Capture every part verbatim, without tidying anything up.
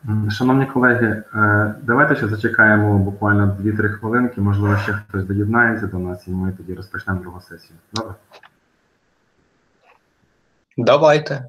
Шановні колеги, давайте ще зачекаємо буквально дві-три хвилинки, можливо, ще хтось доєднається до нас, і ми тоді розпочнемо другу сесію. Добре? Давайте.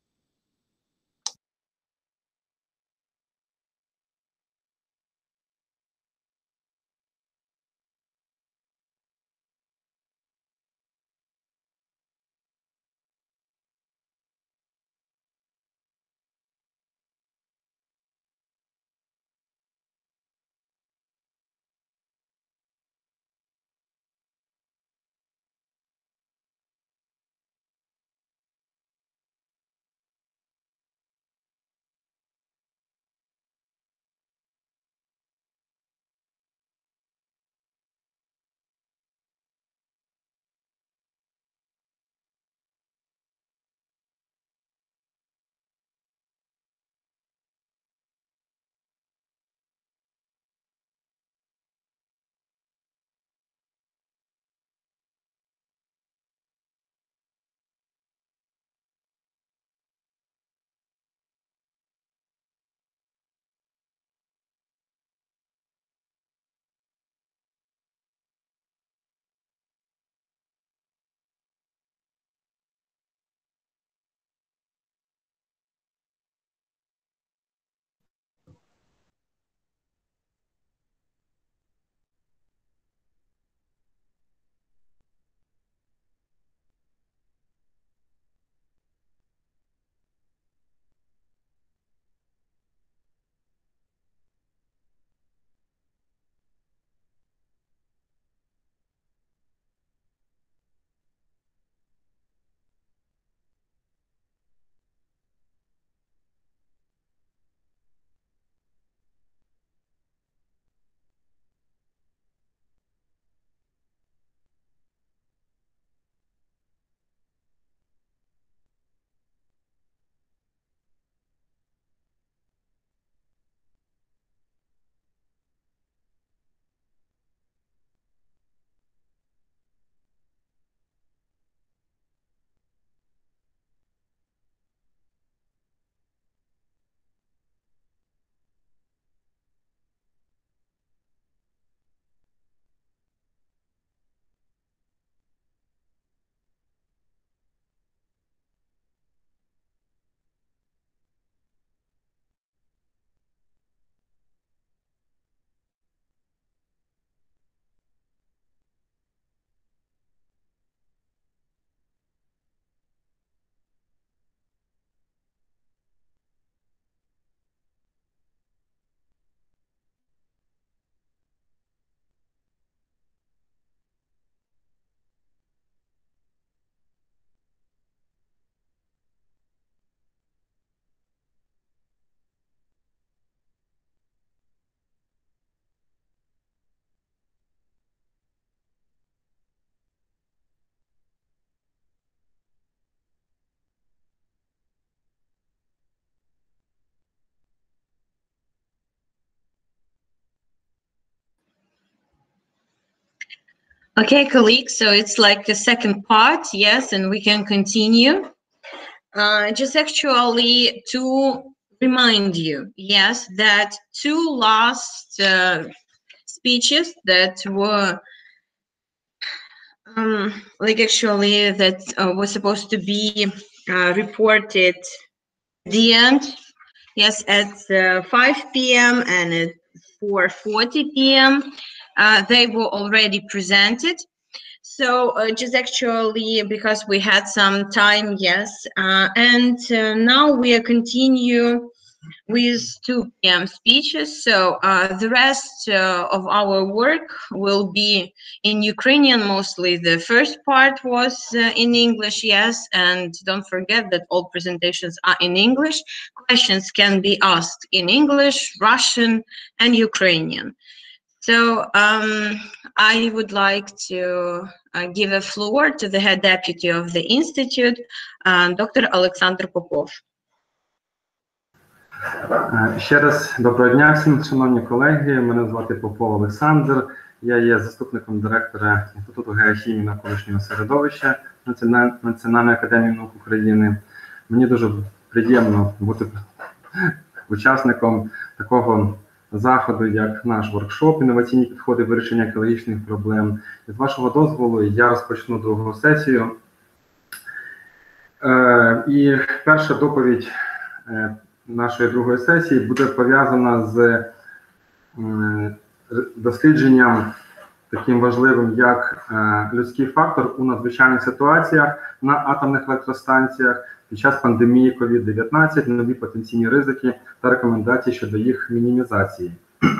Okay, colleagues, so it's like the second part, yes, and we can continue. Uh, just actually to remind you, yes, that two last uh, speeches that were um, like actually that uh, was supposed to be uh, reported at the end, yes, at uh, five p m and at four forty p m Uh, they were already presented. So uh, just actually because we had some time, yes, uh, and uh, now we are continue with two p m speeches. So uh, the rest uh, of our work will be in Ukrainian mostly. The first part was uh, in English, yes, and don't forget that all presentations are in English. Questions can be asked in English, Russian, and Ukrainian. So um, I would like to uh, give a floor to the head deputy of the institute, uh, Doctor Oleksandr Popov. Ще раз доброго дня всім, шановні колеги. Мене звати Попов Олександр. Я є заступником директора Інституту геохімії навколишнього середовища Національної академії наук України. Мені дуже приємно бути учасником такого заходу, як наш воркшоп «Інноваційні підходи вирішення екологічних проблем». І з вашого дозволу я розпочну другу сесію. Е, і перша доповідь е, нашої другої сесії буде пов'язана з е, дослідженням таким важливим, як е, людський фактор у надзвичайних ситуаціях на атомних електростанціях під час пандемії ковід дев'ятнадцять, нові потенційні ризики та рекомендації щодо їх мінімізації.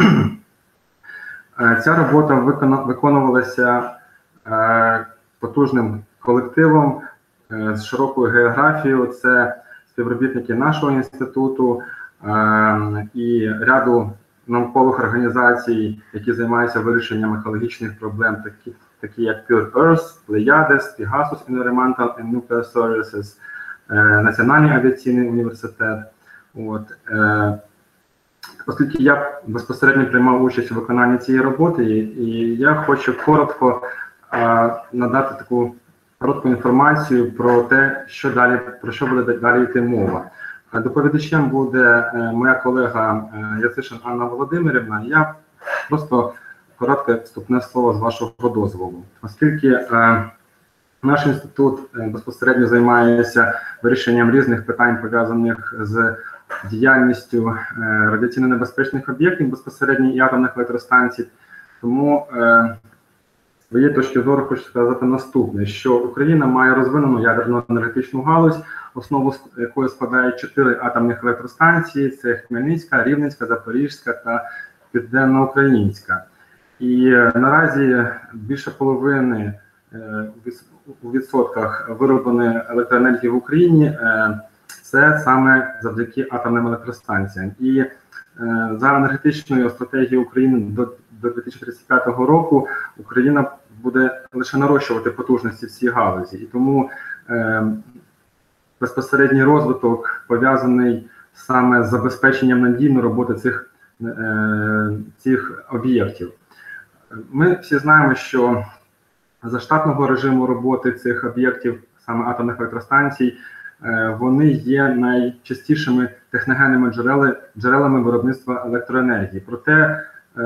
Е, ця робота виконувалася е, потужним колективом е, з широкою географією. Це співробітники нашого інституту е, і ряду наукових організацій, які займаються вирішенням екологічних проблем, такі, такі як Pure Earth, Pleiades, Pegasus Environmental and Nuclear Services, е, Національний авіаційний університет. От, е, оскільки я безпосередньо приймав участь у виконанні цієї роботи, і, і я хочу коротко е, надати таку коротку інформацію про те, що далі, про що буде далі йти мова. Доповідачем буде моя колега Яцишин Анна Володимирівна. Я просто коротке вступне слово з вашого дозволу. Оскільки е, наш інститут безпосередньо займається вирішенням різних питань, пов'язаних з діяльністю е, радіаційно небезпечних об'єктів, безпосередньо і атомних електростанцій, тому е, з своєї точки зору хочу сказати наступне, що Україна має розвинену ядерну енергетичну галузь, основу якої складають чотири атомних електростанції: це Хмельницька, Рівненська, Запорізька та Південноукраїнська. І наразі більше половини у відсотках виробленої електроенергії в Україні це саме завдяки атомним електростанціям. І за енергетичною стратегією України до до дві тисячі тридцять п'ятого року Україна буде лише нарощувати потужності в цій галузі. І тому е, безпосередній розвиток пов'язаний саме з забезпеченням надійної роботи цих, е, цих об'єктів. Ми всі знаємо, що за штатного режиму роботи цих об'єктів, саме атомних електростанцій, е, вони є найчастішими техногенними джерели, джерелами виробництва електроенергії. Проте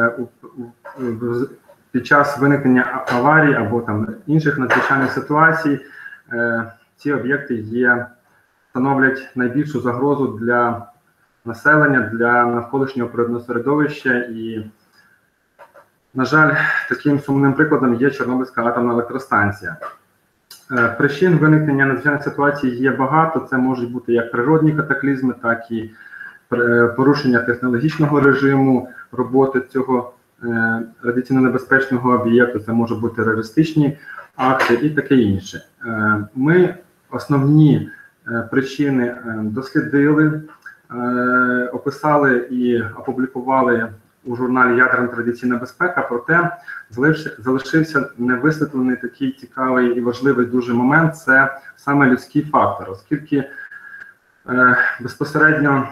під час виникнення аварій або там інших надзвичайних ситуацій ці об'єкти є, становлять найбільшу загрозу для населення, для навколишнього природного середовища. І, на жаль, таким сумним прикладом є Чорнобильська атомна електростанція. Причин виникнення надзвичайних ситуацій є багато. Це можуть бути як природні катаклізми, так і порушення технологічного режиму роботи цього е, радіаційно небезпечного об'єкту, це можуть бути терористичні акти і таке інше. Е, ми основні е, причини е, дослідили, е, описали і опублікували у журналі «Ядерна традиційна безпека», проте залишився невисвітлений такий цікавий і важливий дуже момент – це саме людський фактор, оскільки е, безпосередньо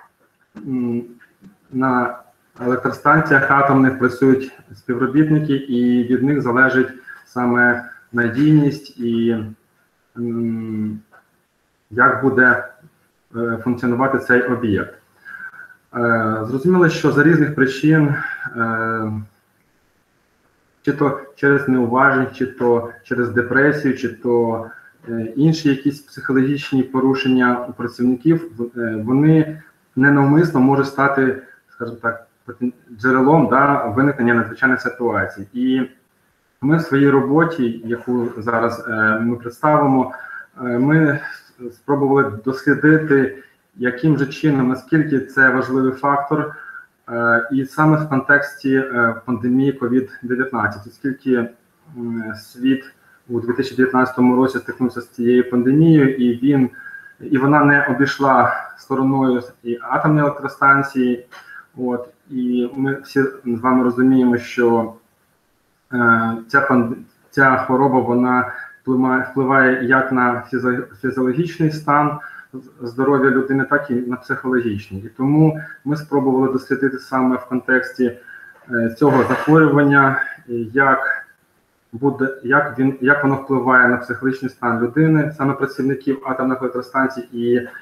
на електростанціях атомних працюють співробітники, і від них залежить саме надійність і м, як буде е, функціонувати цей об'єкт. Е, зрозуміло, що за різних причин, е, чи то через неуважність, чи то через депресію, чи то е, інші якісь психологічні порушення у працівників, е, вони ненавмисно може стати, скажімо так, джерелом да, виникнення надзвичайних ситуацій. І ми в своїй роботі, яку зараз е, ми представимо, е, ми спробували дослідити, яким же чином, наскільки це важливий фактор, е, і саме в контексті е, пандемії ковід дев'ятнадцять, оскільки е, світ у дві тисячі дев'ятнадцятому році стикнувся з цією пандемією, і він І вона не обійшла стороною і атомні електростанції. От, і ми всі з вами розуміємо, що е, ця, ця хвороба вона впливає, впливає як на фізіологічний стан здоров'я людини, так і на психологічний. І тому ми спробували дослідити саме в контексті е, цього захворювання, як буде, як він, як воно впливає на психологічний стан людини, саме працівників атомних електростанцій, і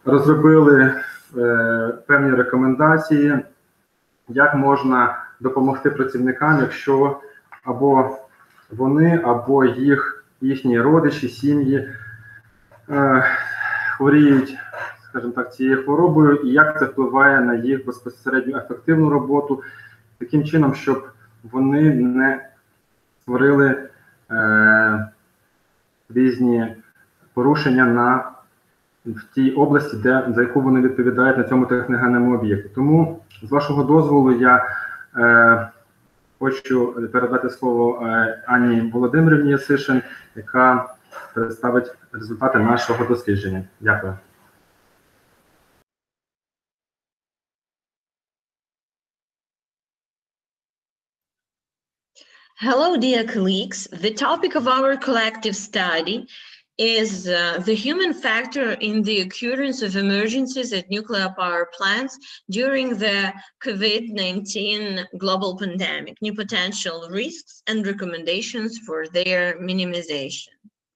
розробили е, певні рекомендації, як можна допомогти працівникам, якщо або вони, або їх, їхні родичі, сім'ї е, хворіють, скажімо так, цією хворобою, і як це впливає на їх безпосередньо ефективну роботу, таким чином, щоб вони не створили е, різні порушення на, в тій області, де, за яку вони відповідають на цьому техногенному об'єкті. Тому, з вашого дозволу, я е, хочу передати слово е, Анні Володимирівні Ясишин, яка представить результати нашого дослідження. Дякую. Hello, dear colleagues. The topic of our collective study is uh, the human factor in the occurrence of emergencies at nuclear power plants during the COVID nineteen global pandemic, new potential risks and recommendations for their minimization.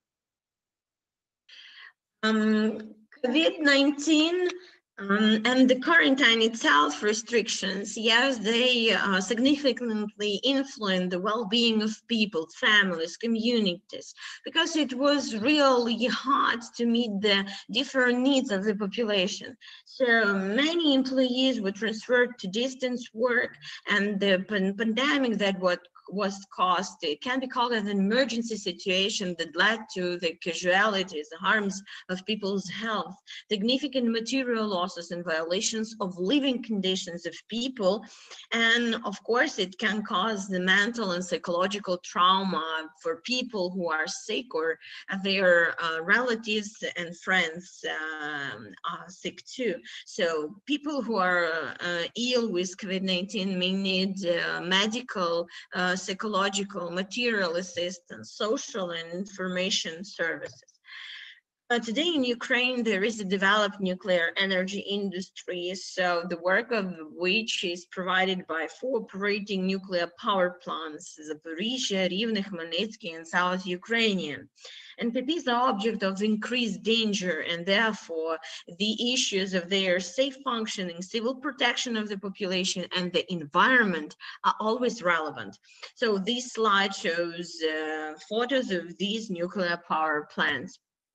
Um, COVID nineteen Um, and the quarantine itself restrictions, yes, they uh, significantly influence the well-being of people, families, communities, because it was really hard to meet the different needs of the population. So many employees were transferred to distance work, and the pan pandemic that what was caused, it can be called an emergency situation that led to the casualties, the harms of people's health, significant material losses and violations of living conditions of people. And of course, it can cause the mental and psychological trauma for people who are sick or their uh, relatives and friends um, are sick too. So people who are uh, ill with COVID nineteen may need uh, medical, uh, psychological, material assistance, social and information services. Uh, today in Ukraine, there is a developed nuclear energy industry, so the work of which is provided by four operating nuclear power plants, Zaporizhzhia, Rivne, Khmelnytsky, and South Ukrainian. N P Ps are object of increased danger, and therefore the issues of their safe functioning, civil protection of the population, and the environment are always relevant. So this slide shows uh, photos of these nuclear power plants.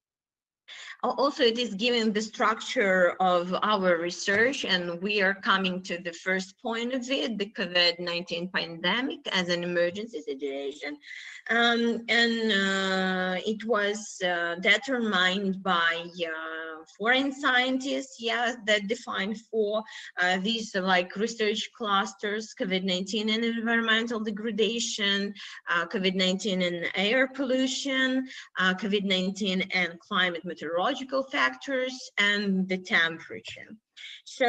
Also, it is given the structure of our research, and we are coming to the first point of it, the COVID nineteen pandemic as an emergency situation. Um, and uh, it was uh, determined by uh, foreign scientists, yeah, that defined four uh, these uh, like research clusters: COVID nineteen and environmental degradation, uh, COVID nineteen and air pollution, uh, COVID nineteen and climate meteorological factors, and the temperature. So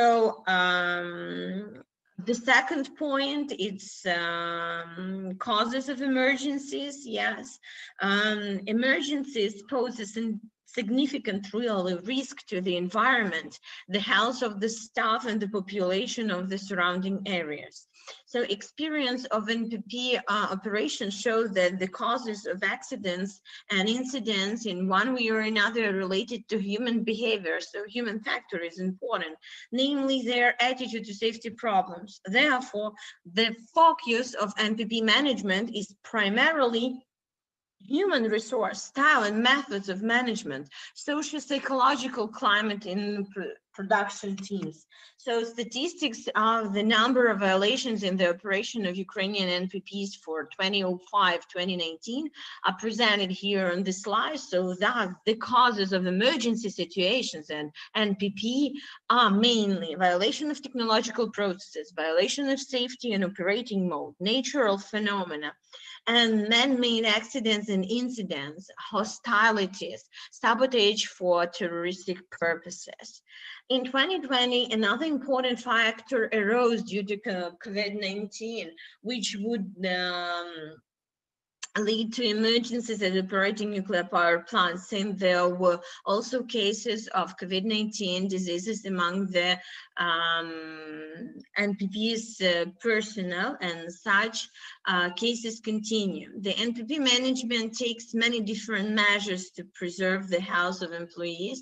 um, the second point, it's um, causes of emergencies. Yes, um, emergencies poses a significant real risk to the environment, the health of the staff and the population of the surrounding areas. So experience of N P P uh, operations show that the causes of accidents and incidents in one way or another are related to human behavior. So human factor is important, namely their attitude to safety problems. Therefore, the focus of N P P management is primarily human resource, style and methods of management, socio-psychological climate in production teams. So statistics of the number of violations in the operation of Ukrainian N P Ps for twenty oh five to twenty nineteen are presented here on the slide. So that the causes of emergency situations and N P P are mainly violation of technological processes, violation of safety and operating mode, natural phenomena, and man-made accidents and incidents, hostilities, sabotage for terroristic purposes. In twenty twenty, another important factor arose due to COVID nineteen, which would um, lead to emergencies at operating nuclear power plants, and there were also cases of COVID nineteen diseases among the um, N P P's uh, personnel, and such uh, cases continue. The N P P management takes many different measures to preserve the health of employees,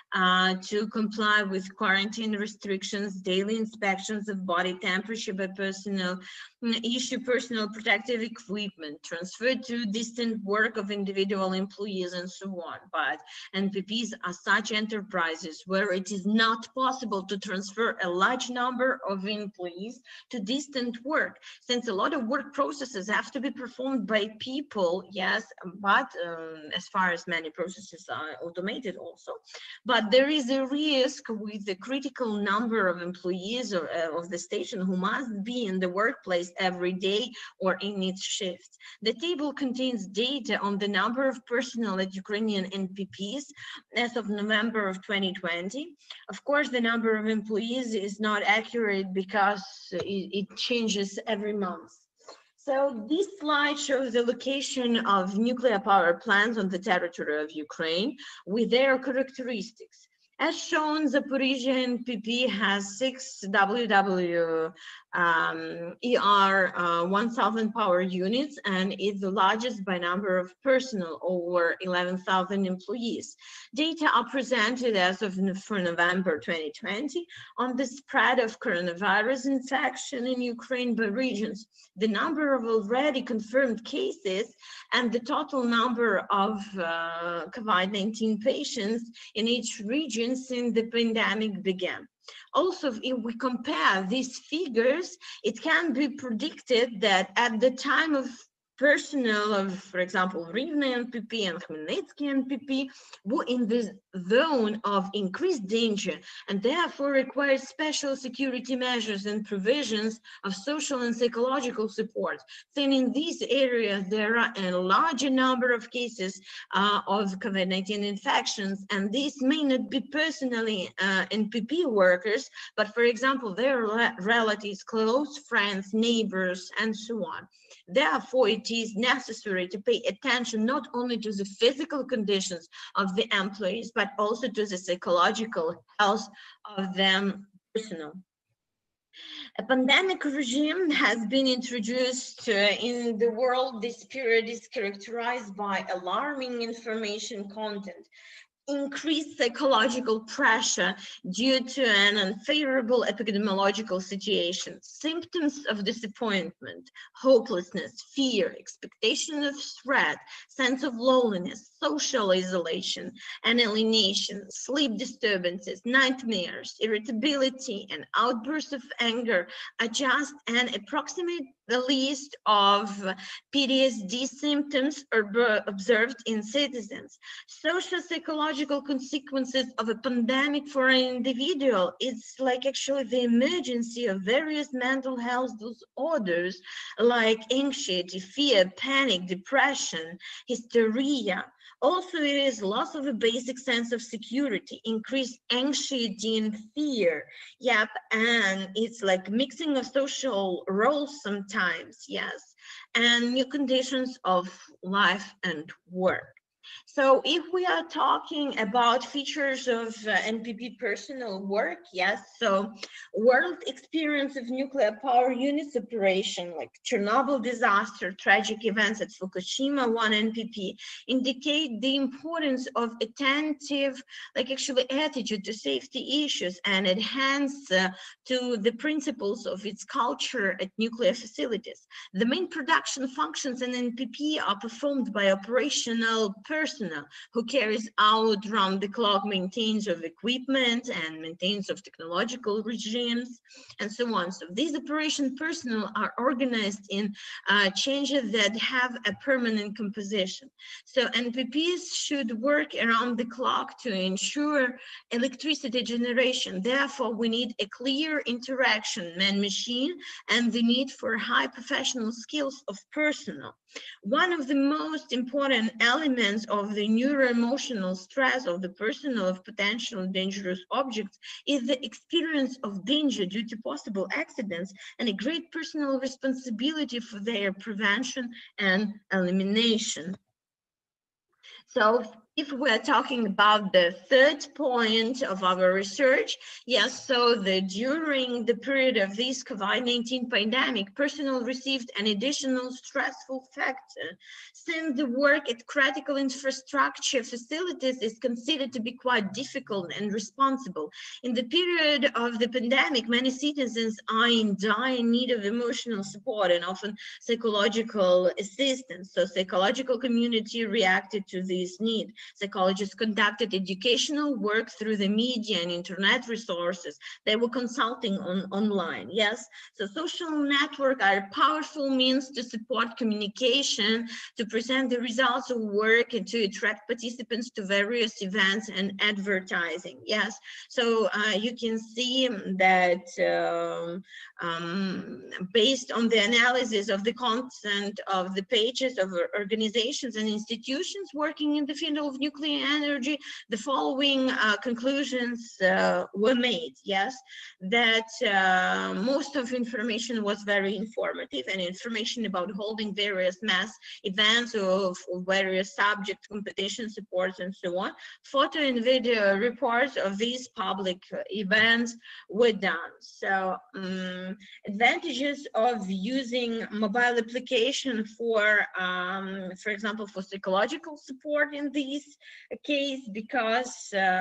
uh, to comply with quarantine restrictions, daily inspections of body temperature by personnel, issue personal protective equipment, transfer to distant work of individual employees, and so on. But N P Ps are such enterprises where it is not possible to transfer a large number of employees to distant work, since a lot of work processes have to be performed by people, yes, but um, as far as many processes are automated also. But there is a risk with the critical number of employees or, uh, of the station who must be in the workplace every day or in its shifts. The table contains data on the number of personnel at Ukrainian N P Ps as of November of twenty twenty. Of course, the number of employees is not accurate because it, it changes every month. So this slide shows the location of nuclear power plants on the territory of Ukraine with their characteristics. As shown, Zaporizhzhia N P P has six W W um, E R uh, one thousand power units and is the largest by number of personnel, over eleven thousand employees. Data are presented as of for November twenty twenty on the spread of coronavirus infection in Ukraine by regions, the number of already confirmed cases, and the total number of uh, COVID nineteen patients in each region since the pandemic began. Also, if we compare these figures, it can be predicted that at the time of personnel of, for example, Rivne N P P and Khmelnytsky N P P were in the zone of increased danger and therefore require special security measures and provisions of social and psychological support. Then in these areas, there are a larger number of cases uh, of COVID nineteen infections, and these may not be personally uh, N P P workers, but for example, their relatives, close friends, neighbors, and so on. Therefore, it is necessary to pay attention not only to the physical conditions of the employees, but also to the psychological health of them personnel. A pandemic regime has been introduced uh, in the world. This period is characterized by alarming information content, increased psychological pressure due to an unfavorable epidemiological situation, symptoms of disappointment, hopelessness, fear, expectation of threat, sense of loneliness, social isolation and alienation, sleep disturbances, nightmares, irritability, and outbursts of anger are just an approximate the list of P T S D symptoms are observed in citizens. Social psychological consequences of a pandemic for an individual, it's like actually the emergency of various mental health disorders like anxiety, fear, panic, depression, hysteria. Also, it is loss of a basic sense of security, increased anxiety and fear. Yep, and it's like mixing of social roles sometimes, yes, and new conditions of life and work. So if we are talking about features of uh, N P P personal work, yes, so world experience of nuclear power units operation, like Chernobyl disaster, tragic events at Fukushima, one N P P, indicate the importance of attentive, like actually attitude to safety issues and adherence uh, to the principles of its culture at nuclear facilities. The main production functions in N P P are performed by operational personnel who carries out round-the-clock maintenance of equipment and maintenance of technological regimes and so on. So these operation personnel are organized in uh, changes that have a permanent composition. So N P Ps should work around the clock to ensure electricity generation. Therefore, we need a clear interaction man-machine and the need for high professional skills of personnel. One of the most important elements of the neuro-emotional stress of the personnel of potential dangerous objects is the experience of danger due to possible accidents and a great personal responsibility for their prevention and elimination. So if we're talking about the third point of our research, yes, so the during the period of this COVID nineteen pandemic, personnel received an additional stressful factor, since the work at critical infrastructure facilities is considered to be quite difficult and responsible. In the period of the pandemic, many citizens are in dire need of emotional support and often psychological assistance. So psychological community reacted to this need. Psychologists conducted educational work through the media and internet resources. They were consulting on online, yes. So social networks are powerful means to support communication, to present the results of work, and to attract participants to various events and advertising, yes. So uh, you can see that um, um, based on the analysis of the content of the pages of organizations and institutions working in the field of nuclear energy, the following uh, conclusions uh, were made, yes, that uh, most of information was very informative, and information about holding various mass events of, of various subject competition supports and so on. Photo and video reports of these public events were done. So um, advantages of using mobile application for, um, for example, for psychological support in this case, because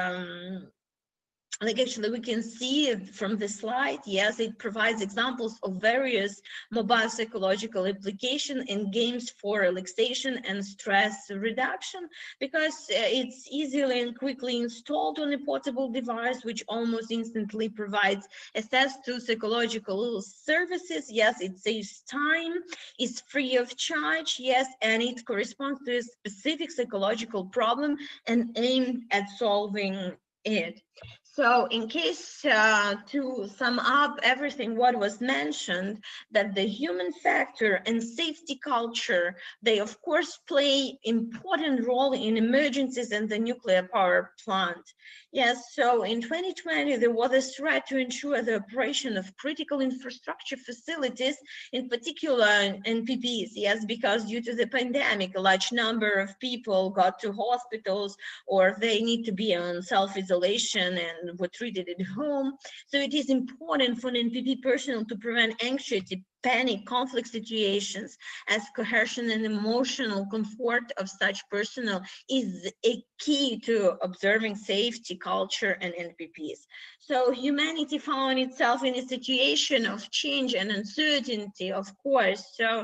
um, like actually we can see from the slide, yes, it provides examples of various mobile psychological application and games for relaxation and stress reduction, because it's easily and quickly installed on a portable device, which almost instantly provides access to psychological services. Yes, it saves time, is free of charge, yes, and it corresponds to a specific psychological problem and aimed at solving it. So in case uh, to sum up everything what was mentioned, that the human factor and safety culture, they of course play important role in emergencies in the nuclear power plant. Yes, so in twenty twenty, there was a threat to ensure the operation of critical infrastructure facilities, in particular N P Ps, yes, because due to the pandemic, a large number of people got to hospitals or they need to be on self-isolation and were treated at home. So it is important for N P P personnel to prevent anxiety, panic, conflict situations, as cohesion and emotional comfort of such personnel is a key to observing safety culture and N P Ps. So humanity found itself in a situation of change and uncertainty, of course. So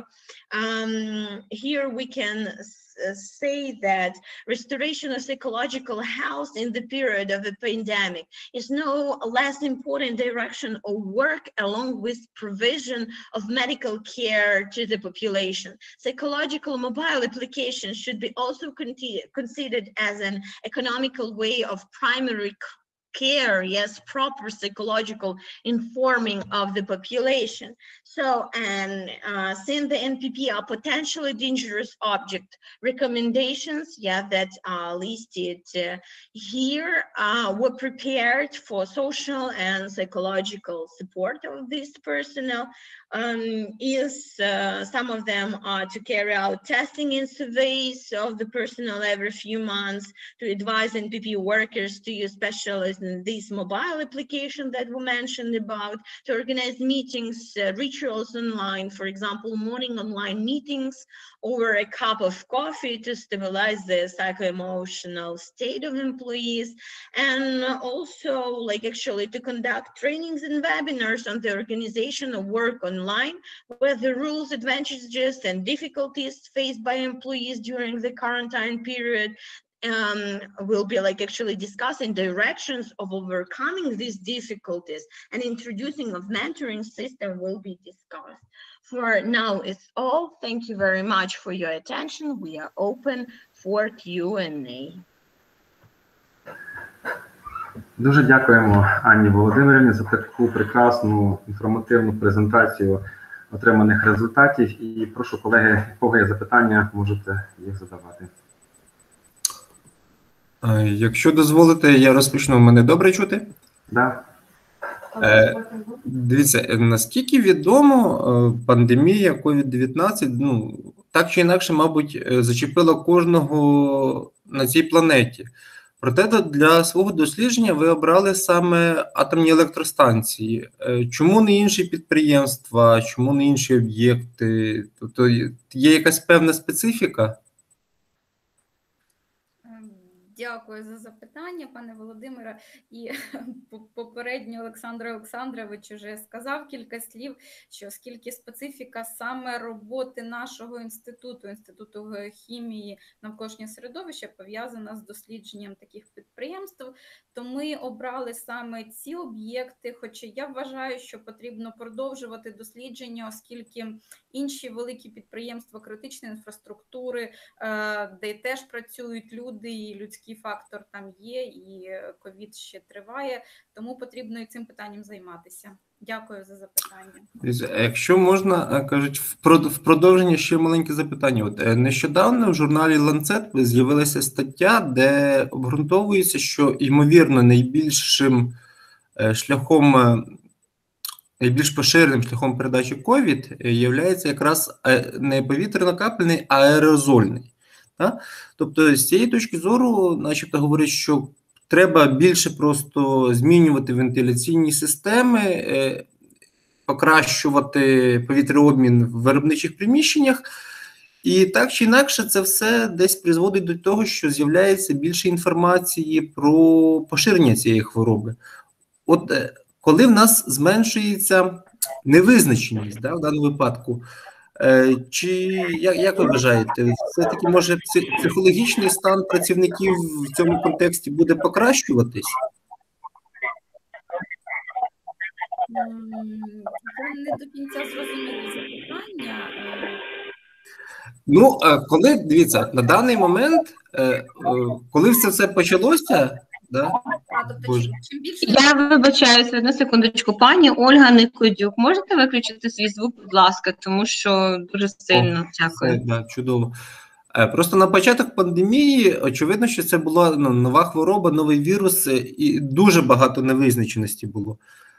um, here we can say that restoration of psychological health in the period of the pandemic is no less important direction of work, along with provision of medical care to the population. Psychological mobile applications should be also considered as an economical way of primary care, yes, proper psychological informing of the population. So, and uh, since the N P P are potentially dangerous object, recommendations, yeah, that are listed uh, here uh, were prepared for social and psychological support of this personnel. Um, is uh, some of them are to carry out testing and surveys of the personnel every few months, to advise N P P workers to use specialists in this mobile application that we mentioned about, to organize meetings, uh, rituals online, for example, morning online meetings over a cup of coffee to stabilize the psycho-emotional state of employees, and also like actually to conduct trainings and webinars on the organization of work online, where the rules, advantages, and difficulties faced by employees during the quarantine period um, will be like actually discussing directions of overcoming these difficulties, and introducing of mentoring system will be discussed. For now, it's all. Thank you very much for your attention. We are open for Q and A. Дуже дякуємо Анні Володимирівні за таку прекрасну інформативну презентацію отриманих результатів. І прошу, колеги, у кого є запитання, можете їх задавати. Якщо дозволите, я розпочну. Мене добре чути? Да. Е, дивіться, наскільки відомо, пандемія ковід дев'ятнадцять, ну, так чи інакше, мабуть, зачепила кожного на цій планеті. Проте для свого дослідження ви обрали саме атомні електростанції. Чому не інші підприємства, чому не інші об'єкти? Тобто є якась певна специфіка? Дякую за запитання, пане Володимире. І попередньо Олександр Олександрович вже сказав кілька слів, що оскільки специфіка саме роботи нашого інституту, Інституту геохімії навколишнього середовища пов'язана з дослідженням таких підприємств, то ми обрали саме ці об'єкти, хоча я вважаю, що потрібно продовжувати дослідження, оскільки інші великі підприємства критичної інфраструктури, де теж працюють люди і людський фактор там є, і ковід ще триває, тому потрібно і цим питанням займатися. Дякую за запитання. Якщо можна, кажуть, в продовження ще маленьке запитання. От нещодавно в журналі Lancet з'явилася стаття, де обґрунтовується, що, ймовірно, найбільшим шляхом, найбільш поширеним шляхом передачі ковід є якраз не повітряно-капельний, а аерозольний. Так? Тобто, з цієї точки зору, начебто, говорить, що треба більше просто змінювати вентиляційні системи, покращувати повітряобмін в виробничих приміщеннях, і так чи інакше це все десь призводить до того, що з'являється більше інформації про поширення цієї хвороби. От коли в нас зменшується невизначеність, да, в даному випадку, чи як, як ви вважаєте, все-таки може психологічний стан працівників в цьому контексті буде покращуватись? Я не до кінця зрозуміла запитання. Ну, коли, дивіться, на даний момент, коли все це почалося, да? А, тобто, чим, чим більше... Я вибачаюся, одну секундочку. Пані Ольга Никодюк, можете виключити свій звук, будь ласка, тому що дуже сильно. О, дякую. Все, да, чудово. Просто на початок пандемії, очевидно, що це була ну, нова хвороба, новий вірус, і дуже багато невизначеності було.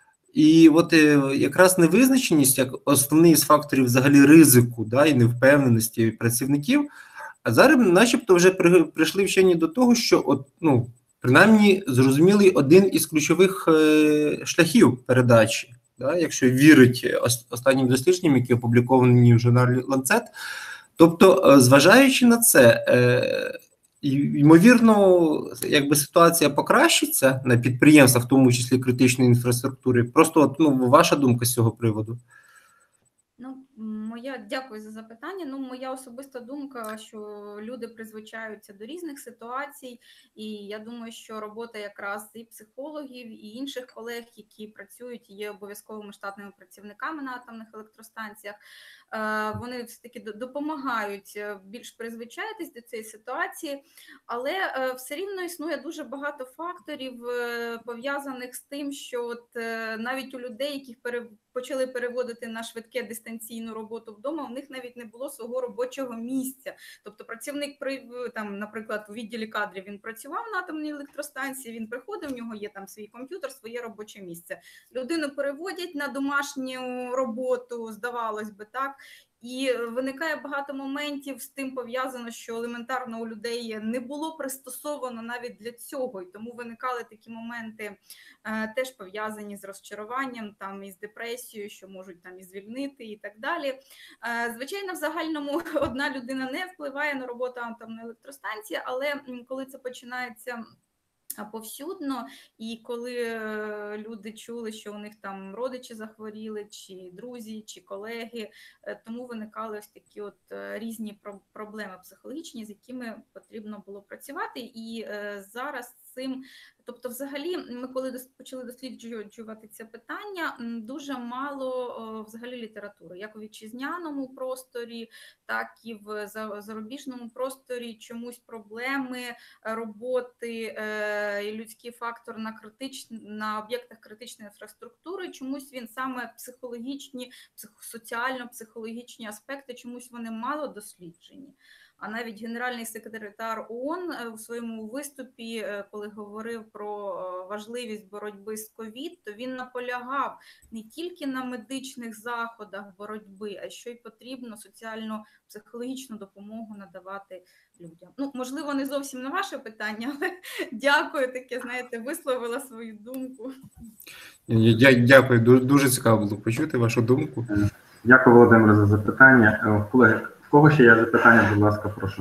І от якраз невизначеність, як основний з факторів взагалі ризику, да, і невпевненості працівників, а зараз начебто вже при, прийшли вчені до того, що от, ну, принаймні зрозумілий один із ключових е, шляхів передачі, да, якщо вірить останнім дослідженням, які опубліковані в журналі Lancet. Тобто, зважаючи на це, е, ймовірно, якби ситуація покращиться на підприємствах, в тому числі критичної інфраструктури. Просто от, ну, ваша думка з цього приводу? Ну, моя дякую за запитання. Ну, моя особиста думка, що люди призвичаються до різних ситуацій, і я думаю, що робота якраз і психологів, і інших колег, які працюють, є обов'язковими штатними працівниками на атомних електростанціях, вони все-таки допомагають більш призвичаїтись до цієї ситуації, але все рівно існує дуже багато факторів, пов'язаних з тим, що от навіть у людей, яких почали переводити на швидке дистанційну роботу вдома, у них навіть не було свого робочого місця. Тобто працівник, там, наприклад, у відділі кадрів він працював на атомній електростанції, він приходив, у нього є там свій комп'ютер, своє робоче місце. Людину переводять на домашню роботу, здавалось би, так, і виникає багато моментів з тим пов'язано, що елементарно у людей не було пристосовано навіть для цього, і тому виникали такі моменти е, теж пов'язані з розчаруванням, там, із депресією, що можуть там і звільнити і так далі. Е, звичайно, в загальному одна людина не впливає на роботу атомної електростанції, але коли це починається повсюдно, і коли люди чули, що у них там родичі захворіли, чи друзі, чи колеги, тому виникали ось такі от різні проблеми психологічні, з якими потрібно було працювати. І зараз цим, тобто взагалі ми коли почали досліджувати це питання, дуже мало взагалі літератури, як у вітчизняному просторі, так і в зарубіжному просторі чомусь проблеми роботи і людський фактор на критич... на об'єктах критичної інфраструктури, чомусь він саме психологічні, психосоціально-психологічні аспекти, чомусь вони мало досліджені. А навіть генеральний секретар ООН у своєму виступі, коли говорив про важливість боротьби з ковід, то він наполягав не тільки на медичних заходах боротьби, а що й потрібно соціально-психологічну допомогу надавати людям. Ну, можливо, не зовсім на ваше питання, але дякую, таке, знаєте, висловила свою думку. Дякую, дуже цікаво було почути вашу думку. Дякую, Володимир, за запитання. Колеги, в кого ще є запитання, будь ласка, прошу.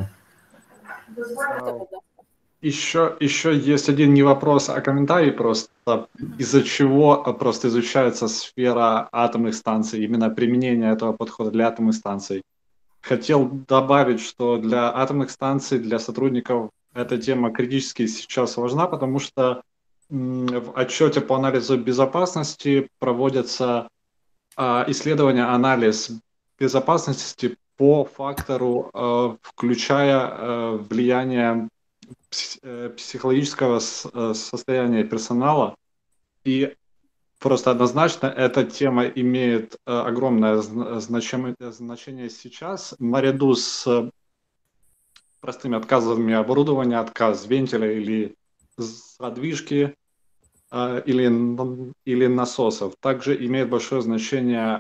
Еще, еще есть один не вопрос, а комментарий просто, из-за чего просто изучается сфера атомных станций, именно применение этого подхода для атомных станций. Хотел добавить, что для атомных станций, для сотрудников эта тема критически сейчас важна, потому что в отчете по анализу безопасности проводятся исследования, анализ безопасности по фактору, включая влияние психологического состояния персонала. И просто однозначно эта тема имеет огромное значение сейчас, наряду с простыми отказами оборудования, отказ вентиля или задвижки или, или насосов. Также имеет большое значение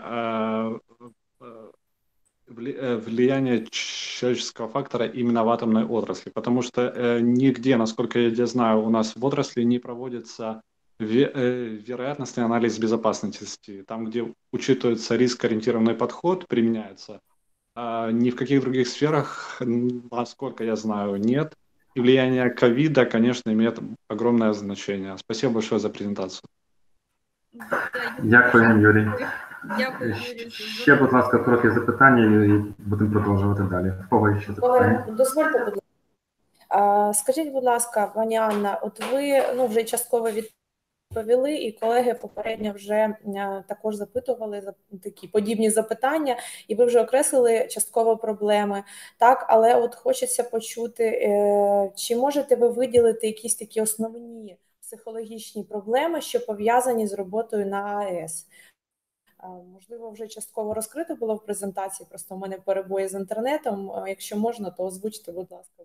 влияние человеческого фактора именно в атомной отрасли, потому что э, нигде, насколько я знаю, у нас в отрасли не проводится ве э, вероятностный анализ безопасности, там, где учитывается риск-ориентированный подход, применяется, а ни в каких других сферах, насколько я знаю, нет. И влияние ковида, конечно, имеет огромное значение. Спасибо большое за презентацию. Дякую, Юрій. Дякую, Юрій. Ще, будь ласка, трохи запитання і будемо продовжувати далі. В кого ще запитання? Дозвольте, будь ласка. Скажіть, будь ласка, пані Анна, от ви ну, вже частково відповіли, і колеги попередньо вже також запитували такі подібні запитання, і ви вже окреслили частково проблеми. Так, але от хочеться почути, чи можете ви виділити якісь такі основні психологічні проблеми, що пов'язані з роботою на АЕС? Можливо, вже частково розкрито було в презентації, просто в мене перебої з інтернетом. Якщо можна, то озвучте, будь ласка.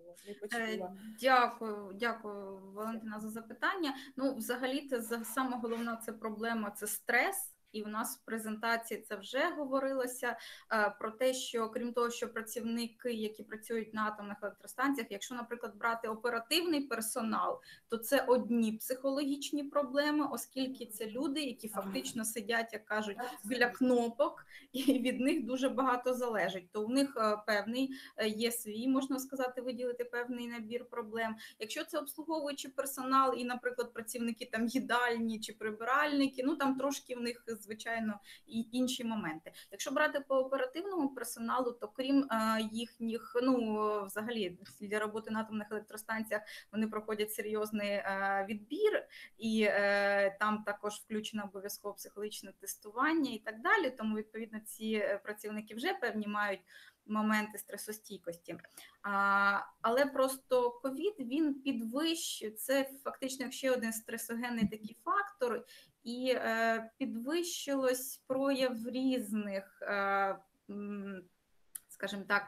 Дякую, дякую, Валентина, за запитання. Ну, взагалі-то, саме головна це проблема – це стрес. І в нас в презентації це вже говорилося про те, що крім того, що працівники, які працюють на атомних електростанціях, якщо, наприклад, брати оперативний персонал, то це одні психологічні проблеми, оскільки це люди, які фактично сидять, як кажуть, біля кнопок, і від них дуже багато залежить. То в них певний є свій, можна сказати, виділити певний набір проблем. Якщо це обслуговуючий персонал і, наприклад, працівники там їдальні чи прибиральники, ну там трошки в них звичайно, і інші моменти. Якщо брати по оперативному персоналу, то крім е, їхніх, ну, взагалі, для роботи на атомних електростанціях вони проходять серйозний е, відбір, і е, там також включено обов'язково психологічне тестування і так далі, тому, відповідно, ці працівники вже певні мають моменти стресостійкості. А, але просто ковід, він підвищує, це фактично ще один стресогенний такий фактор, і е, підвищилось прояв різних, е, скажімо так,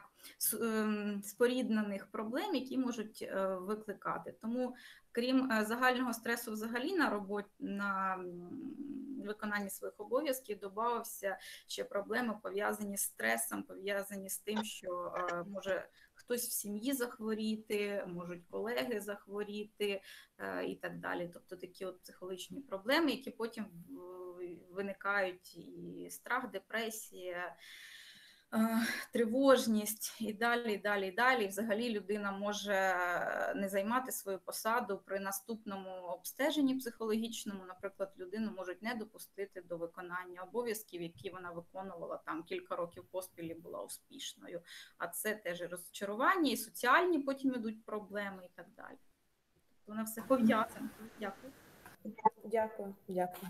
споріднених проблем, які можуть е, викликати. Тому, крім е, загального стресу взагалі на роботі, на виконанні своїх обов'язків, додався ще проблеми, пов'язані з стресом, пов'язані з тим, що е, може хтось в сім'ї захворіти, можуть колеги захворіти е, і так далі. Тобто такі от психологічні проблеми, які потім виникають, і страх, депресія, тривожність і далі, і далі, і далі. Взагалі людина може не займати свою посаду при наступному обстеженні психологічному. Наприклад, людину можуть не допустити до виконання обов'язків, які вона виконувала там кілька років поспіль і була успішною. А це теж і розчарування, і соціальні потім ідуть проблеми і так далі. Воно все пов'язане. Дякую. Дякую. Дякую.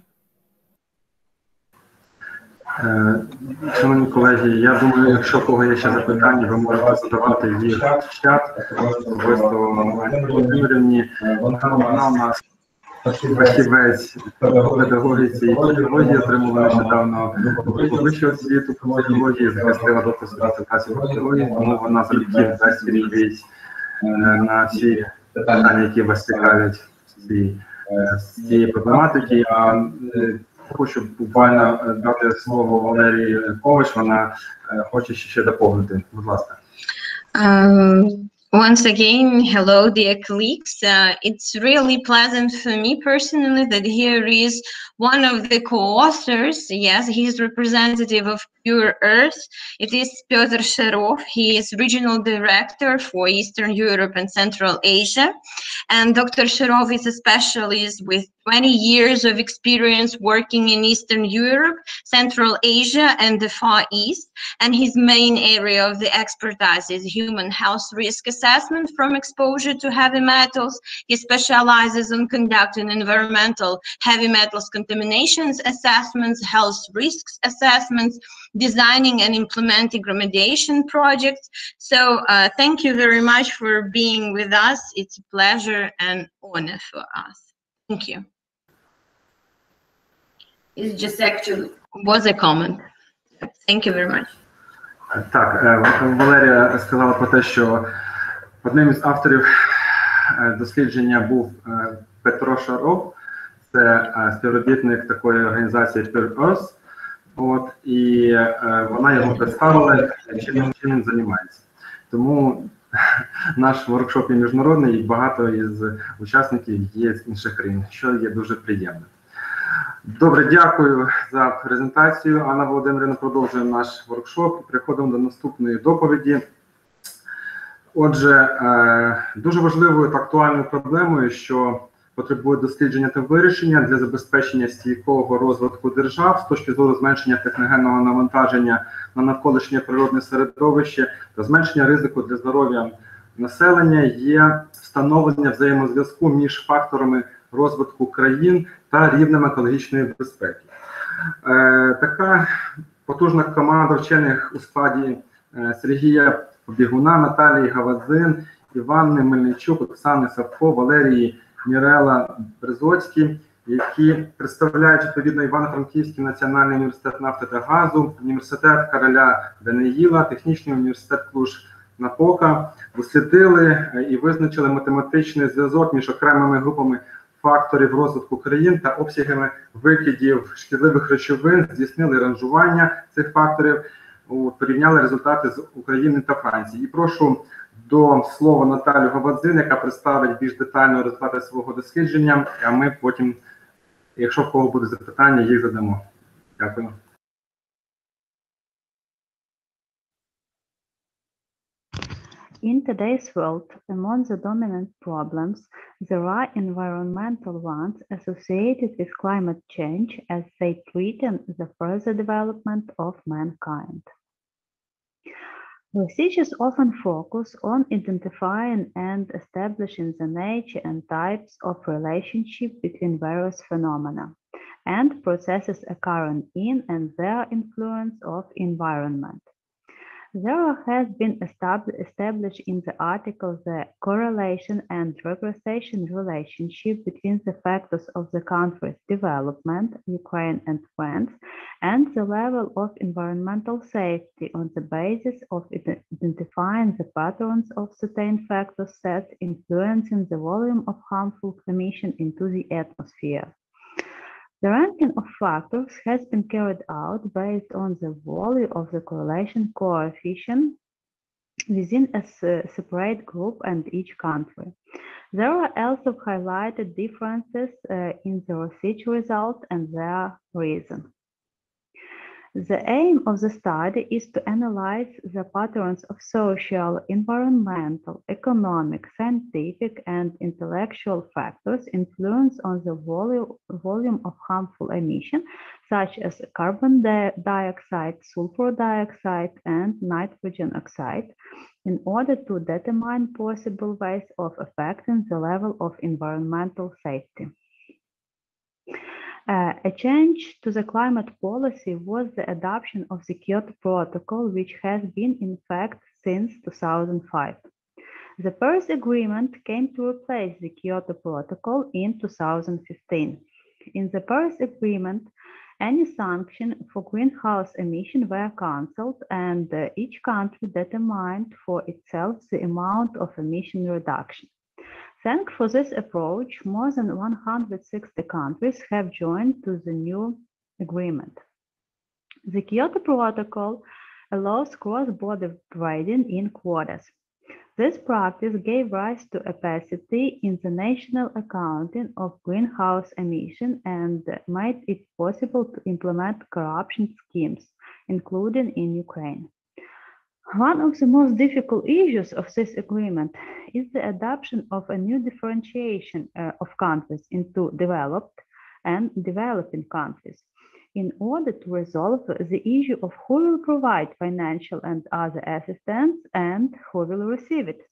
Шановні колеги, я думаю, якщо у кого є ще запитання, ви можете задавати їх в чат, особисто Володимирівні. Вона у нас фахівець по педагогіці і психології, отримала нещодавно вищу освіту по психології, захистила докторську дисертацію по педагогії, тому вона залюбки дасть відповідь на всі питання, які вас цікавлять з цієї проблематики. А хочу буквально дати слово Валерії Ковач, вона хоче ще доповнити. Будь ласка. Um, once again, hello, dear colleagues. Uh, it's really pleasant for me personally that here is one of the co-authors. Yes, he's representative of Pure Earth. It is Petr Sharov. He is regional director for Eastern Europe and Central Asia. And Doctor Sharov is a specialist with twenty years of experience working in Eastern Europe, Central Asia, and the Far East. And his main area of the expertise is human health risk assessment from exposure to heavy metals. He specializes in conducting environmental heavy metals contaminations assessments, health risks assessments, designing and implementing remediation projects. So uh, thank you very much for being with us. It's a pleasure and honor for us. Thank you. It just actually was a comment. Thank you very much. Так, Валерія сказала про те, що одним із авторів дослідження був Петро Шаров, це співробітник такої організації Pure Earth, от, і вона його представила, чим, чим він займається. Тому наш воркшоп є міжнародний і багато із учасників є з інших країн, що є дуже приємно. Добре, дякую за презентацію. Анна Володимирівна, продовжує наш воркшоп. Переходимо до наступної доповіді. Отже, дуже важливою та актуальною проблемою, що потребує дослідження та вирішення для забезпечення стійкого розвитку держав з точки зору зменшення техногенного навантаження на навколишнє природне середовище та зменшення ризику для здоров'я населення, є встановлення взаємозв'язку між факторами розвитку країн та рівнем екологічної безпеки. Е, така потужна команда вчених у складі е, Серхія, Побігуна, Наталії, Havadzyn, Іванни, Melnychuk, Оксани, Savko, Валерії, Mirela, Brezoczki, які представляють відповідно Івано-Франківський національний університет нафти та газу, університет короля Deinega, технічний університет Клуж-Напока, дослідили і визначили математичний зв'язок між окремими групами факторів розвитку країн та обсягами викидів шкідливих речовин, здійснили ранжування цих факторів, порівняли результати з України та Франції. І прошу до слова Наталію Havadzyn, яка представить більш детально результати свого дослідження, а ми потім, якщо в кого буде запитання, їх задамо. Дякую. In today's world, among the dominant problems, there are environmental ones associated with climate change as they threaten the further development of mankind. Researchers often focus on identifying and establishing the nature and types of relationship between various phenomena and processes occurring in and their influence of environment. There has been established in the article the correlation and regression relationship between the factors of the country's development, Ukraine and France, and the level of environmental safety on the basis of identifying the patterns of certain factor sets influencing the volume of harmful emission into the atmosphere. The ranking of factors has been carried out based on the value of the correlation coefficient within a separate group and each country. There are also highlighted differences uh, in the research result and their reason. The aim of the study is to analyze the patterns of social, environmental, economic, scientific, and intellectual factors influence on the volume, volume of harmful emission, such as carbon dioxide, sulfur dioxide, and nitrogen oxide, in order to determine possible ways of affecting the level of environmental safety. Uh, a change to the climate policy was the adoption of the Kyoto Protocol, which has been in fact since two thousand five. The Paris Agreement came to replace the Kyoto Protocol in two thousand fifteen. In the Paris Agreement, any sanction for greenhouse emission were cancelled, and uh, each country determined for itself the amount of emission reduction. Thanks for this approach, more than one hundred sixty countries have joined to the new agreement. The Kyoto Protocol allows cross-border trading in quotas. This practice gave rise to opacity in the national accounting of greenhouse emission and made it possible to implement corruption schemes, including in Ukraine. One of the most difficult issues of this agreement is the adoption of a new differentiation uh, of countries into developed and developing countries, in order to resolve the issue of who will provide financial and other assistance and who will receive it.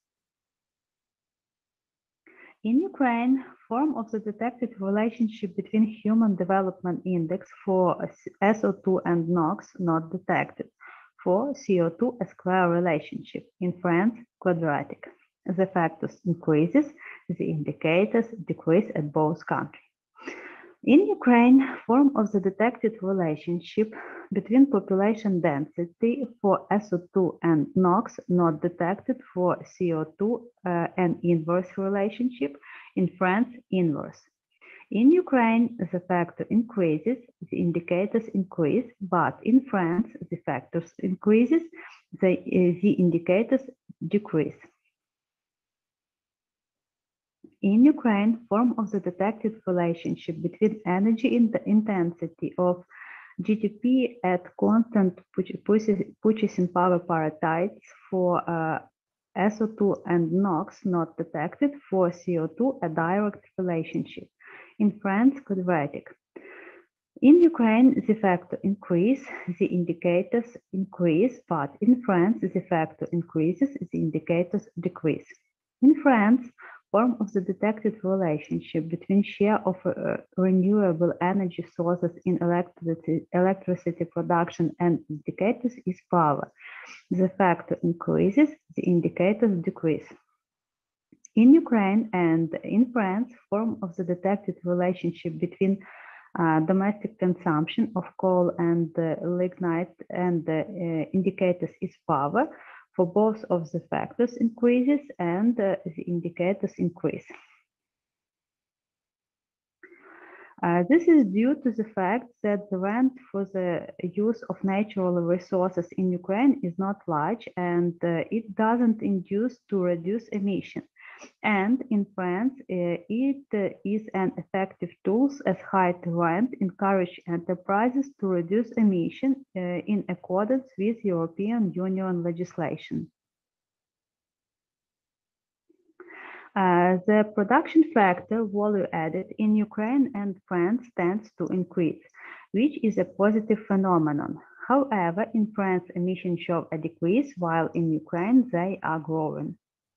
In Ukraine, form of the detected relationship between Human Development Index for S O two and NOx not detected, for C O two a square relationship, in France quadratic. The factors increases, the indicators decrease at both countries. In Ukraine, form of the detected relationship between population density for S O two and NOx not detected for C O two uh, an inverse relationship, in France inverse. In Ukraine, the factor increases, the indicators increase, but in France, the factors increases, the, uh, the indicators decrease. In Ukraine, form of the detected relationship between energy in the intensity of G D P at constant purchasing power paritates for uh, S O two and NOx not detected, for C O two a direct relationship, in France quadratic. In Ukraine, the factor increase, the indicators increase, but in France, the factor increases, the indicators decrease. In France, form of the detected relationship between share of uh, renewable energy sources in electricity, electricity production and indicators is power. The factor increases, the indicators decrease. In Ukraine and in France, form of the detected relationship between uh, domestic consumption of coal and uh, lignite and uh, uh, indicators is power. For both of the factors increases and uh, the indicators increase. Uh, this is due to the fact that the rent for the use of natural resources in Ukraine is not large, and uh, it doesn't induce to reduce emission. And in France, uh, it uh, is an effective tool as high rent encourage enterprises to reduce emission uh, in accordance with European Union legislation. Uh, the production factor value added in Ukraine and France tends to increase, which is a positive phenomenon. However, in France, emissions show a decrease, while in Ukraine, they are growing.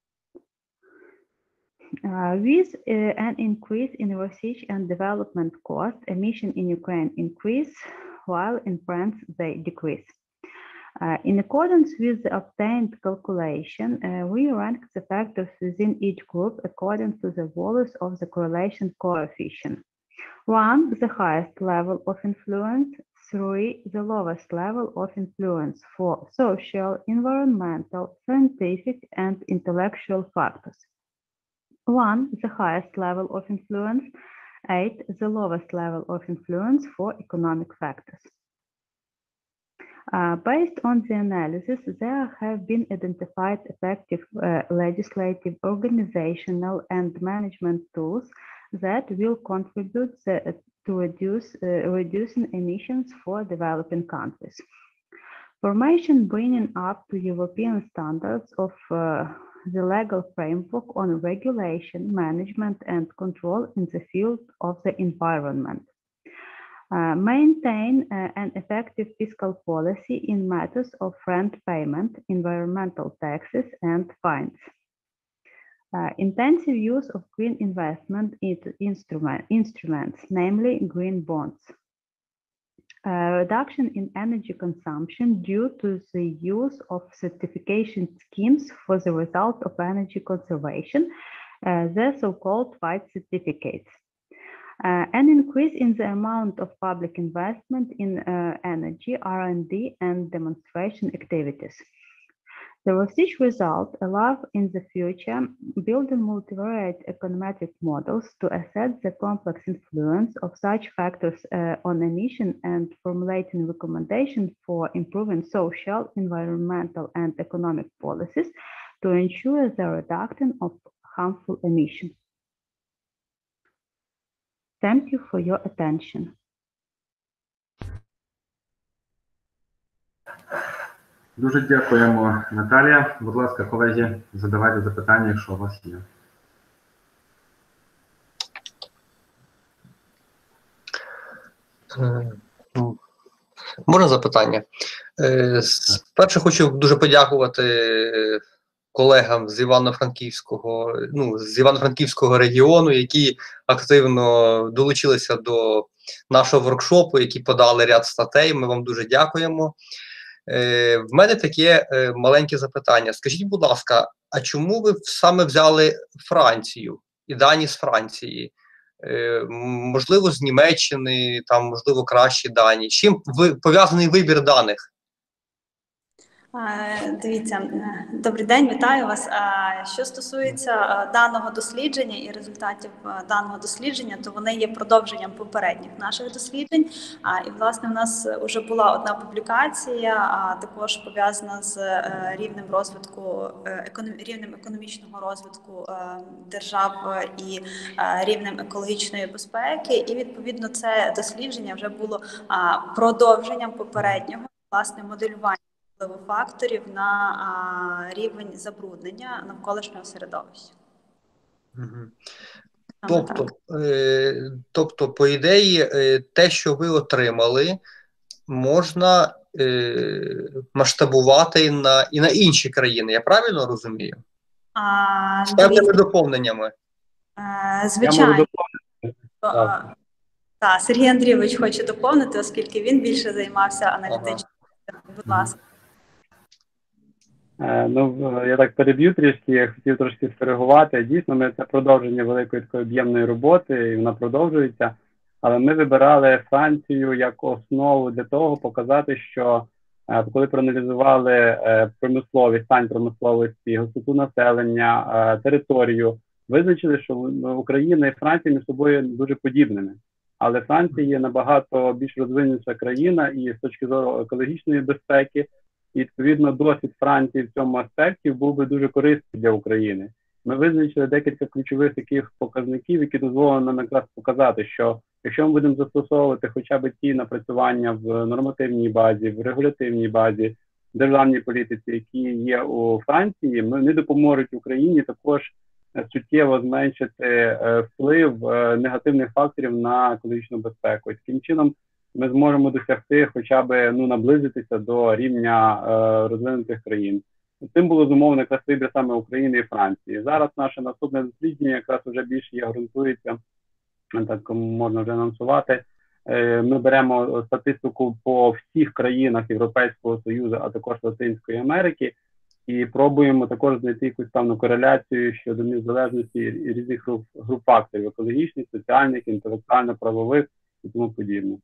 Uh, with uh, an increase in research and development cost, emissions in Ukraine increase, while in France they decrease. Uh, in accordance with the obtained calculation, uh, we rank the factors within each group according to the values of the correlation coefficient. One, the highest level of influence. Three, the lowest level of influence for social, environmental, scientific, and intellectual factors. One, the highest level of influence. Eight, the lowest level of influence for economic factors. Uh, based on the analysis, there have been identified effective uh, legislative, organizational, and management tools that will contribute the, to reduce, uh, reducing emissions for developing countries. Formation bringing up to European standards of uh, the legal framework on regulation, management, and control in the field of the environment. Uh, maintain uh, an effective fiscal policy in matters of rent payment, environmental taxes, and fines. Uh, intensive use of green investment into instrument, instruments, namely green bonds. Uh, reduction in energy consumption due to the use of certification schemes for the result of energy conservation, uh, the so-called white certificates. Uh, an increase in the amount of public investment in uh, energy, R and D, and demonstration activities. The research results allow in the future building multivariate econometric models to assess the complex influence of such factors uh, on emission and formulating recommendations for improving social, environmental, and economic policies to ensure the reduction of harmful emissions. Thank you for your attention. Дуже дякуємо, Наталія. Будь ласка, колеги, задавайте запитання, якщо у вас є. Можна запитання? Спершу хочу дуже подякувати колегам з Івано-Франківського, ну, з Івано-Франківського регіону, які активно долучилися до нашого воркшопу, які подали ряд статей. Ми вам дуже дякуємо. Е, в мене таке е, маленьке запитання. Скажіть, будь ласка, а чому ви саме взяли Францію і дані з Франції? Е, можливо, з Німеччини, там, можливо, кращі дані. З чим ви, пов'язаний вибір даних? Дивіться, добрий день, вітаю вас. Що стосується даного дослідження і результатів даного дослідження, то вони є продовженням попередніх наших досліджень. І, власне, у нас вже була одна публікація, також пов'язана з рівнем розвитку, рівнем економічного розвитку держав і рівнем екологічної безпеки. І, відповідно, це дослідження вже було продовженням попереднього, власне, моделювання факторів на а, рівень забруднення навколишнього середовища. Угу. Тобто, е, тобто, по ідеї, е, те, що ви отримали, можна е, масштабувати на, і на інші країни, я правильно розумію? А, З певними доповненнями. А, звичайно. Так, та, Сергій Андрійович хоче доповнити, оскільки він більше займався аналітичним. Ага. Будь ласка. Ну, я так переб'ю трішки, я хотів трошки скоригувати. Дійсно, ми це продовження великої такої об'ємної роботи, і вона продовжується. Але ми вибирали Францію як основу для того, показати, що коли проаналізували промисловість, стан промисловості, густоту населення, територію, визначили, що Україна і Франція між собою дуже подібними. Але Франція є набагато більш розвинена країна і з точки зору екологічної безпеки, і, відповідно, досвід Франції в цьому аспекті був би дуже корисний для України. Ми визначили декілька ключових таких показників, які дозволили нам якраз показати, що якщо ми будемо застосовувати хоча б ті напрацювання в нормативній базі, в регулятивній базі, в державній політиці, які є у Франції, вони допоможуть Україні також суттєво зменшити вплив негативних факторів на екологічну безпеку. І таким чином ми зможемо досягти хоча б ну, наблизитися до рівня е, розвинутих країн. Цим було зумовлено якраз вибір саме України і Франції. Зараз наше наступне дослідження якраз вже більше є ґрунтується, так можна вже анонсувати. Е, ми беремо статистику по всіх країнах Європейського Союзу, а також Латинської Америки, і пробуємо також знайти якусь певну кореляцію щодо незалежності різних груп, груп факторів – екологічних, соціальних, інтелектуально-правових і тому подібне.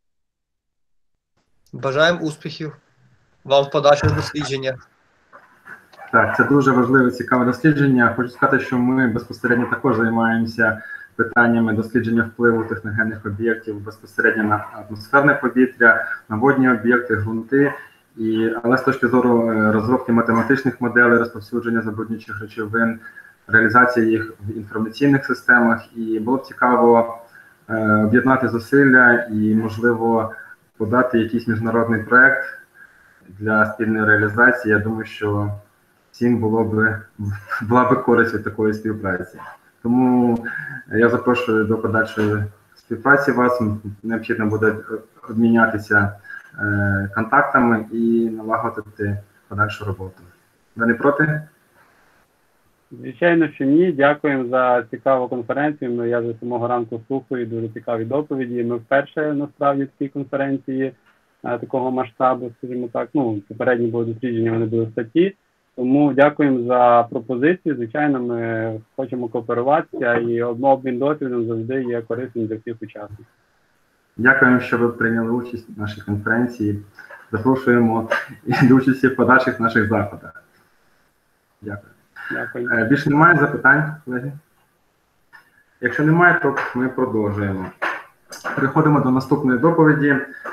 Бажаємо успіхів вам в подальших дослідженнях. Так, це дуже важливе, цікаве дослідження. Хочу сказати, що ми безпосередньо також займаємося питаннями дослідження впливу техногенних об'єктів безпосередньо на атмосферне повітря, на водні об'єкти, ґрунти. І, але з точки зору розробки математичних моделей, розповсюдження забруднюючих речовин, реалізації їх в інформаційних системах. І було б цікаво е, об'єднати зусилля і, можливо, подати якийсь міжнародний проєкт для спільної реалізації. Я думаю, що всім було б, була б користь від такої співпраці. Тому я запрошую до подальшої співпраці вас. Необхідно буде обмінятися е, контактами і налагодити подальшу роботу. Ви не проти? Звичайно, що ні. Дякуємо за цікаву конференцію. Ну, я за самого ранку слухаю дуже цікаві доповіді. Ми вперше насправді в цій конференції. такого масштабу, скажімо так. Ну, попередні були дослідження, вони були в статті. Тому дякуємо за пропозиції. Звичайно, ми хочемо кооперуватися, і обмін досвідом завжди є корисним для всіх учасників. Дякуємо, що ви прийняли участь в нашій конференції. Запрошуємо до участі в подальших наших заходах. Дякую. Дякую. Більше немає запитань, колеги? Якщо немає, то ми продовжуємо. Переходимо до наступної доповіді.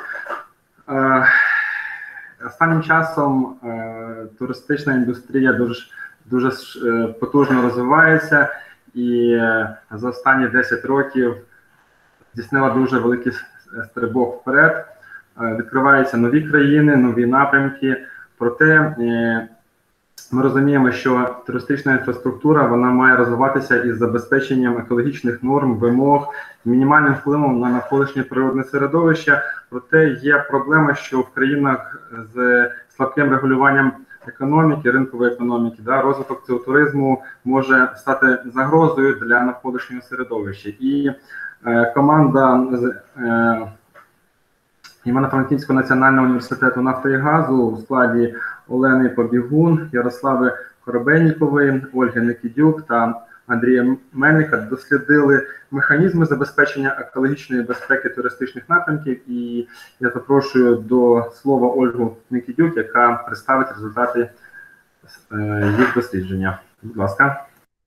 Останнім часом туристична індустрія дуже, дуже потужно розвивається, і за останні десять років здійснила дуже великий стрибок вперед. Відкриваються нові країни, нові напрямки. Проте ми розуміємо, що туристична інфраструктура вона має розвиватися із забезпеченням екологічних норм, вимог, мінімальним впливом на навколишнє природне середовище. Проте є проблема, що в країнах з слабким регулюванням економіки, ринкової економіки, да, розвиток цього туризму може стати загрозою для навколишнього середовища. І е, команда з е, Івано-Франківського національного університету нафти і газу у складі Олени Побігун, Ярослави Коробейнікової, Ольги Никідюк та Андрія Мельника дослідили механізми забезпечення екологічної безпеки туристичних напрямків. І я запрошую до слова Ольгу Никідюк, яка представить результати е, їх дослідження. Будь ласка.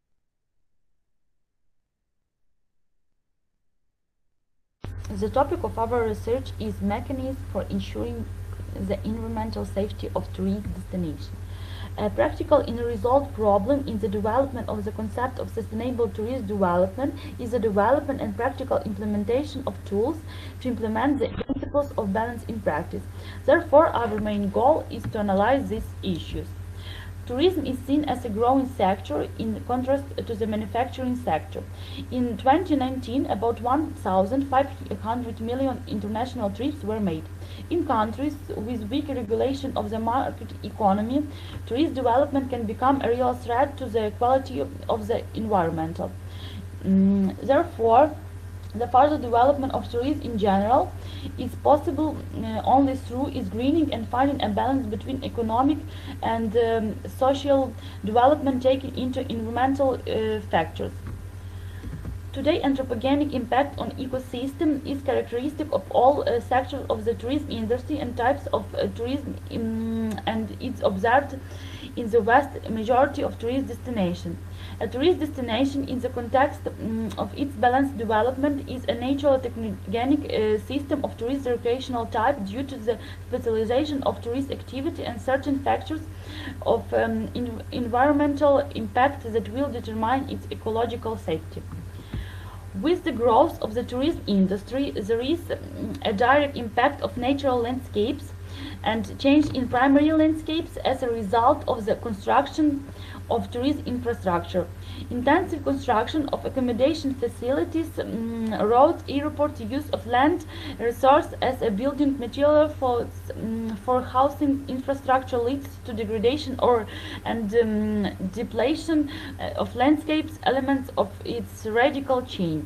The topic of our research is mechanisms for ensuring the environmental safety of tourist destination. A practical in-result problem in the development of the concept of sustainable tourist development is the development and practical implementation of tools to implement the principles of balance in practice. Therefore, our main goal is to analyze these issues. Tourism is seen as a growing sector in contrast to the manufacturing sector. In twenty nineteen, about one thousand five hundred million international trips were made. In countries with weak regulation of the market economy, tourist development can become a real threat to the quality of the environment. Mm, therefore, the further development of tourism in general is possible uh, only through its greening and finding a balance between economic and um, social development taking into environmental uh, factors. Today, anthropogenic impact on ecosystem is characteristic of all uh, sectors of the tourism industry and types of uh, tourism, um, and it's observed in the vast majority of tourist destinations. A tourist destination in the context um, of its balanced development is a natural technogenic uh, system of tourist recreational type due to the specialization of tourist activity and certain factors of um, in environmental impact that will determine its ecological safety. With the growth of the tourism industry, there is um, a direct impact of natural landscapes and change in primary landscapes as a result of the construction of tourist infrastructure. Intensive construction of accommodation facilities, um, roads, airports, use of land resource as a building material for, um, for housing infrastructure leads to degradation or and um, depletion of landscapes, elements of its radical change.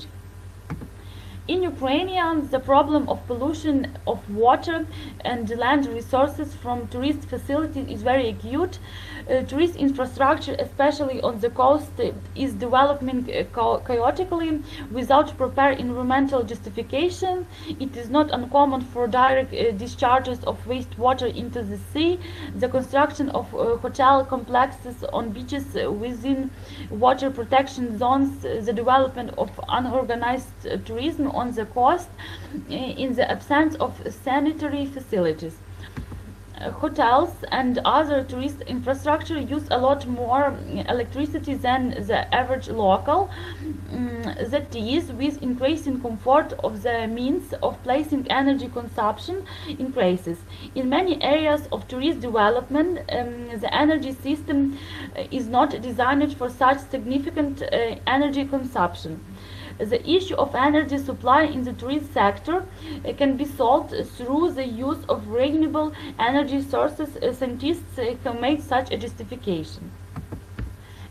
In Ukraine, the problem of pollution of water and land resources from tourist facilities is very acute. Uh, tourist infrastructure, especially on the coast, uh, is developing uh, chaotically without proper environmental justification. It is not uncommon for direct uh, discharges of wastewater into the sea, the construction of uh, hotel complexes on beaches uh, within water protection zones, uh, the development of unorganized uh, tourism on the coast uh, in the absence of sanitary facilities. Uh, hotels and other tourist infrastructure use a lot more electricity than the average local. Um, that is, with increasing comfort of the means of placing energy consumption increases. In many areas of tourist development, um, the energy system uh, is not designed for such significant uh, energy consumption. The issue of energy supply in the tourist sector uh, can be solved through the use of renewable energy sources. Uh, scientists uh, can make such a justification.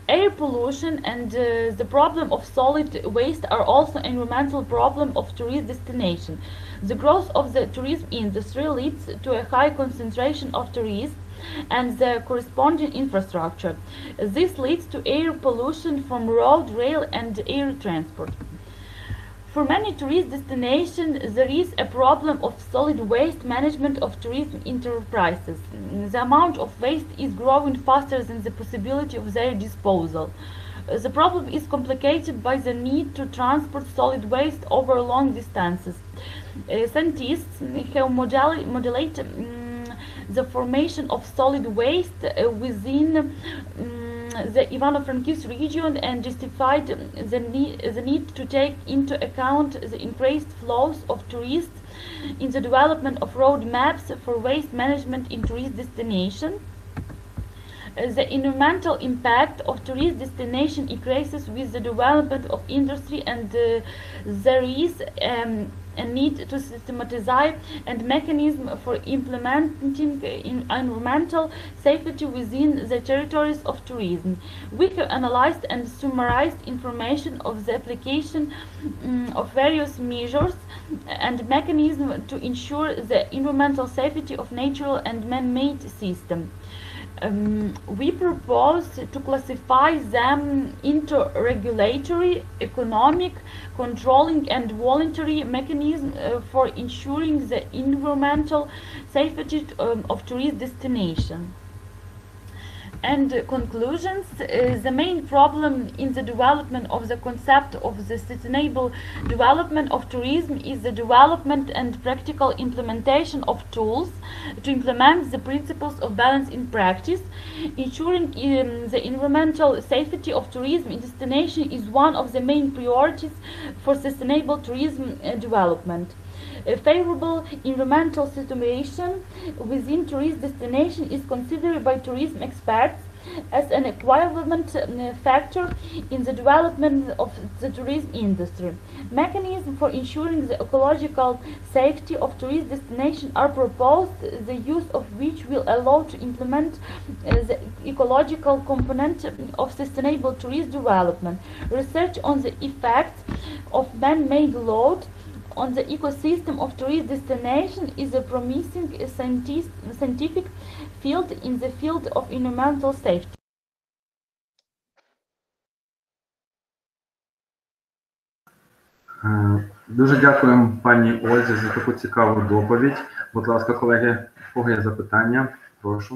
Air pollution and uh, the problem of solid waste are also environmental problem of tourist destination. The growth of the tourism industry leads to a high concentration of tourists and the corresponding infrastructure. This leads to air pollution from road, rail and air transport. For many tourist destinations, there is a problem of solid waste management of tourism enterprises. The amount of waste is growing faster than the possibility of their disposal. The problem is complicated by the need to transport solid waste over long distances. Uh, scientists have model modelated um, the formation of solid waste uh, within um, the Ivano-Frankivsk region and justified the need, the need to take into account the increased flows of tourists in the development of road maps for waste management in tourist destinations. The environmental impact of tourist destination increases with the development of industry, and uh, there is um, a need to systematize and mechanism for implementing environmental safety within the territories of tourism. We have analyzed and summarized information of the application um, of various measures and mechanisms to ensure the environmental safety of natural and man-made systems. Um, we propose to classify them into regulatory, economic, controlling and voluntary mechanisms uh, for ensuring the environmental safety um, of tourist destination. And uh, conclusions, uh, the main problem in the development of the concept of the sustainable development of tourism is the development and practical implementation of tools to implement the principles of balance in practice. Ensuring um, the environmental safety of tourism in destination is one of the main priorities for sustainable tourism uh, development. A favorable environmental situation within tourist destination is considered by tourism experts as an equivalent uh, factor in the development of the tourism industry. Mechanisms for ensuring the ecological safety of tourist destination are proposed, the use of which will allow to implement uh, the ecological component of sustainable tourist development. Research on the effects of man-made load on the ecosystem of tourist destination is a promising scientific field in the field of environmental safety. Дуже дякуємо пані Ользі за таку цікаву доповідь. Будь ласка, колеги, у кого є запитання? Прошу.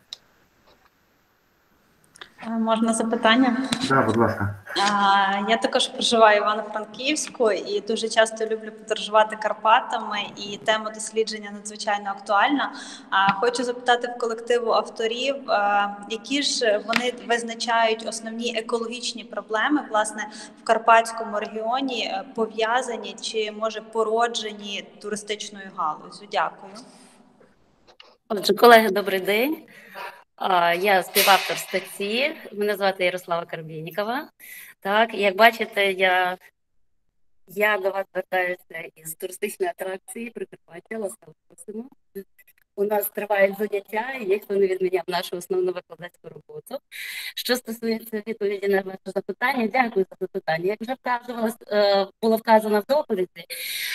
Можна запитання? Так, будь ласка. Я також проживаю в Івано-Франківську і дуже часто люблю подорожувати Карпатами, і тема дослідження надзвичайно актуальна. Хочу запитати в колективу авторів, які ж вони визначають основні екологічні проблеми, власне, в Карпатському регіоні пов'язані чи, може, породжені туристичною галуззю. Дякую. Отже, колеги, добрий день. Я співавтор статті, мене звати Ярослава Коробейнykova. Так, як бачите, я, я до вас звертаюся із туристичної атракції Прикарпаття, ласкаво просимо. У нас тривають заняття, і ніхто не відміняв нашу основну викладацьку роботу. Що стосується відповіді на ваше запитання, дякую за запитання. Як вже вказувалось, було вказано в доповіді,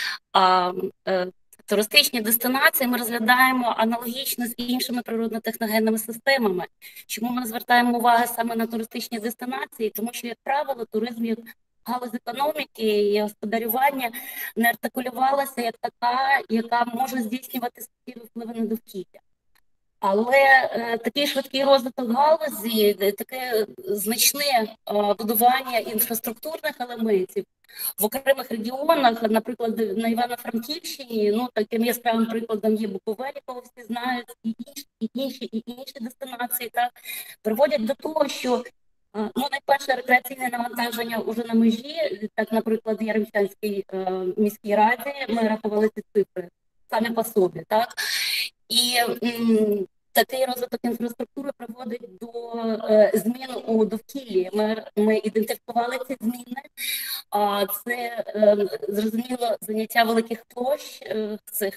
туристичні дестинації ми розглядаємо аналогічно з іншими природно-техногенними системами. Чому ми звертаємо увагу саме на туристичні дестинації? Тому що, як правило, туризм як галузь економіки і господарювання не артикулювалася як така, яка може здійснювати суттєві впливи на довкілля. Але е, такий швидкий розвиток галузі, таке значне е, будування інфраструктурних елементів в окремих регіонах, наприклад, на Івано-Франківщині, ну, таким яскравим прикладом є Буковель, якого всі знають, і інші, і інші, і інші дестинації, так, приводять до того, що, е, ну, найперше, рекреаційне навантаження уже на межі, так, наприклад, в Яремчанській е, міській раді, ми рахували ці цифри самі по собі, так. І м, такий розвиток інфраструктури приводить до е, змін у довкіллі. Ми, ми ідентифікували ці зміни. А це, е, зрозуміло, заняття великих площ е, цих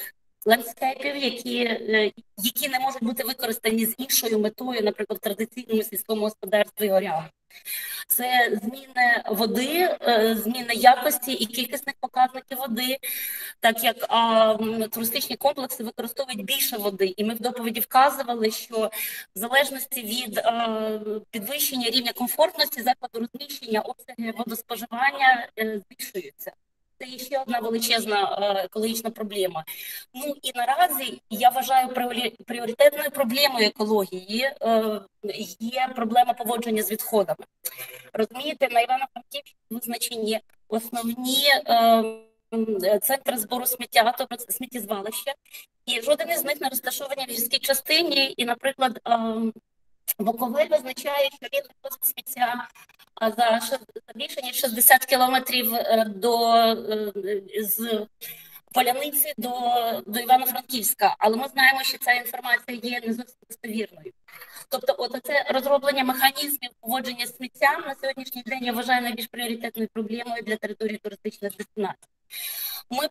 ландскейпів, які, які не можуть бути використані з іншою метою, наприклад, в традиційному сільському господарстві горях. Це зміни води, зміни якості і кількісних показників води, так як а, туристичні комплекси використовують більше води. І ми в доповіді вказували, що в залежності від а, підвищення рівня комфортності закладу розміщення обсяги водоспоживання а, збільшуються. Це є ще одна величезна а, екологічна проблема. Ну і наразі я вважаю пріоритетною проблемою екології а, є проблема поводження з відходами. Розумієте, на Івано-Франківську визначені основні а, центри збору сміття, тобто сміттєзвалища, і жоден із них не розташований в гірській частині. І, наприклад, Буковель визначає, що він вивозить сміття за більше ніж шістдесят кілометрів до, з Поляниці до, до Івано-Франківська. Але ми знаємо, що ця інформація є не зовсім достовірною. Тобто, от це розроблення механізмів поводження з сміттям на сьогоднішній день я вважаю найбільш пріоритетною проблемою для території туристичних дестинацій. Ми,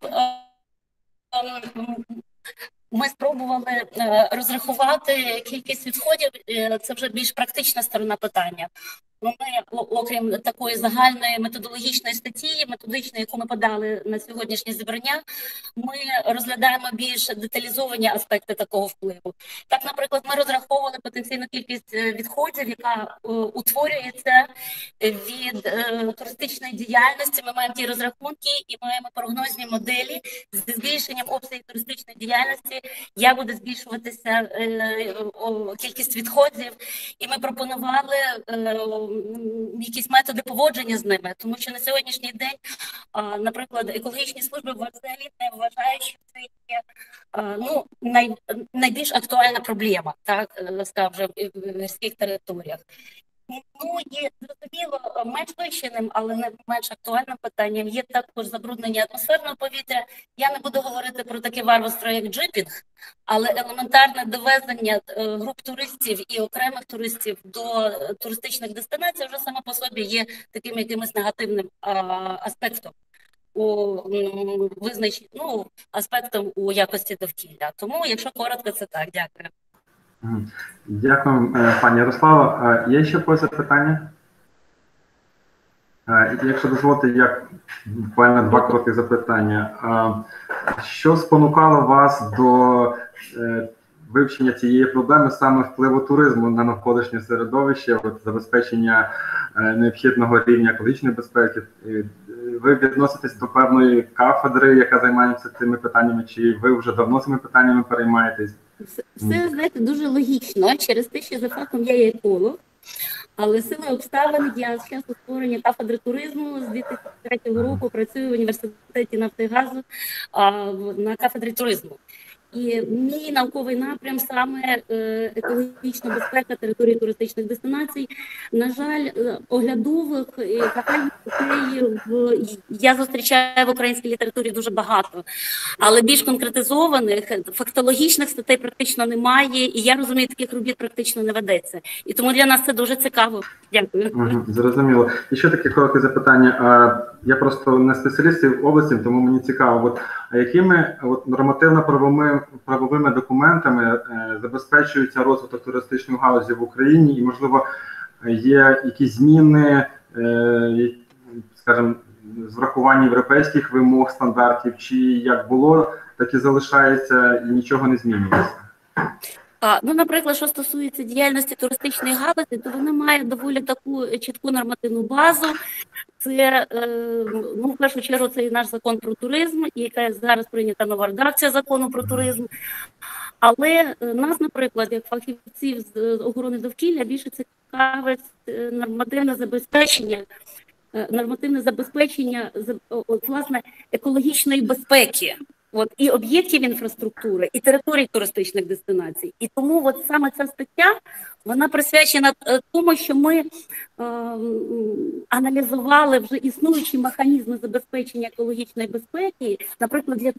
ми спробували розрахувати кількість відходів, це вже більш практична сторона питання. Ми, окрім такої загальної методологічної статті, методичної, яку ми подали на сьогоднішнє зібрання, ми розглядаємо більш деталізовані аспекти такого впливу. Так, наприклад, ми розраховували потенційну кількість відходів, яка е, утворюється від е, туристичної діяльності. Ми маємо ті розрахунки і маємо прогнозні моделі з збільшенням обсягів туристичної діяльності, як буде збільшуватися е, о, кількість відходів. І ми пропонували е, якісь методи поводження з ними, тому що на сьогоднішній день, а, наприклад, екологічні служби взагалі не вважають, що це є а, ну, най, найбільш актуальна проблема, так, скажімо, в гірських територіях. Ну, є, зрозуміло, менш вивченим, але не менш актуальним питанням є також забруднення атмосферного повітря. Я не буду говорити про таке варварство, як джипінг, але елементарне довезення груп туристів і окремих туристів до туристичних дестинацій вже саме по собі є таким якимось негативним а, аспектом у визначенні, ну, аспектом у якості довкілля. Тому, якщо коротко, це так. Дякую. Дякую, пані Ярослава. Є ще якісь запитання? Якщо дозволите, я буквально два короткі запитання. Що спонукало вас до вивчення цієї проблеми саме впливу туризму на навколишнє середовище, от, забезпечення необхідного рівня екологічної безпеки? Ви відноситесь до певної кафедри, яка займається цими питаннями, чи ви вже давно цими питаннями переймаєтесь? Все, знаєте, дуже логічно, через те, що за фактом я є еколог, але сили обставин я з часу створення кафедри туризму з дві тисячі третього року працюю в університеті нафти і газу а, на кафедрі туризму. І мій науковий напрям саме екологічна безпека території туристичних дестинацій. На жаль, оглядових і загальних статей я зустрічаю в українській літературі дуже багато, але більш конкретизованих, фактологічних статей практично немає, і я розумію, таких робіт практично не ведеться. І тому для нас це дуже цікаво. Дякую. Угу, зрозуміло. І ще таке коротке запитання. Я просто не спеціаліст в області, тому мені цікаво, от, а якими от, нормативно-правовими правовими документами е, забезпечується розвиток туристичної галузі в Україні, і, можливо, є якісь зміни, е, скажімо, з врахуванням європейських вимог, стандартів, чи як було, так і залишається і нічого не змінюється? А, ну, наприклад, що стосується діяльності туристичної галузі, то вона має доволі таку чітку нормативну базу. Це, е, ну, в першу чергу, це і наш закон про туризм, і яка зараз прийнята нова редакція закону про туризм. Але нас, наприклад, як фахівців з охорони довкілля, більше цікавить нормативне забезпечення, нормативне забезпечення, от, власне, екологічної безпеки. От, і об'єктів інфраструктури, і територій туристичних дестинацій. І тому от саме ця стаття, вона присвячена тому, що ми е, аналізували вже існуючі механізми забезпечення екологічної безпеки, наприклад, для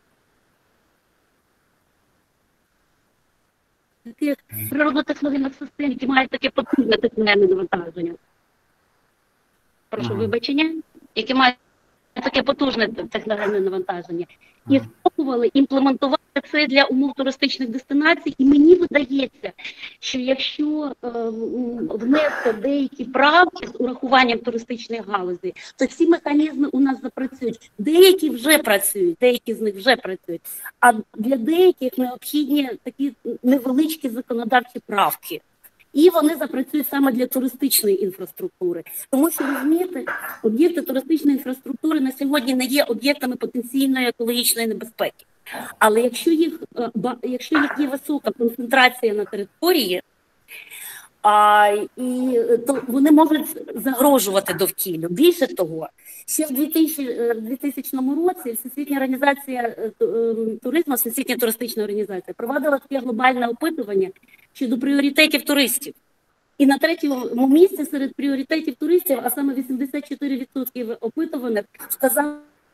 таких природно-техногенних систем, які мають таке потужне техногенне навантаження. Прошу вибачення, які мають таке потужне техногенне навантаження. І спробували імплементувати це для умов туристичних дестинацій, і мені видається, що якщо е, внести деякі правки з урахуванням туристичної галузі, то всі механізми у нас запрацюють. Деякі вже працюють, деякі з них вже працюють, а для деяких необхідні такі невеличкі законодавчі правки. І вони запрацюють саме для туристичної інфраструктури. Тому що, розумієте, об'єкти туристичної інфраструктури на сьогодні не є об'єктами потенційної екологічної небезпеки. Але якщо їх, якщо їх є висока концентрація на території, а, і, то вони можуть загрожувати довкіллю. Більше того, ще в двохтисячному році Всесвітня організація туризму, Всесвітня туристична організація, провадила таке глобальне опитування щодо пріоритетів туристів. І на третьому місці серед пріоритетів туристів, а саме вісімдесят чотири відсотки опитуваних, сказали,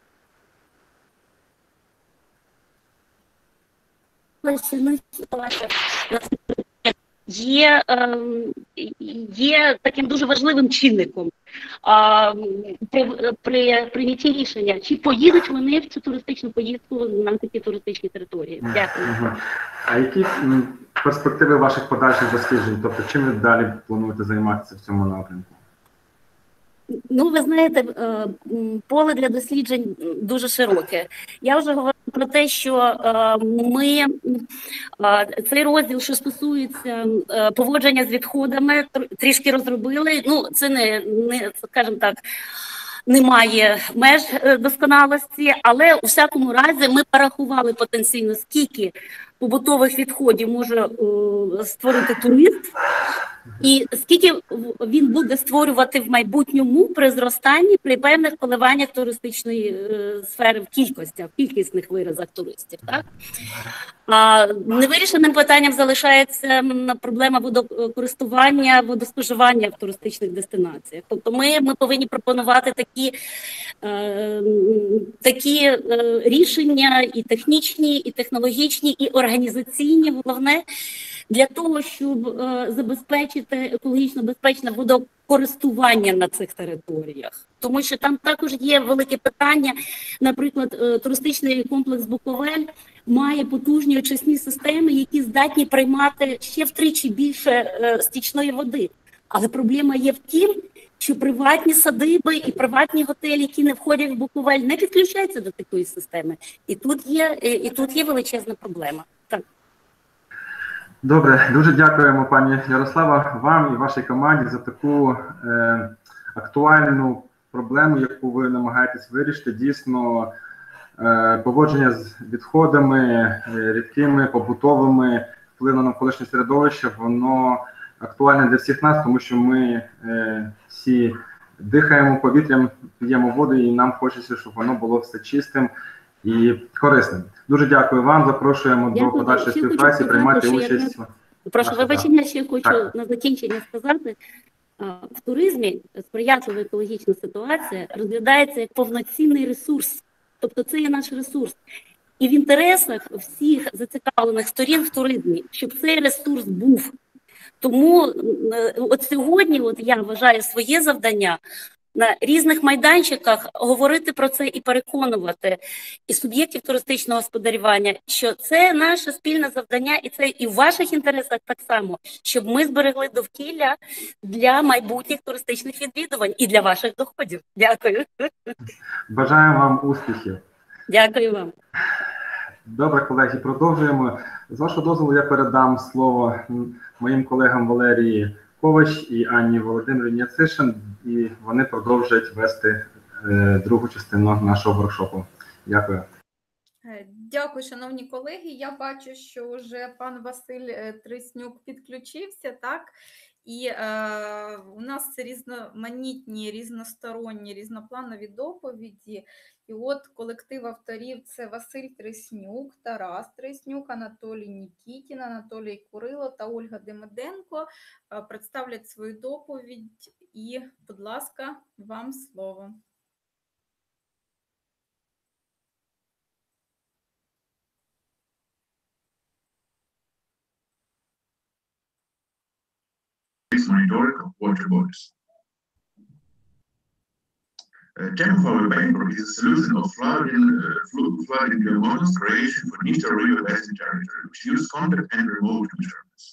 що не є, є таким дуже важливим чинником а, при, при прийнятті рішення, чи поїдуть вони в цю туристичну поїздку на такі туристичні території. Дякую. Угу. А які перспективи ваших подальших досліджень? Тобто чим ви далі плануєте займатися в цьому напрямку? Ну, ви знаєте, поле для досліджень дуже широке. Я вже говорила про те, що ми цей розділ, що стосується поводження з відходами, трішки розробили. Ну, це не, не скажімо так, немає меж досконалості, але у всякому разі ми порахували потенційно, скільки побутових відходів може створити турист, і скільки він буде створювати в майбутньому при зростанні, при певних коливаннях туристичної е, сфери в кількостях, в кількісних виразах туристів. Так? А невирішеним питанням залишається проблема водокористування, водоспоживання в туристичних дестинаціях. Тобто ми, ми повинні пропонувати такі, е, такі е, рішення і технічні, і технологічні, і організаційні, головне, для того, щоб е, забезпечити екологічно безпечне водокористування на цих територіях. Тому що там також є велике питання, наприклад, е, туристичний комплекс Буковель має потужні очисні системи, які здатні приймати ще втричі більше е, стічної води. Але проблема є в тім, що приватні садиби і приватні готелі, які не входять в Буковель, не підключаються до такої системи. І тут є, і тут є величезна проблема. Так. Добре, дуже дякуємо, пані Ярослава, вам і вашій команді за таку е, актуальну проблему, яку ви намагаєтесь вирішити. Дійсно, е, поводження з відходами, е, рідкими, побутовими, вплив на навколишнє середовище, воно актуальне для всіх нас, тому що ми е, всі дихаємо повітрям, п'ємо воду, і нам хочеться, щоб воно було все чистим і корисним. Дуже дякую вам, запрошуємо дякую, до подальшої співпраці, приймати участь. Я... Прошу вибачення, ще хочу так. на закінчення сказати. В туризмі сприятлива екологічна ситуація розглядається як повноцінний ресурс. Тобто це є наш ресурс. І в інтересах всіх зацікавлених сторін в туризмі, щоб цей ресурс був. Тому от сьогодні от я вважаю своє завдання на різних майданчиках говорити про це і переконувати і суб'єктів туристичного господарювання, що це наше спільне завдання, і це і в ваших інтересах так само, щоб ми зберегли довкілля для майбутніх туристичних відвідувань і для ваших доходів. Дякую. Бажаю вам успіхів. Дякую вам. Добре, колеги, продовжуємо. З вашого дозволу я передам слово моїм колегам Валерії Ковач і Анні Володимирівні Яцишин, і вони продовжують вести е, другу частину нашого воркшопу. Дякую. Дякую, шановні колеги. Я бачу, що вже пан Василь Триснюк підключився, так? І е, у нас різноманітні, різносторонні, різнопланові доповіді. І от колектив авторів – це Василь Триснюк, Тарас Триснюк, Анатолій Нікітін, Анатолій Курило та Ольга Демиденко е, представлять свою доповідь. І, будь ласка, вам слово. Monitoring of water bodies. Uh, term for the paper is a solution of flooding, uh, flooding models creation for Dniester River basin territory, which use contact and remote measurements.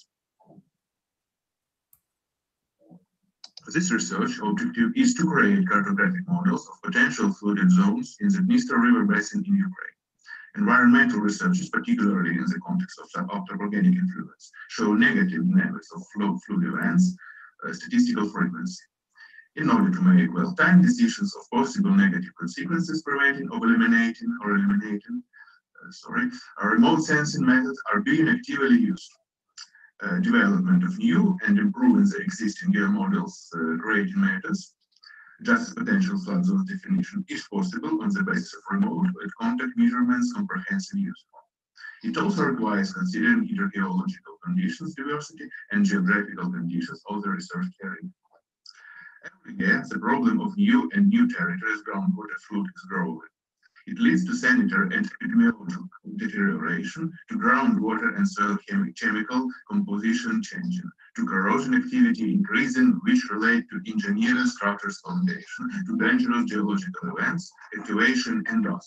This research objective is to create cartographic models of potential flooded zones in the Dniester River basin in Ukraine. Environmental researches, particularly in the context of anthropogenic influence, show negative levels of flood, flood events, uh, statistical frequency. In order to make well-timed decisions of possible negative consequences, preventing or eliminating or eliminating, uh, sorry, remote sensing methods are being actively used. Uh, development of new and improving the existing geomodels uh, grading methods, just as potential flood zone definition, is possible on the basis of remote and contact measurements comprehensive use. It also requires considering hydrogeological conditions, diversity, and geographical conditions of the research area. Every year, the problem of new and new territories groundwater flood is growing. It leads to sanitary and epidemiological deterioration, to groundwater and soil chemi chemical composition changing, to corrosion activity increasing, which relate to engineering structures foundation, to dangerous geological events, activation, and loss.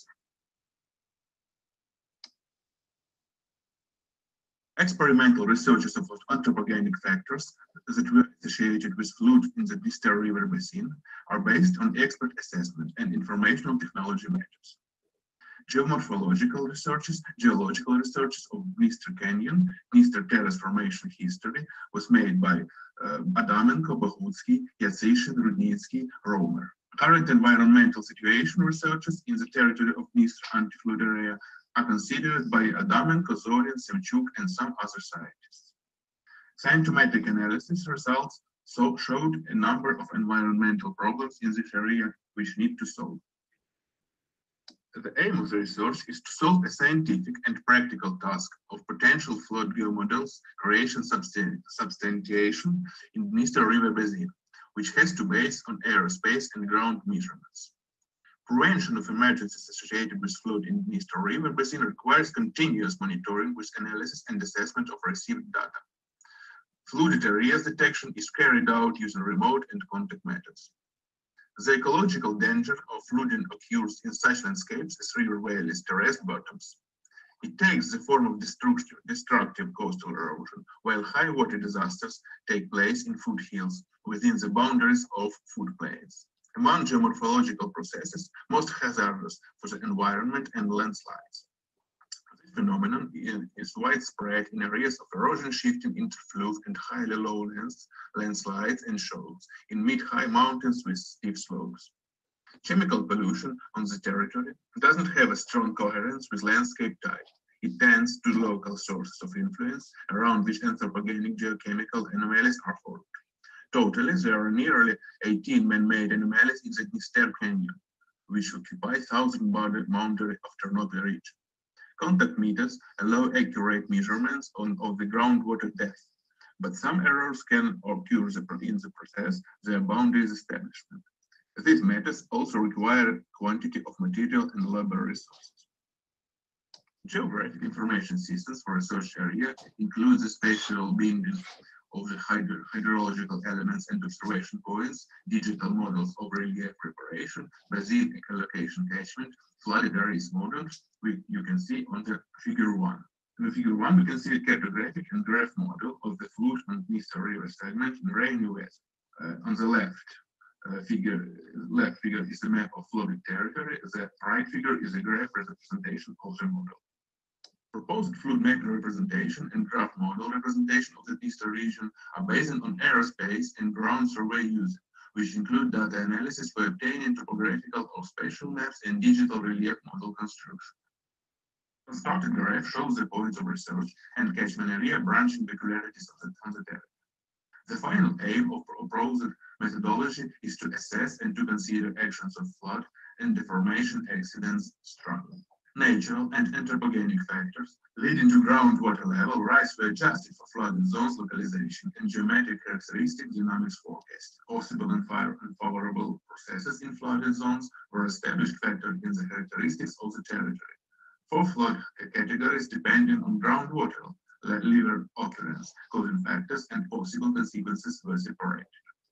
Experimental researches of anthropogenic factors that were associated with flood in the Dniester River basin are based on expert assessment and informational technology methods. Geomorphological researches, geological researches of Dniester Canyon, Dniester Terrace formation history was made by uh, Adamenko, Bohutsky, Yatsyshin, Rudnitsky, Romer. Current environmental situation researches in the territory of Dniester anti-flood area are considered by Adamenko, Zorin, Semchuk, and some other scientists. Scientific analysis results so showed a number of environmental problems in this area which need to solve. The aim of the research is to solve a scientific and practical task of potential flood geomodels creation substantiation in Dniester River basin, which has to base on aerospace and ground measurements. Prevention of emergencies associated with flood in Dniester River basin requires continuous monitoring with analysis and assessment of received data. Flooded areas detection is carried out using remote and contact methods. The ecological danger of flooding occurs in such landscapes as river valleys, terraced bottoms. It takes the form of destructive, destructive coastal erosion, while high water disasters take place in foothills within the boundaries of floodplains. Among geomorphological processes, most hazardous for the environment and landslides. This phenomenon is widespread in areas of erosion shifting interflow and highly low lands, landslides and shoals, in mid-high mountains with steep slopes. Chemical pollution on the territory doesn't have a strong coherence with landscape type. It tends to local sources of influence around which anthropogenic geochemical anomalies are formed. Totally, there are nearly eighteen man-made anomalies in the Dniester Canyon, which occupy southern boundary of Ternopil region. Contact meters allow accurate measurements on, of the groundwater depth, but some errors can occur in the process, their boundaries establishment. These methods also require a quantity of material and labor resources. Geographic information systems for research area include the spatial binding of the hydro hydrological elements and observation points, digital models of relief preparation, basin echolocation catchment, flooded areas models, which you can see on the figure one. In the figure one, we can see a cartographic and graph model of the flood on Dniester River segment in rainy weather. Uh, on the left uh, figure, left figure is a map of flooded territory. The right figure is a graph representation of the model. Proposed flood map representation and graph model representation of the Dniester region are based on aerospace and ground survey use, which include data analysis for obtaining topographical or spatial maps and digital relief model construction. The constructed graph shows the points of research and catchment area branching peculiarities of the, on the territory. The final aim of proposed methodology is to assess and to consider actions of flood and deformation accidents strongly. Natural and anthropogenic factors leading to groundwater level rise were adjusted for flooded zones localization and geometric characteristic dynamics forecast. Possible and unfavorable processes in flooded zones were established factored in the characteristics of the territory. Four flood categories depending on groundwater level occurrence, causing factors and possible consequences were separated.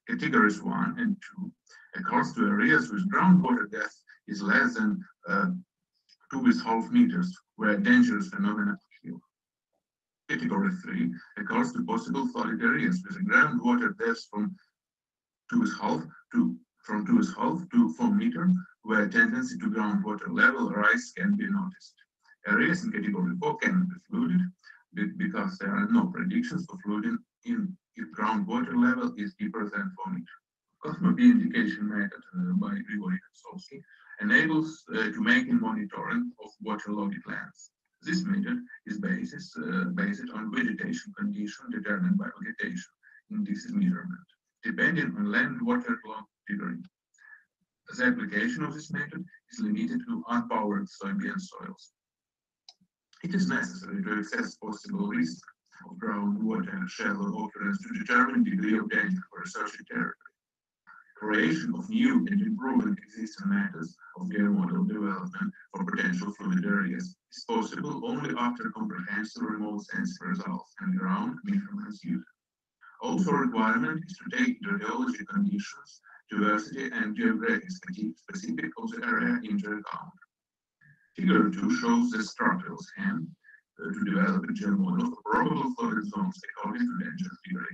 Categories one and two occurs to areas whose groundwater depth is less than uh, two and a half meters, where dangerous phenomena occur. Category three occurs to possible flooded areas with a groundwater depth from two and a half to from two and a half to four meters, where tendency to groundwater level rise can be noticed. Areas in category four cannot be flooded because there are no predictions for flooding in if groundwater level is deeper than four meters. Cosmopy indication method uh, by Grigori Solsky enables uh, to make a monitoring of waterlogged lands. This method is basis, uh, based on vegetation condition determined by vegetation indices measurement, depending on land waterlogged degree. The application of this method is limited to unpowered soybean soils. It is necessary to assess possible risk of groundwater and shallow occurrence to determine degree of danger for such a territory. Creation of new and improving existing methods of geomodel development for potential flooded areas is possible only after comprehensive remote sensing results and ground measurements used. Also, requirement is to take into geology conditions, diversity, and geographic specific of the area into account. Figure two shows the structural scheme uh, to develop a geomodel for probable flooded zones according to danger degree.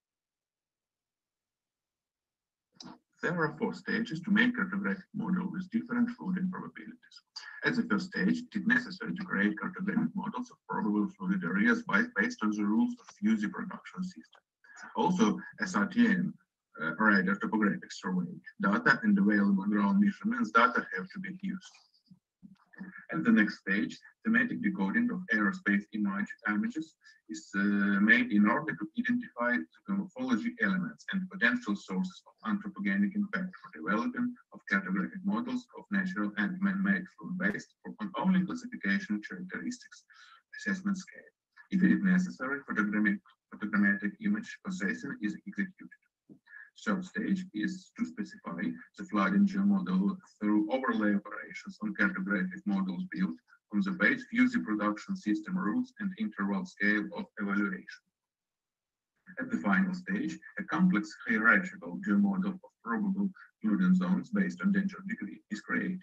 There are four stages to make cartographic model with different flooding probabilities. At the first stage, it is necessary to create cartographic models of probable flooded areas by, based on the rules of fuzzy production system. Also, S R T M, uh, radar topographic survey, data and available ground measurements data have to be used. At the next stage, thematic decoding of aerospace image images is uh, made in order to identify the morphology elements and potential sources of anthropogenic impact for development of cartographic models of natural and man-made flood based on only classification characteristics assessment scale. If it is necessary, photogrammetric, photogrammetric image processing is executed. Third stage is to specify the flooding geomodel through overlay operations on cartographic models built on the base fuzzy production system rules and interval scale of evaluation. At the final stage, a complex hierarchical geomodel of probable flooding zones based on danger degree is created.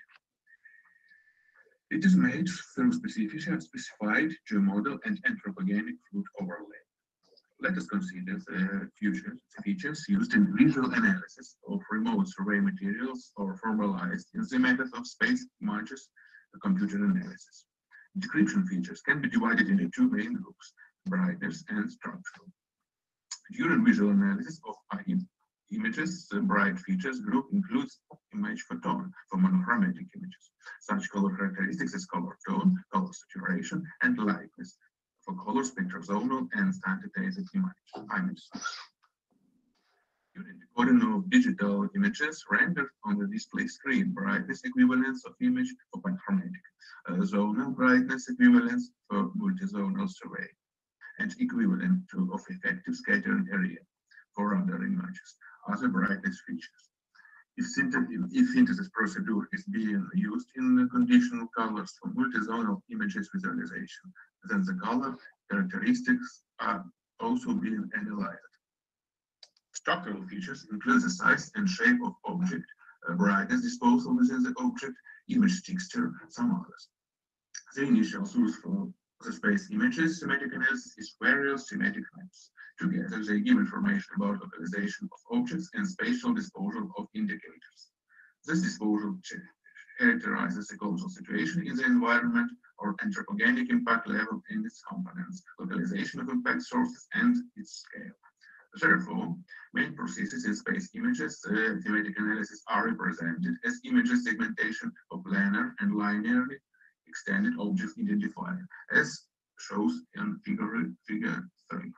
It is made through specific, specified geomodel and anthropogenic flood overlay. Let us consider the features, the features used in visual analysis of remote survey materials or formalized in the method of space images computer analysis. Description features can be divided into two main groups, brightness and structural. During visual analysis of images, the bright features group includes image photon for monochromatic images. Such color characteristics as color tone, color saturation, and lightness for color spectrozonal and standardized images. During decoding of digital images rendered on the display screen, brightness equivalence of image for panchromatic, uh, zonal brightness equivalence for multizonal survey, and equivalent to of effective scattering area for other images, other brightness features. If, if synthesis procedure is being used in the conditional colors for multizonal images visualization, then the color characteristics are also being analyzed. Structural features include the size and shape of object, uh, brightness disposal within the object, image texture, and some others. The initial source for the space images semantic analysis is various semantic maps. Together, they give information about localization of objects and spatial disposal of indicators. This disposal characterizes the causal situation in the environment or anthropogenic impact level in its components, localization of impact sources, and its scale. Therefore, main processes in space images, uh, thematic analysis are represented as images segmentation of planar and linearly extended objects identified, as shows in figure, figure three.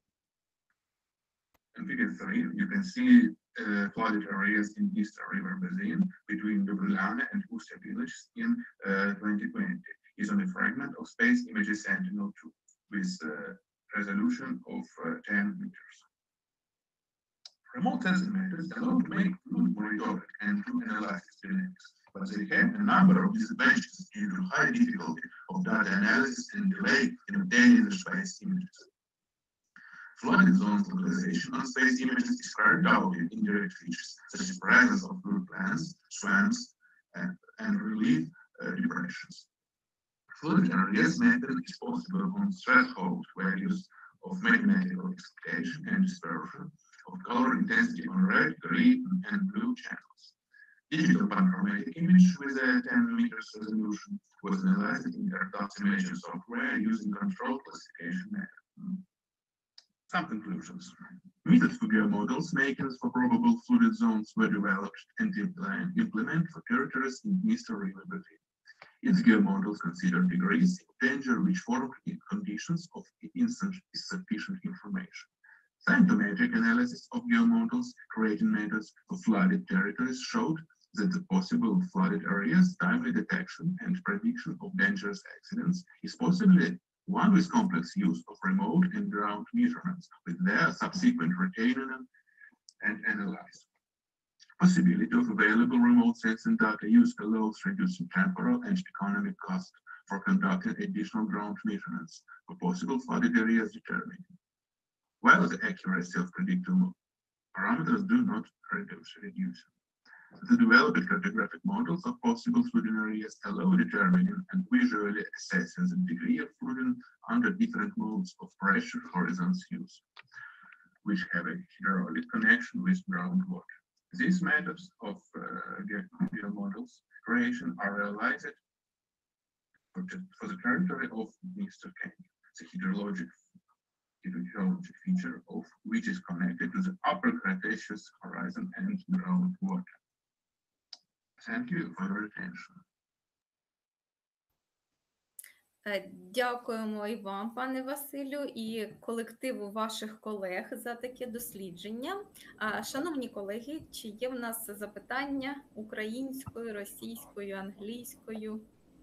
In figure three, you can see uh, flooded areas in Eastern River Basin between Gabriel and Ustya villages in uh, twenty twenty. Is on a fragment of space images Sentinel two with uh, resolution of uh, ten meters. Remote sensing methods allow to make flood monitoring and to analyze dynamics, but they have a number of disadvantages due to high difficulty of data analysis and delay in obtaining the space images. Flooded zones localization on space images is carried out in indirect features, such as presence of fluid plants, swamps, and, and relief uh, depressions. Flooded areas method is possible on threshold values of mathematical excitation and dispersion of color intensity on red, green, and blue channels. Digital panoramic image with a ten meters resolution was analyzed in Earth simulation software using controlled classification method. Some conclusions. Method figure models makers for probable flooded zones were developed and implemented for territories in Eastern River basin. Its geomodels consider degrees of danger which form conditions of insufficient information. Scientometric analysis of geomodels creating methods for flooded territories showed that the possible flooded areas, timely detection and prediction of dangerous accidents is possibly one with complex use of remote and ground measurements with their subsequent retaining and analyze. Possibility of available remote sensing data used allows reducing temporal and economic cost for conducting additional ground measurements for possible flooded areas determined. While the accuracy of predictive parameters do not reduce, reduce. The developed cartographic models of possible flooding areas allow determining and visually assessing the degree of flooding under different modes of pressure horizons use, which have a hydraulic connection with groundwater. These methods of uh, geomodels creation are realized for, for the territory of Mister Canyon, the hydrologic, hydrologic feature of which is connected to the upper Cretaceous horizon and groundwater. Thank you for your attention. Дякуємо і вам, пане Василю, і колективу ваших колег за таке дослідження. Шановні колеги, чи є в нас запитання українською, російською, англійською?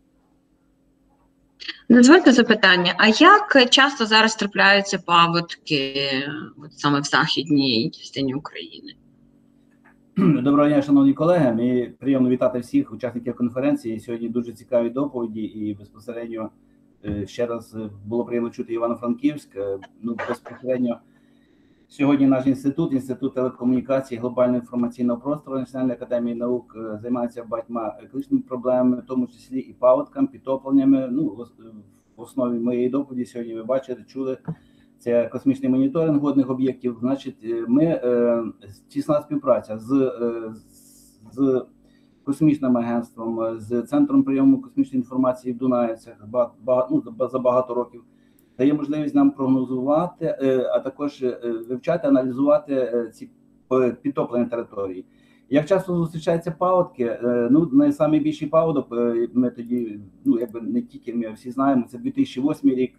Дозвольте запитання, а як часто зараз трапляються паводки от саме в західній частині України? Доброго дня, шановні колеги. Мені приємно вітати всіх учасників конференції. Сьогодні дуже цікаві доповіді і безпосередньо ще раз було приємно чути Івано-Франківськ. Ну, безпосередньо сьогодні наш інститут, Інститут телекомунікації, глобального інформаційного простору Національної академії наук займається багатьма екологічними проблемами, в тому числі і паводками, підтопленнями. Ну, в основі моєї доповіді сьогодні ви бачите, чули, це космічний моніторинг водних об'єктів. Значить, ми тісна співпраця з, з космічним агентством, з центром прийому космічної інформації в Дунаївцях багато, ну, за багато років дає можливість нам прогнозувати, а також вивчати, аналізувати ці підтоплені території. Як часто зустрічаються паводки? Ну, найбільший паводок ми тоді, ну, якби не тільки ми всі знаємо, це дві тисячі восьмий рік.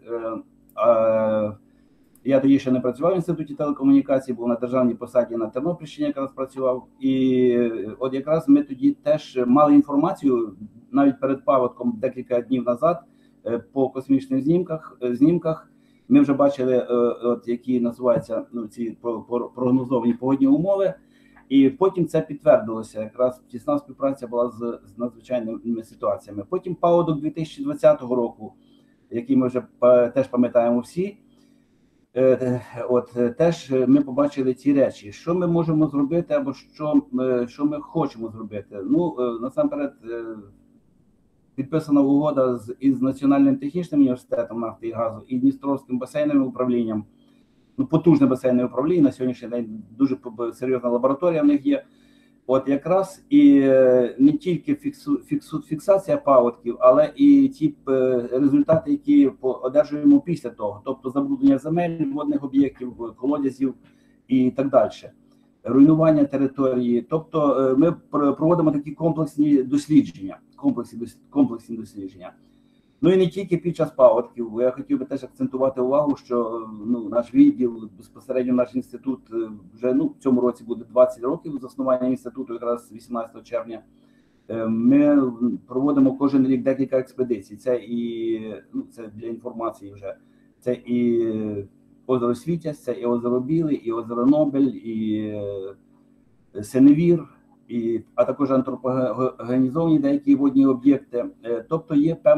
Я тоді ще не працював в Інституті телекомунікації, був на державній посаді на Тернопільщині, якраз працював. І от якраз ми тоді теж мали інформацію, навіть перед паводком декілька днів назад, по космічних знімках. знімках. Ми вже бачили, от, які називаються, ну, ці прогнозовані погодні умови. І потім це підтвердилося. Якраз тісна співпраця була з, з надзвичайними ситуаціями. Потім паводок дві тисячі двадцятого року, який ми вже теж пам'ятаємо всі. От теж ми побачили ці речі, що ми можемо зробити, або що, що ми хочемо зробити. Ну, насамперед, підписана угода з із Національним технічним університетом нафти і газу і Дністровським басейновим управлінням. Ну, потужне басейне управління, на сьогоднішній день дуже серйозна лабораторія в них є. От якраз і не тільки фіксу, фіксу, фіксація паводків, але і ті результати, які одержуємо після того, тобто забруднення земель, водних об'єктів, колодязів і так далі, руйнування території. Тобто ми проводимо такі комплексні дослідження, комплексні, комплексні дослідження. Ну і не тільки під час паводків. Я хотів би теж акцентувати увагу, що, ну, наш відділ, безпосередньо наш інститут вже, ну, в цьому році буде двадцять років заснування інституту, якраз вісімнадцятого червня. Ми проводимо кожен рік декілька експедицій. Це і, ну, це для інформації вже. Це і озеро Світязь, це і озеро Білий, і озеро Нобель, і Синевір, і, а також антропогенізовані деякі водні об'єкти. Тобто є певний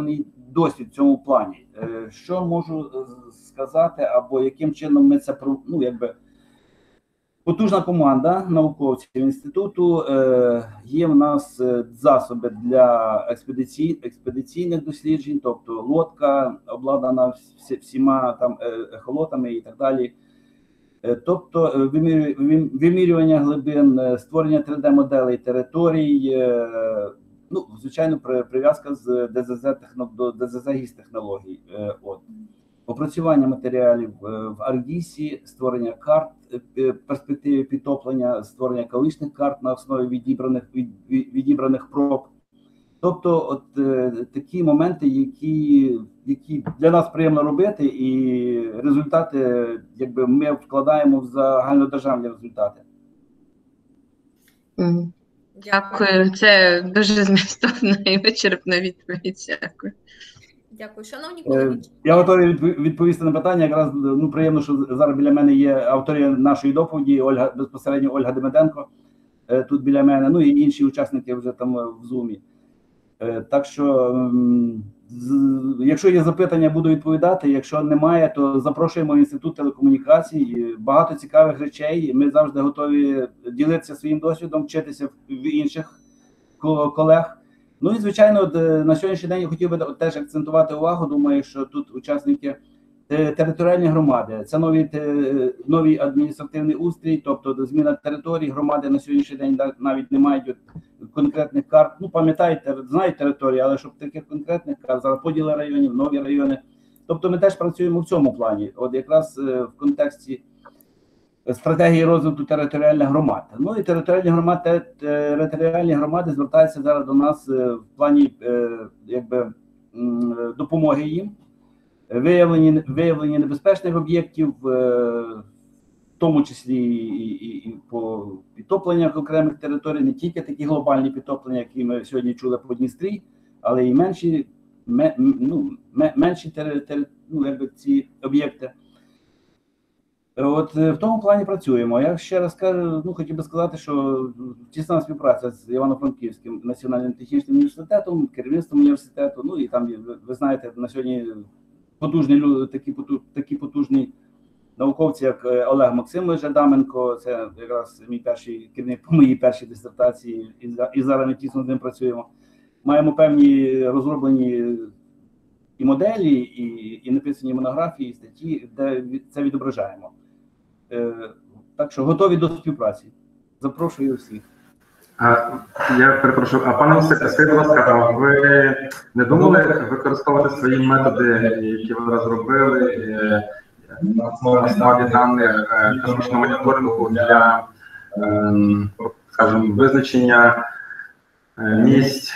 досвід в цьому плані. Що можу сказати, або яким чином ми це, ну, якби, потужна команда науковців інституту, є в нас засоби для експедицій, експедиційних досліджень, тобто лодка обладнана всіма там ехолотами і так далі. Тобто вимірювання глибин, створення три де моделей територій, ну, звичайно, прив'язка з ДЗЗ до ДЗЗ-гіс технологій. От. Опрацювання матеріалів в Ардісі, створення карт перспективи підтоплення, створення колишніх карт на основі відібраних, від, відібраних проб. Тобто от е, такі моменти, які, які для нас приємно робити, і результати, якби, ми вкладаємо в загальнодержавні результати. Дякую, це дуже змістовна і вичерпна відповідь. Дякую. Дякую. Шановні колеги. Я готовий відповісти на питання. Якраз, ну, приємно, що зараз біля мене є автори нашої доповіді, Ольга, безпосередньо Ольга Демиденко, тут біля мене, ну і інші учасники вже там в Зумі. Так що, якщо є запитання, буду відповідати. Якщо немає, то запрошуємо в Інститут телекомунікацій. Багато цікавих речей. Ми завжди готові ділитися своїм досвідом, вчитися в інших колег. Ну і, звичайно, на сьогоднішній день я хотів би теж акцентувати увагу. Думаю, що тут учасники територіальні громади. Це новий, новий адміністративний устрій, тобто зміна територій. Громади на сьогоднішній день навіть не мають конкретних карт. Ну, пам'ятаєте, знають території, але щоб таких конкретних карт, зараз поділи районів, нові райони. Тобто ми теж працюємо в цьому плані. От якраз в контексті стратегії розвитку територіальних громад. Ну і територіальні громади, територіальні громади звертаються зараз до нас в плані, якби, допомоги їм, виявлення, виявлення небезпечних об'єктів, в тому числі і, і, і по підтопленнях окремих територій, не тільки такі глобальні підтоплення, які ми сьогодні чули по Дністрі, але й менші, ме, ну, менші тери, тери, ну, якби, ці об'єкти. От в тому плані працюємо. Я ще раз кажу, ну, хотів би сказати, що тісна співпраця з Івано-Франківським національним технічним університетом, керівництвом університету, ну і там, ви, ви знаєте, на сьогодні потужні люди, такі, такі потужні науковці, як Олег Максимович Адаменко, це якраз мій перший керівник по моїй першій дисертації, і зараз ми тісно з ним працюємо. Маємо певні розроблені і моделі, і, і написані монографії, і статті, де це відображаємо. Е, так що готові до співпраці. Запрошую всіх. А, я перепрошую, а пане Василь, скажіть, будь ласка, а ви не думали використовувати свої методи, які ви розробили на основі даних космічного моніторингу для, скажімо, визначення місць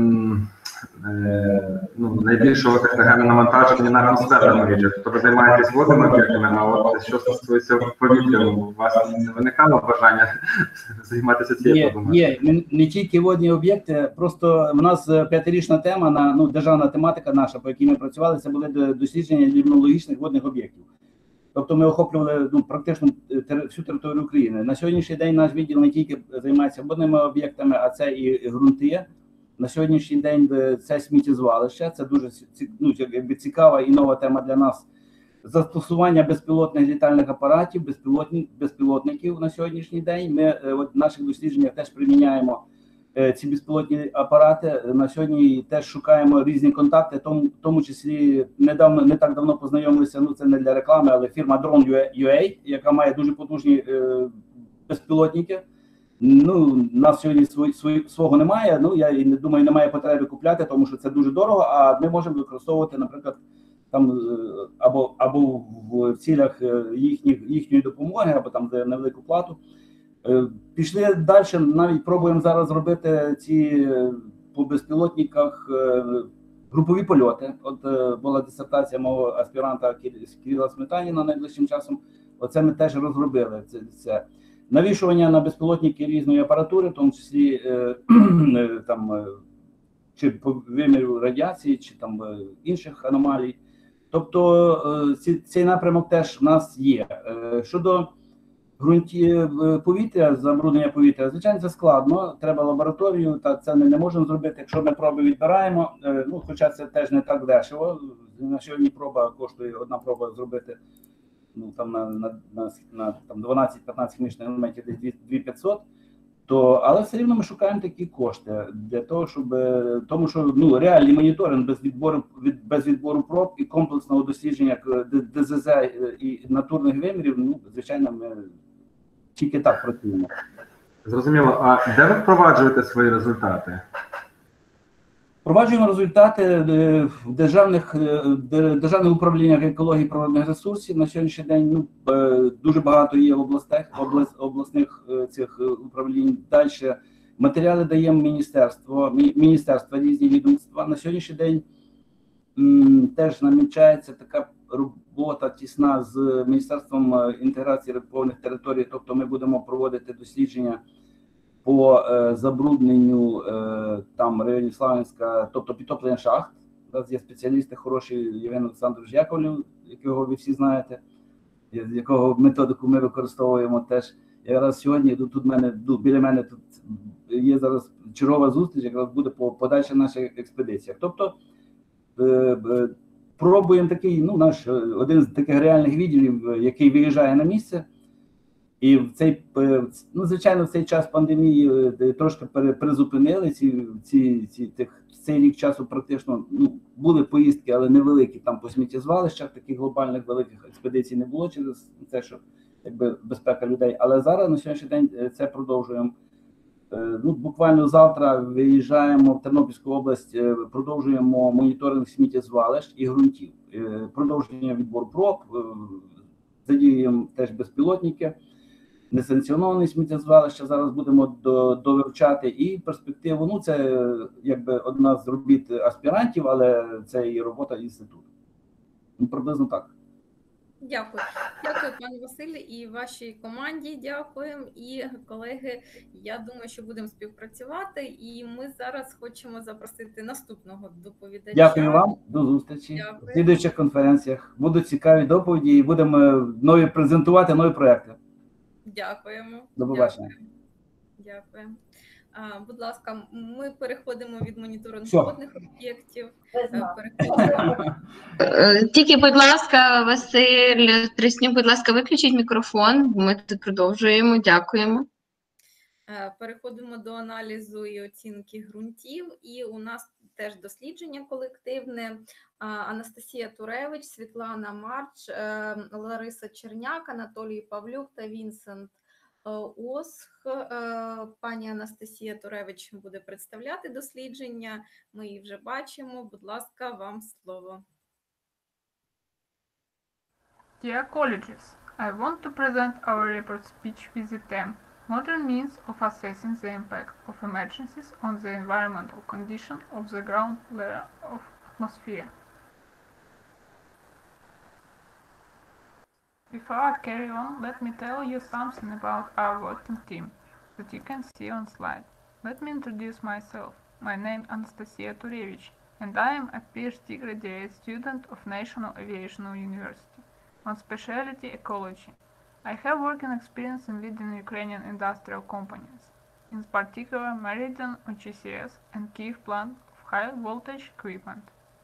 ну, найбільшого техногенного навантаження на атмосферному рівні? Тобто ви займаєтесь водними об'єктами, а от що стосується повітря, у вас не виникало бажання займатися цією проблемою? Ні, ні, не тільки водні об'єкти, просто в нас п'ятирічна тема, на, ну, державна тематика наша, по якій ми працювали, це були дослідження лімнологічних водних об'єктів. Тобто ми охоплювали, ну, практично всю територію України. На сьогоднішній день наш відділ не тільки займається водними об'єктами, а це і ґрунти. На сьогоднішній день це сміттєзвалище, це дуже, ну, якби, цікава і нова тема для нас. Застосування безпілотних літальних апаратів, безпілотних, безпілотників на сьогоднішній день. Ми от, в наших дослідженнях теж приміняємо е, ці безпілотні апарати. На сьогодні теж шукаємо різні контакти, в тому, тому числі недавно, не так давно познайомилися, ну це не для реклами, але фірма Drone.ua, яка має дуже потужні е, безпілотники. Ну, нас сьогодні свої, свої, свого немає, ну, я не думаю, немає потреби купляти, тому що це дуже дорого, а ми можемо використовувати, наприклад, там, або, або в цілях їхніх, їхньої допомоги, або там за невелику плату. Пішли далі, навіть пробуємо зараз зробити ці по безпілотниках групові польоти. От була дисертація мого аспіранта Кирила Сметаніна найближчим часом, оце ми теж розробили. Це, це. Навішування на безпілотники різної апаратури, в тому числі е, е, там, е, чи по виміру радіації, чи там е, інших аномалій. Тобто е, ці, цей напрямок теж в нас є. Е, щодо ґрунті повітря, забруднення повітря, звичайно, це складно, треба лабораторію, та це ми не можемо зробити, якщо ми проби відбираємо, ну, хоча це теж не так дешево, на сьогодні проба коштує, одна проба зробити, ну, там на, на, на, на там дванадцять-п'ятнадцять хімічних елементів десь дві тисячі п'ятсот, то, але все рівно ми шукаємо такі кошти для того, щоб, тому що, ну, реальний моніторинг без відбору, від, без відбору проб і комплексного дослідження ДЗЗ і натурних вимірів, ну, звичайно, ми тільки так працюємо. Зрозуміло. А де ви впроваджуєте свої результати? Впроваджуємо результати в державних, державних управліннях екології і природних ресурсів. На сьогоднішній день, ну, дуже багато є областей, област, обласних цих управлінь. Далі матеріали даємо міністерство, міністерства, різні відомства. На сьогоднішній день м, теж намічається така робота тісна з Міністерством інтеграції риболовних територій, тобто ми будемо проводити дослідження по е, забрудненню е, там районі Славянська, тобто підтоплення шахт. У нас є спеціалісти хороші, Євген Олександрович Яковлів, якого ви всі знаєте, з якого методику ми використовуємо теж. Якраз сьогодні тут мене, біля мене тут є зараз чергова зустріч, якраз буде по подальших наших експедиціях. Тобто е, е, пробуємо такий, ну, наш один з таких реальних відділів, який виїжджає на місце. І в цей, ну, звичайно, в цей час пандемії трошки призупинили ці, ці, ці тих, цей рік часу практично, ну, були поїздки, але невеликі, там по сміттєзвалищах, таких глобальних великих експедицій не було через те, що якби безпека людей. Але зараз на сьогоднішній день це продовжуємо. Ну, буквально завтра виїжджаємо в Тернопільську область, продовжуємо моніторинг сміттєзвалищ і ґрунтів, продовження відбору проб, задіюємо теж безпілотники. Несанкціоновані сміттєзвалища зараз будемо до, довивчати, і перспективу, ну, це якби одна з робіт аспірантів, але це і робота інституту. Ну, приблизно так. Дякую. Дякую, пане Василі, і вашій команді дякуємо. І, колеги, я думаю, що будемо співпрацювати, і ми зараз хочемо запросити наступного доповідача. Дякую вам, до зустрічі. В слідуючих конференціях. Будуть цікаві доповіді і будемо нові презентувати нові проекти. Дякуємо. До побачення. Дякуємо. Дякуємо. А, будь ласка, ми переходимо від моніторингу Що? водних об'єктів. Переходимо. Тільки, будь ласка, Василь Треснюк, будь ласка, виключіть мікрофон. Ми тут продовжуємо. Дякуємо. Переходимо до аналізу і оцінки ґрунтів. І у нас теж дослідження колективне. Анастасія Туревич, Світлана Марч, Лариса Черняк, Анатолій Павлюк та Вінсент Осх. Пані Анастасія Туревич буде представляти дослідження. Ми її вже бачимо. Будь ласка, вам слово. Dear colleagues, I want to present our report speech with the theme Modern Means of Assessing the Impact of Emergencies on the Environmental Condition of the Ground Layer of Atmosphere. Before I carry on, let me tell you something about our working team that you can see on slide. Let me introduce myself. My name is Anastasia Turevich, and I am a PhD graduate student of National Aviation University on specialty ecology. I have working experience in leading Ukrainian industrial companies, in particular Meridian O C C S and Kyiv plant of high voltage equipment.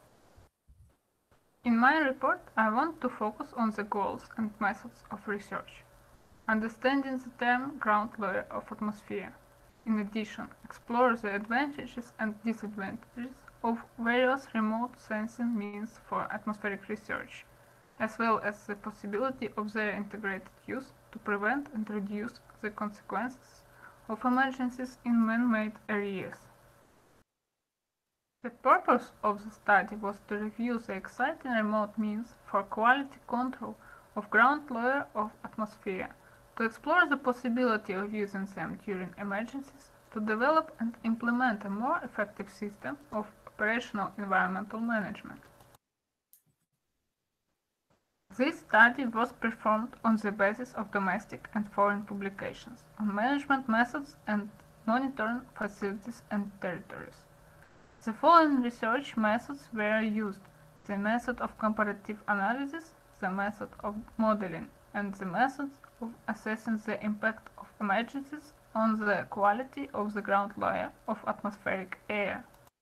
In my report, I want to focus on the goals and methods of research, understanding the term ground layer of atmosphere. In addition, explore the advantages and disadvantages of various remote sensing means for atmospheric research, as well as the possibility of their integrated use to prevent and reduce the consequences of emergencies in man-made areas. The purpose of the study was to review the exciting remote means for quality control of ground layer of atmosphere, to explore the possibility of using them during emergencies, to develop and implement a more effective system of operational environmental management. This study was performed on the basis of domestic and foreign publications on management methods and monitoring facilities and territories. The following research methods were used: the method of comparative analysis, the method of modeling, and the methods of assessing the impact of emergencies on the quality of the ground layer of atmospheric air.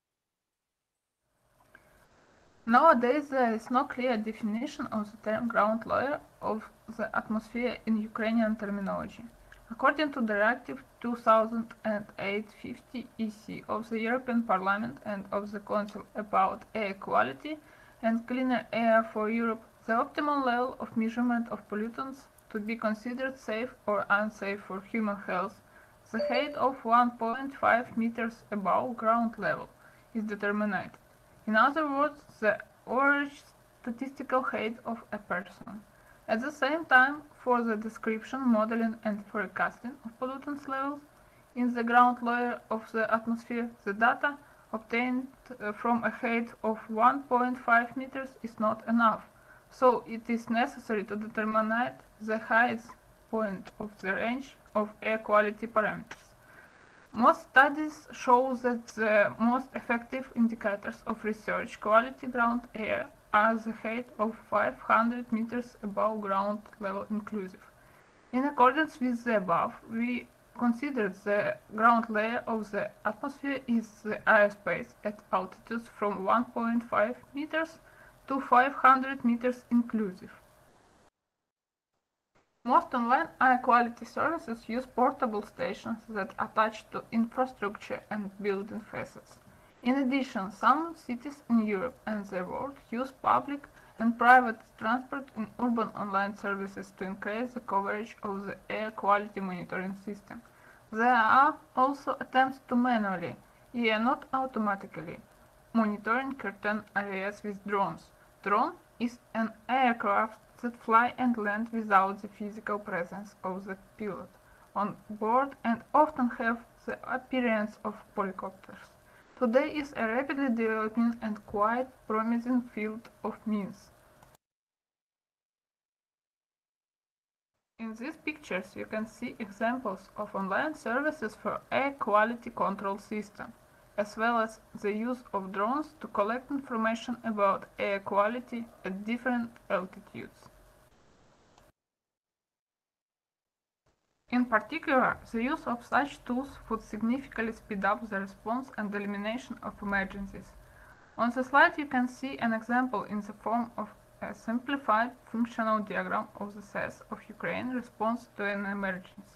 Nowadays, there is no clear definition of the term ground layer of the atmosphere in Ukrainian terminology. According to Directive two thousand eight fifty E C of the European Parliament and of the Council about air quality and cleaner air for Europe, the optimal level of measurement of pollutants to be considered safe or unsafe for human health, the height of one point five meters above ground level is determined. In other words, the average statistical height of a person. At the same time, for the description, modeling and forecasting of pollutants levels in the ground layer of the atmosphere, the data obtained uh, from a height of one point five meters is not enough, so it is necessary to determine the highest point of the range of air quality parameters. Most studies show that the most effective indicators of research quality ground air are the height of five hundred meters above ground level inclusive. In accordance with the above, we consider the ground layer of the atmosphere is the airspace at altitudes from one point five meters to five hundred meters inclusive. Most online air quality services use portable stations that attach to infrastructure and building facades. In addition, some cities in Europe and the world use public and private transport in urban online services to increase the coverage of the air quality monitoring system. There are also attempts to manually, yet not automatically, monitoring certain areas with drones. Drone is an aircraft that fly and land without the physical presence of the pilot on board and often have the appearance of polycopters. Today is a rapidly developing and quite promising field of means. In these pictures you can see examples of online services for air quality control system, as well as the use of drones to collect information about air quality at different altitudes. In particular, the use of such tools would significantly speed up the response and elimination of emergencies. On the slide you can see an example in the form of a simplified functional diagram of the S A S of Ukraine response to an emergency.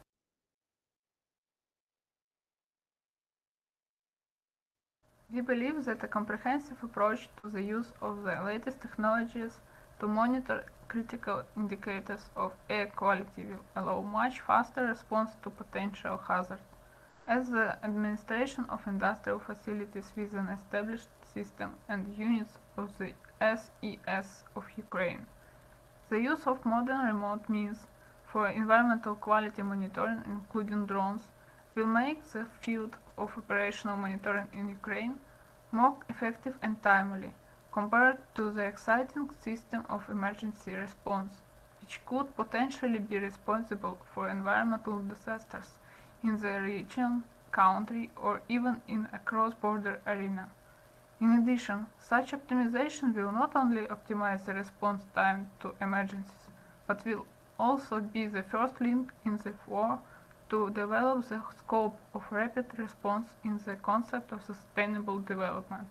We believe that a comprehensive approach to the use of the latest technologies to monitor critical indicators of air quality will allow much faster response to potential hazards, as the administration of industrial facilities with an established system and units of the S E S of Ukraine. The use of modern remote means for environmental quality monitoring, including drones, will make the field of operational monitoring in Ukraine more effective and timely, compared to the exciting system of emergency response, which could potentially be responsible for environmental disasters in the region, country, or even in a cross-border arena. In addition, such optimization will not only optimize the response time to emergencies, but will also be the first link in the war to develop the scope of rapid response in the concept of sustainable development.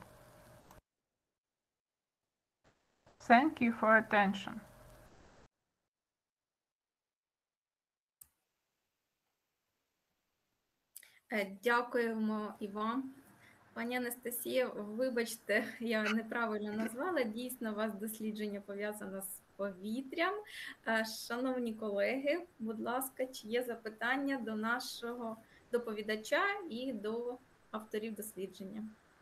Thank you for attention. Дякуємо і вам. Пані Анастасія, вибачте, я неправильно назвала. Дійсно, у вас дослідження пов'язане з повітрям. Шановні колеги, будь ласка, чи є запитання до нашого доповідача і до авторів дослідження?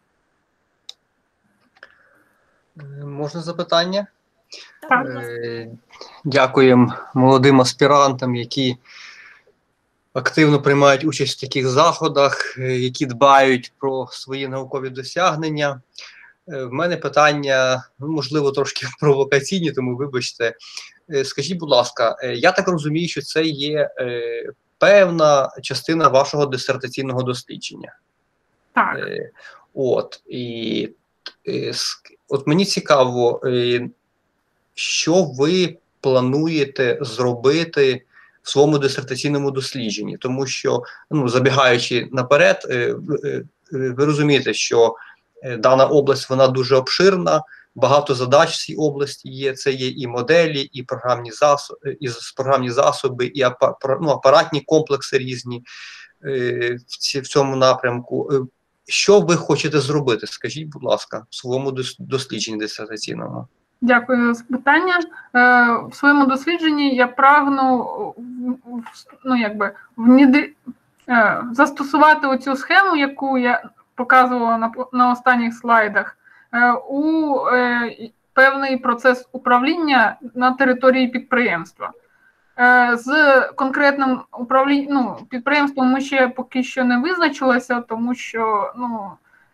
Можна запитання? Так, будь ласка. Дякуємо молодим аспірантам, які активно приймають участь в таких заходах, які дбають про свої наукові досягнення. В мене питання, можливо, трошки провокаційні, тому вибачте. Скажіть, будь ласка, я так розумію, що це є певна частина вашого дисертаційного дослідження. Так. От, і от мені цікаво, що ви плануєте зробити в своєму дисертаційному дослідженні, тому що, ну, забігаючи наперед, ви розумієте, що дана область, вона дуже обширна, багато задач в цій області є, це є і моделі, і програмні засоби, і програмні засоби, і ну, апаратні комплекси різні в, ці, в цьому напрямку. Що ви хочете зробити, скажіть, будь ласка, в своєму дослідженні дисертаційному? Дякую за питання. В своєму дослідженні я прагну, ну, якби, вніди... застосувати оцю схему, яку я показувала на, на останніх слайдах, у певний процес управління на території підприємства. З конкретним управлінням, ну, підприємством ми ще поки що не визначилися, тому що, ну,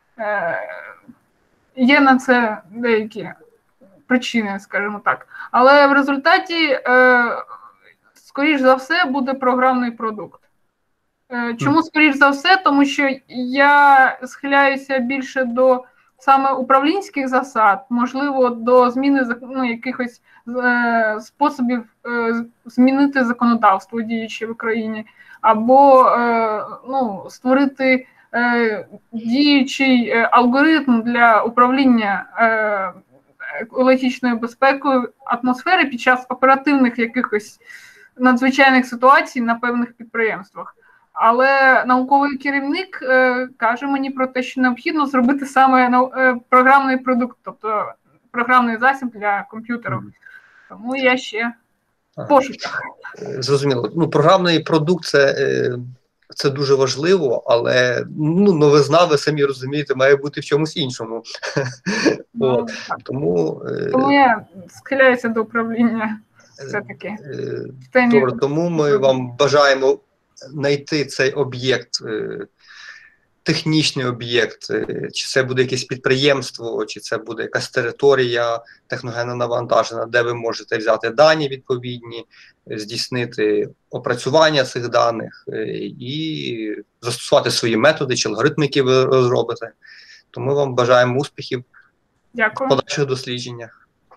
є на це деякі причини, скажімо так. Але в результаті, скоріш за все, буде програмний продукт. Чому скоріш за все? Тому що я схиляюся більше до саме управлінських засад, можливо, до зміни, ну, якихось е, способів е, змінити законодавство діюче в Україні, або е, ну, створити е, діючий алгоритм для управління е, екологічною безпекою атмосфери під час оперативних якихось надзвичайних ситуацій на певних підприємствах. Але науковий керівник е, каже мені про те, що необхідно зробити саме е, програмний продукт, тобто програмний засіб для комп'ютерів. Тому я ще в пошуках. Зрозуміло. Ну, програмний продукт – це, це дуже важливо, але, ну, новизна, ви самі розумієте, має бути в чомусь іншому. Ну, От. Тому, Тому я схиляюся до управління все-таки. Добре, тому ми вам бажаємо знайти цей об'єкт, технічний об'єкт, чи це буде якесь підприємство, чи це буде якась територія техногенно навантажена, де ви можете взяти дані відповідні, здійснити опрацювання цих даних і застосувати свої методи чи алгоритми, які ви розробите. Тому вам бажаємо успіхів Дякую. в подальших дослідженнях.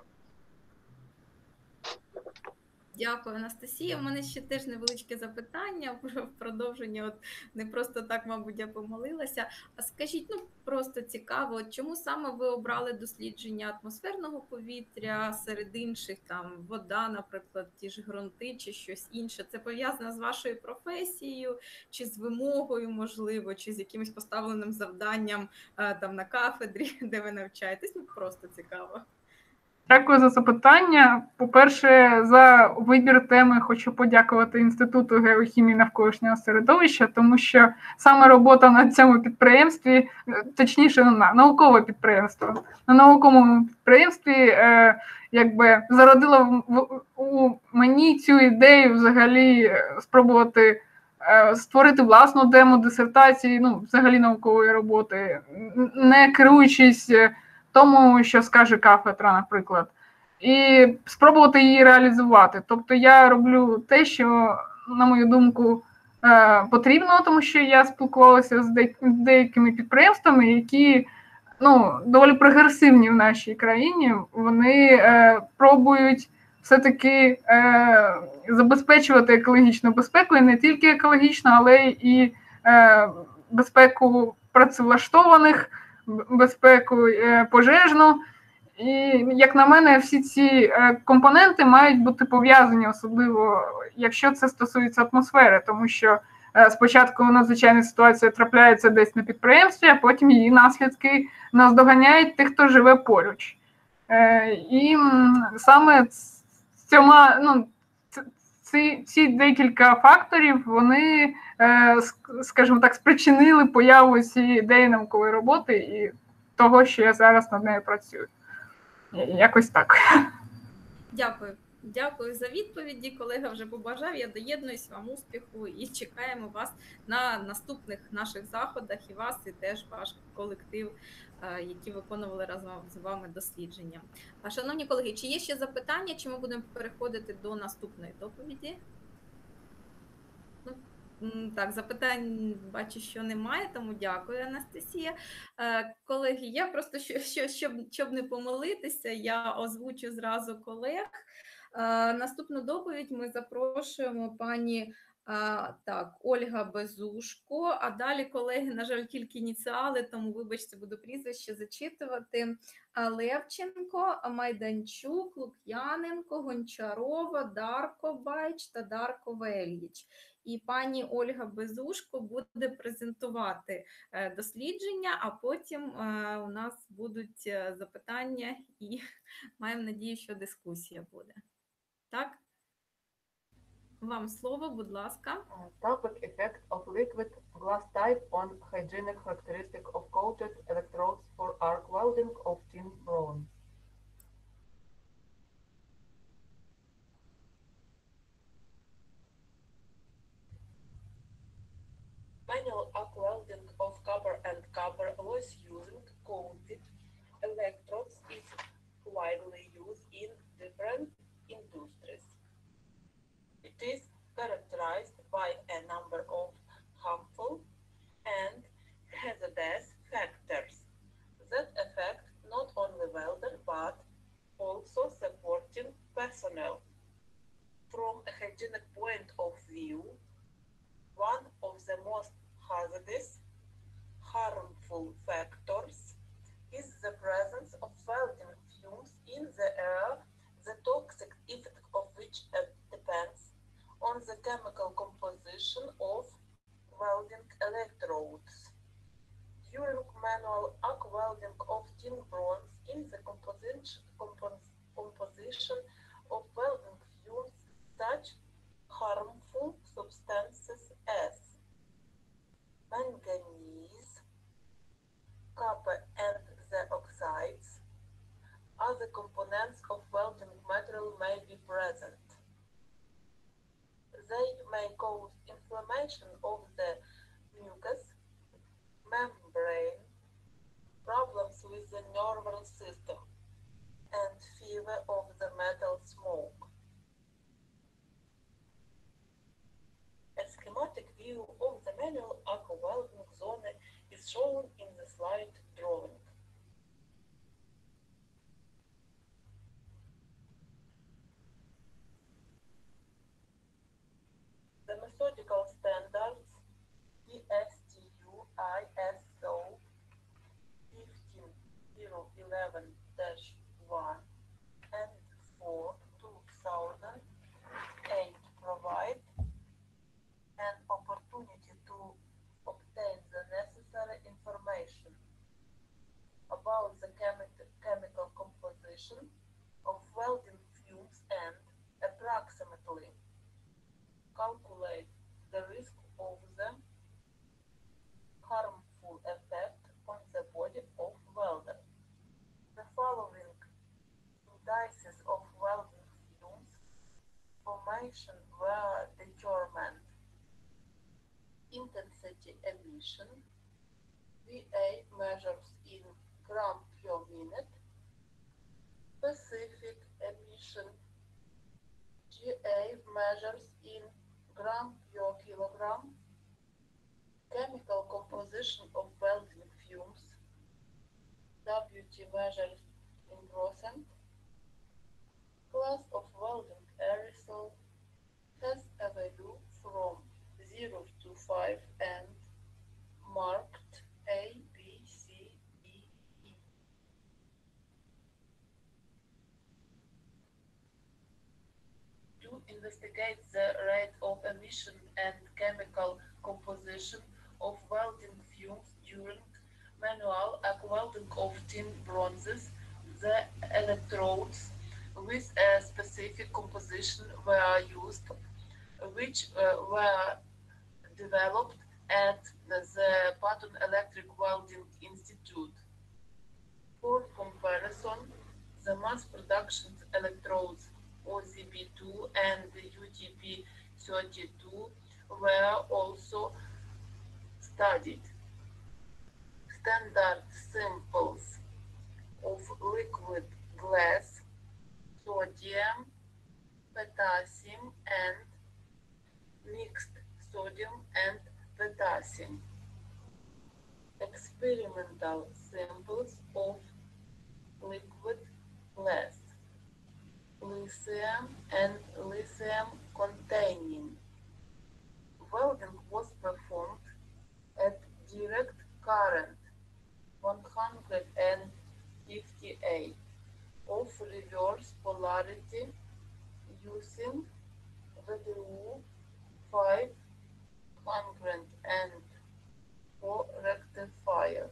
Дякую, Анастасія. У мене ще теж невеличке запитання про продовження. От не просто так, мабуть, я помилилася. А скажіть, ну просто цікаво, чому саме ви обрали дослідження атмосферного повітря серед інших, там вода, наприклад, ті ж ґрунти чи щось інше? Це пов'язано з вашою професією, чи з вимогою, можливо, чи з якимось поставленим завданням там на кафедрі, де ви навчаєтесь? Ну просто цікаво. Дякую за запитання. По-перше, за вибір теми хочу подякувати Інституту геохімії навколишнього середовища, тому що саме робота на цьому підприємстві, точніше, на наукове підприємство, на науковому підприємстві е, якби зародила в, в, у мені цю ідею взагалі спробувати е, створити власну тему дисертації, ну, взагалі наукової роботи, не керуючись тому, що скаже кафедра, наприклад, і спробувати її реалізувати. Тобто я роблю те, що, на мою думку, потрібно, тому що я спілкувалася з деякими підприємствами, які, ну, доволі прогресивні в нашій країні. Вони е, пробують все-таки е, забезпечувати екологічну безпеку, і не тільки екологічну, але і е, безпеку працевлаштованих, безпеку е, пожежну. І, як на мене, всі ці е, компоненти мають бути пов'язані, особливо, якщо це стосується атмосфери, тому що е, спочатку надзвичайна ситуація трапляється десь на підприємстві, а потім її наслідки наздоганяють тих, хто живе поруч. Е, і м, саме цьома, ну, ці, ці декілька факторів, вони, е, скажімо так, спричинили появу цієї ідеї наукової роботи і того, що я зараз над нею працюю. Якось так. Дякую. Дякую за відповіді. Колега вже побажав. Я доєднуюсь, вам успіху і чекаємо вас на наступних наших заходах, і вас, і теж ваш колектив, які виконували разом з вами дослідження. Шановні колеги, чи є ще запитання, чи ми будемо переходити до наступної доповіді? Так, запитань бачу, що немає, тому дякую, Анастасія. Колеги, я просто, що, що, щоб, щоб не помилитися, я озвучу зразу колег. Наступну доповідь ми запрошуємо пані А, так, Ольга Безушко, а далі, колеги, на жаль, тільки ініціали, тому, вибачте, буду прізвище зачитувати. Левченко, Майданчук, Лук'яненко, Гончарова, Дарко Байч та Дарко Вельїч. І пані Ольга Безушко буде презентувати дослідження, а потім у нас будуть запитання і маємо надію, що дискусія буде. Так? Вам слово, будь ласка. Topic effect of liquid glass type on hygienic characteristic of coated electrodes for arc welding of tin bronze. Manual arc welding of copper and copper was using coated electrodes is widely used in different industries. It is characterized by a number of harmful and hazardous factors that affect not only welder but also supporting personnel. From a hygienic point of view, one of the most hazardous, harmful factors is the presence of welding fumes in the air, the toxic effect of which depends on the chemical composition of welding electrodes. During manual arc welding of tin bronze, in the composition, compos composition of welding fumes, such harmful substances as manganese, copper and the oxides, other components of welding material may be present. They may cause inflammation of the mucous membrane, problems with the nervous system, and fever of the metal smoke. A schematic view of the manual arc welding zone is shown in the slide drawing. The methodical standards D S T U I S O fifteen thousand eleven dash one and four two thousand eight provide an opportunity to obtain the necessary information about the chemi chemical composition of welding fumes and approximately calculate the risk of the harmful effect on the body of welder. The following indices of welding fumes formation were determined: intensity emission, V A measures in gram per minute, specific emission, G A measures in gram per kilogram, chemical composition of welding fumes, W T measures in percent, class of welding aerosol has a value from zero to five and marked A, B, C, D, E. To investigate the rate of emission and chemical composition of welding fumes during manual arc welding of tin bronzes, the electrodes with a specific composition were used, which uh, were developed at the Patton Electric Welding Institute. For comparison, the mass production electrodes O Z B two and U T P thirty-two were also studied. Standard samples of liquid glass, sodium, potassium, and mixed sodium and potassium. Experimental samples of liquid glass. lithium and lithium containing. Welding was performed at direct current one hundred fifty-eight of reverse polarity using W five hundred four rectifier.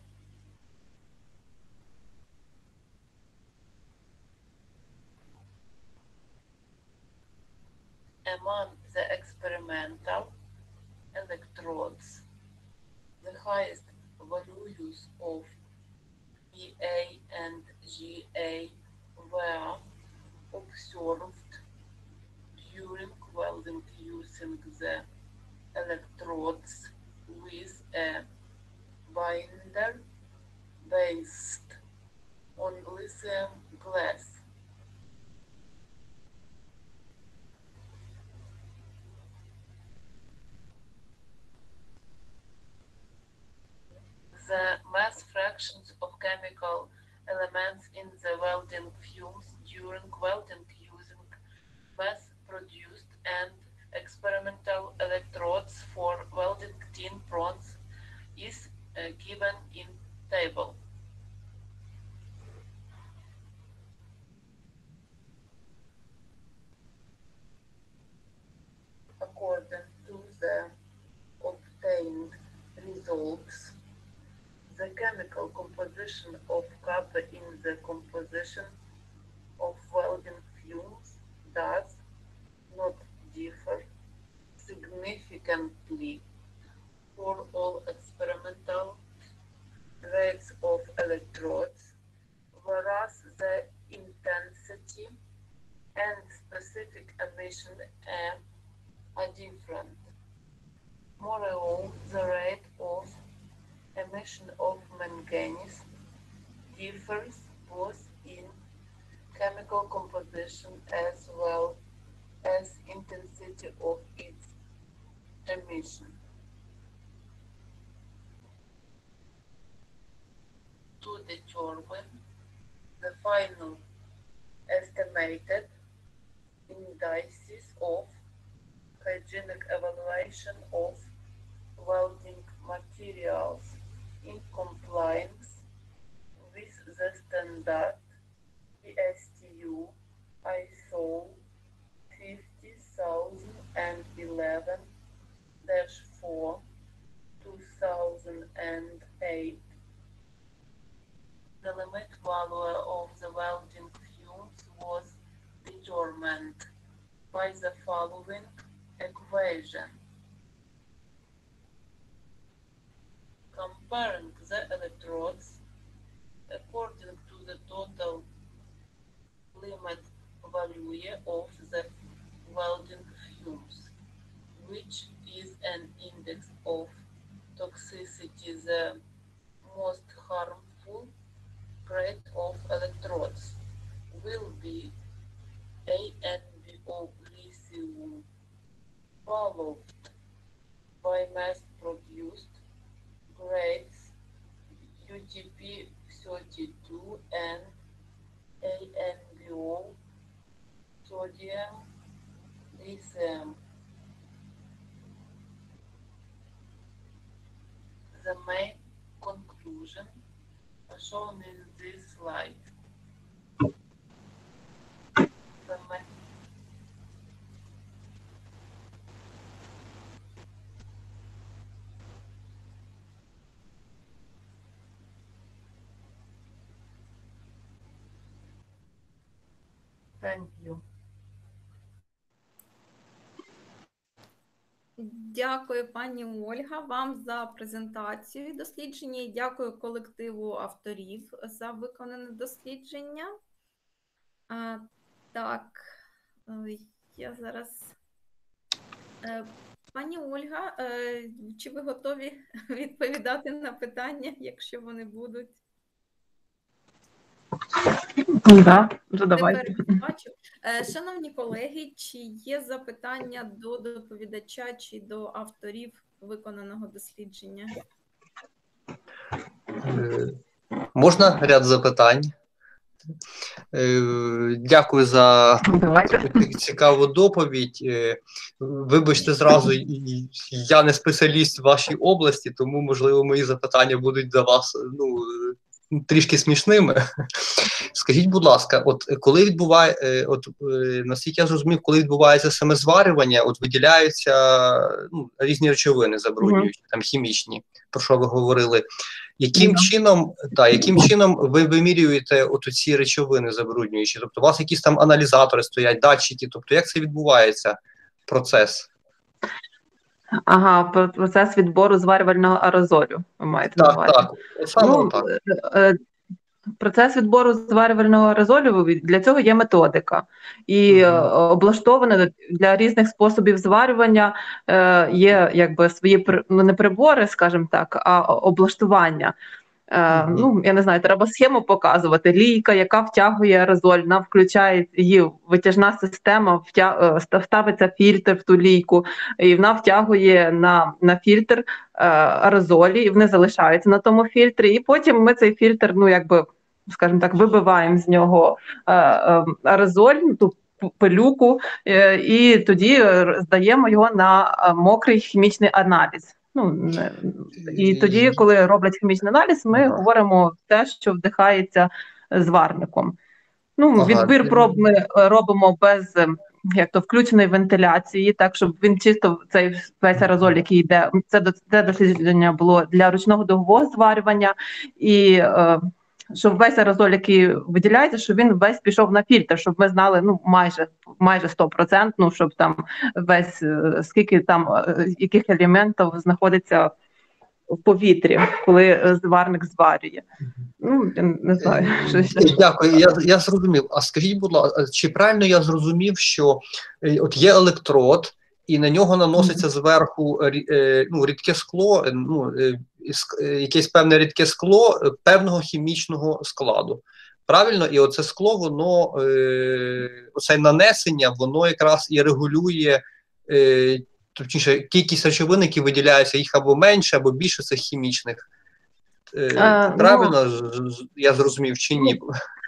Among the experimental electrodes, the highest values of P A and G A were observed during welding using the electrodes with a binder based on lithium glass. The mass fractions of chemical elements in the welding fumes during welding using mass-produced and experimental electrodes for welding tin bronze is uh, given in table. According to the obtained results, the chemical composition of copper in the composition of welding fumes does not differ significantly for all experimental grades of electrodes, whereas the intensity and specific emission are, are different. Moreover, the rate of emission of manganese differs both in chemical composition as well as intensity of its emission. To determine the final estimated indices of hygienic evaluation of welding materials in compliance with the standard P S T U I S O fifty thousand eleven dash four two thousand eight, the limit value of the welding fumes was determined by the following equation. Comparing the electrodes according to the total limit value of the welding fumes, which is an index of toxicity, the most harmful grade of electrodes will be A N B O lithium, followed by mass-produced grades U T P thirty-two and A N B O sodium lithium. The main conclusion are shown in this slide. The main Thank you. Дякую, пані Ольга, вам за презентацію дослідження і дякую колективу авторів за виконане дослідження. А, так, я зараз... Пані Ольга, чи ви готові відповідати на питання, якщо вони будуть? Так, задавайте. Тепер бачу. Шановні колеги, чи є запитання до доповідача чи до авторів виконаного дослідження? Можна ряд запитань? Дякую за цікаву доповідь. Вибачте зразу, я не спеціаліст в вашій області, тому, можливо, мої запитання будуть для вас ну, трішки смішними. Скажіть, будь ласка, от коли відбуває, от наскільки я зрозумів, коли відбувається саме зварювання, от виділяються ну, різні речовини забруднюючі, там хімічні, про що ви говорили. Яким чином, та, яким чином ви вимірюєте от ці речовини забруднюючі? Тобто у вас якісь там аналізатори стоять, датчики, тобто як це відбувається, процес? Ага, процес відбору зварювального аерозолю, ви маєте на увазі. Так, так, саме ну, так. Процес відбору зварювального аерозолю, для цього є методика. І uh-huh. облаштовано для різних способів зварювання є якби свої, ну не прибори, скажімо так, а облаштування. Uh-huh. Ну, я не знаю, треба схему показувати. Лійка, яка втягує аерозоль, вона включає її витяжна система, втя... ставиться фільтр в ту лійку, і вона втягує на, на фільтр аерозолі, і вони залишаються на тому фільтрі. І потім ми цей фільтр, ну, якби, скажімо так, вибиваємо з нього аерозоль, ту пилюку, і тоді здаємо його на мокрий хімічний аналіз. Ну, і тоді, коли роблять хімічний аналіз, ми ага. говоримо те, що вдихається зварником. Ну, ага. Відбір проб ми робимо без як то, включеної вентиляції, так, щоб він чисто, цей весь аерозоль, який йде, це, це дослідження було для ручного дугового зварювання, і е, щоб весь аерозоль, який виділяється, щоб він весь пішов на фільтр, щоб ми знали, ну, майже, майже сто відсотків, ну, щоб там весь, скільки там, яких елементів знаходиться в повітрі, коли зварник зварює. Ну, я не знаю. Дякую, я, я зрозумів. А скажіть, будь ласка, чи правильно я зрозумів, що от є електрод, і на нього наноситься зверху ну, рідке скло, ну, якесь певне рідке скло певного хімічного складу. Правильно? І оце скло, воно, оце нанесення, воно якраз і регулює точніше, кількість речовин, які виділяються, їх або менше, або більше цих хімічних. А, правильно ну, я зрозумів чи ні?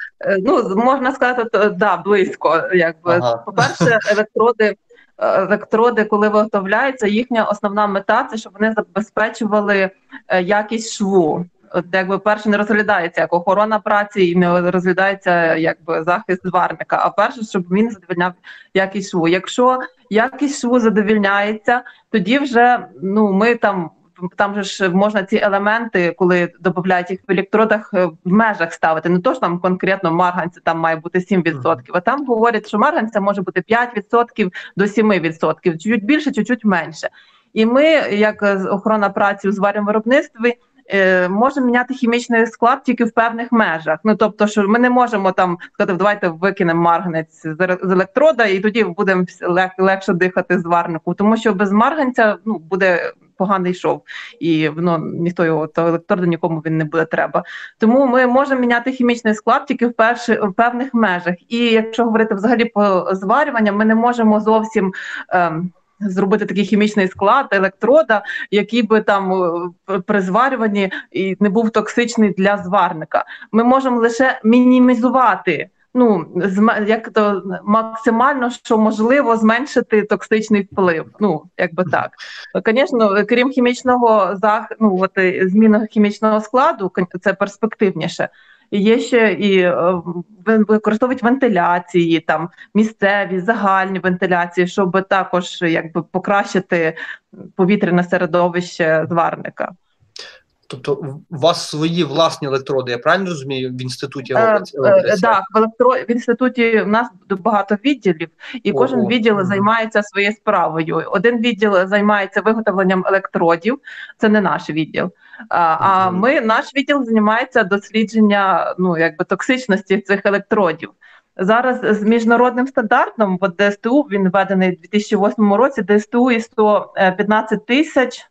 Ну, можна сказати, да, близько. Якби. Ага. По-перше, електроди, електроди, коли виготовляються, їхня основна мета – це, щоб вони забезпечували якість шву. От, якби, перше, не розглядається як охорона праці і не розглядається якби захист зварника, а перше, щоб він задовольняв якість шву. Якщо якість шву задовольняється, тоді вже, ну, ми там, там же ж можна ці елементи, коли додають їх в електродах, в межах ставити. Не то, що там конкретно марганця там має бути сім відсотків, а там говорять, що марганця може бути п'ять відсотків до сім відсотків, чуть більше, чуть-чуть менше. І ми, як охорона праці у зварювальному виробництві, можемо міняти хімічний склад тільки в певних межах. Ну, тобто, що ми не можемо там сказати, давайте викинемо марганець з електрода і тоді будемо лег, легше дихати зварнику, тому що без марганця, ну, буде поганий шов, і ну, ніхто його, то електрода нікому він не буде треба. Тому ми можемо міняти хімічний склад тільки в, перші, в певних межах. І якщо говорити взагалі по зварюванню, ми не можемо зовсім ем, зробити такий хімічний склад електрода, який би там при зварюванні і не був токсичний для зварника. Ми можемо лише мінімізувати, ну, як то максимально, що можливо, зменшити токсичний вплив. Ну, якби так. Звісно, крім хімічного зах... ну, от, зміни хімічного складу, це перспективніше. Є ще і використовують вентиляції, там місцеві, загальні вентиляції, щоб також якби покращити повітряне середовище зварника. Тобто у вас свої власні електроди, я правильно розумію, в інституті робляться? Так, да, в, електро... в інституті в нас багато відділів, і Ого. Кожен відділ mm-hmm. займається своєю справою. Один відділ займається виготовленням електродів, це не наш відділ. А, mm-hmm. а ми, наш відділ займається дослідження, ну, якби, токсичності цих електродів. Зараз з міжнародним стандартом, от Д С Т У, він введений у дві тисячі восьмому році, Д С Т У і сто п'ятнадцять тисяч,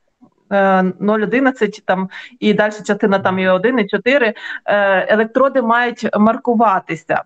нуль одинадцять там і далі частина там і один, і чотири, електроди мають маркуватися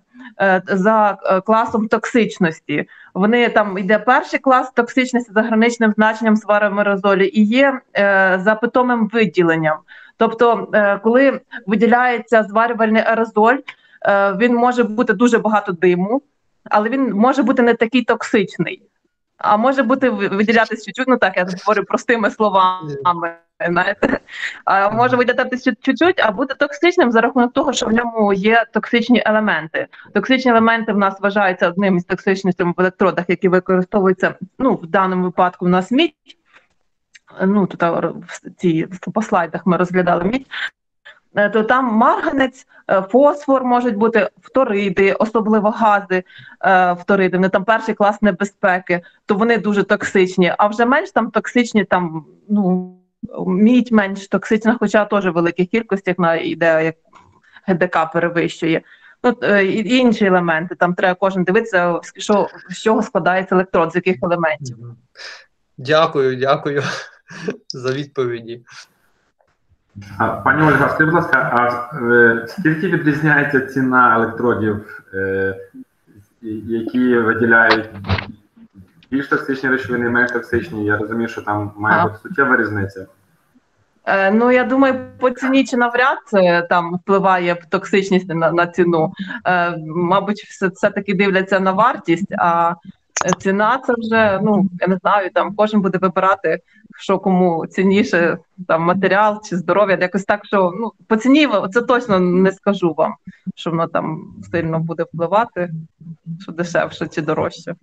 за класом токсичності. Вони там йде перший клас токсичності за граничним значенням зварювального аерозолю і є за питомим виділенням. Тобто, коли виділяється зварювальний аерозоль, він може бути дуже багато диму, але він може бути не такий токсичний. А може бути виділятися чуть-чуть, ну так, я говорю простими словами, знаєте. А може виділятися чуть-чуть, а бути токсичним за рахунок того, що в ньому є токсичні елементи. Токсичні елементи в нас вважаються одним із токсичностей в електродах, які використовуються, ну, в даному випадку в нас мідь. Ну, тут в ці, по слайдах ми розглядали мідь. То там марганець, фосфор можуть бути, фториди, особливо гази фториди, вони там перший клас небезпеки, то вони дуже токсичні, а вже менш там токсичні, там, ну, мідь менш токсична, хоча теж в великих кількостях на йде, як ГДК перевищує. Ну, і інші елементи, там треба кожен дивитися, що, з чого складається електрод, з яких елементів. Дякую, дякую за відповіді. Пані Ольга, скажіть, будь ласка, а е, скільки відрізняється ціна електродів, е, які виділяють більш токсичні речовини, менш токсичні? Я розумію, що там має бути суттєва різниця. Е, ну, я думаю, по ціні чи навряд там впливає токсичність на, на ціну. Е, мабуть, все, все-таки дивляться на вартість, а ціна це вже, ну, я не знаю, там кожен буде вибирати, що кому цінніше, там, матеріал чи здоров'я, якось так, що, ну, по ціні це точно не скажу вам, що воно там сильно буде впливати, що дешевше чи дорожче.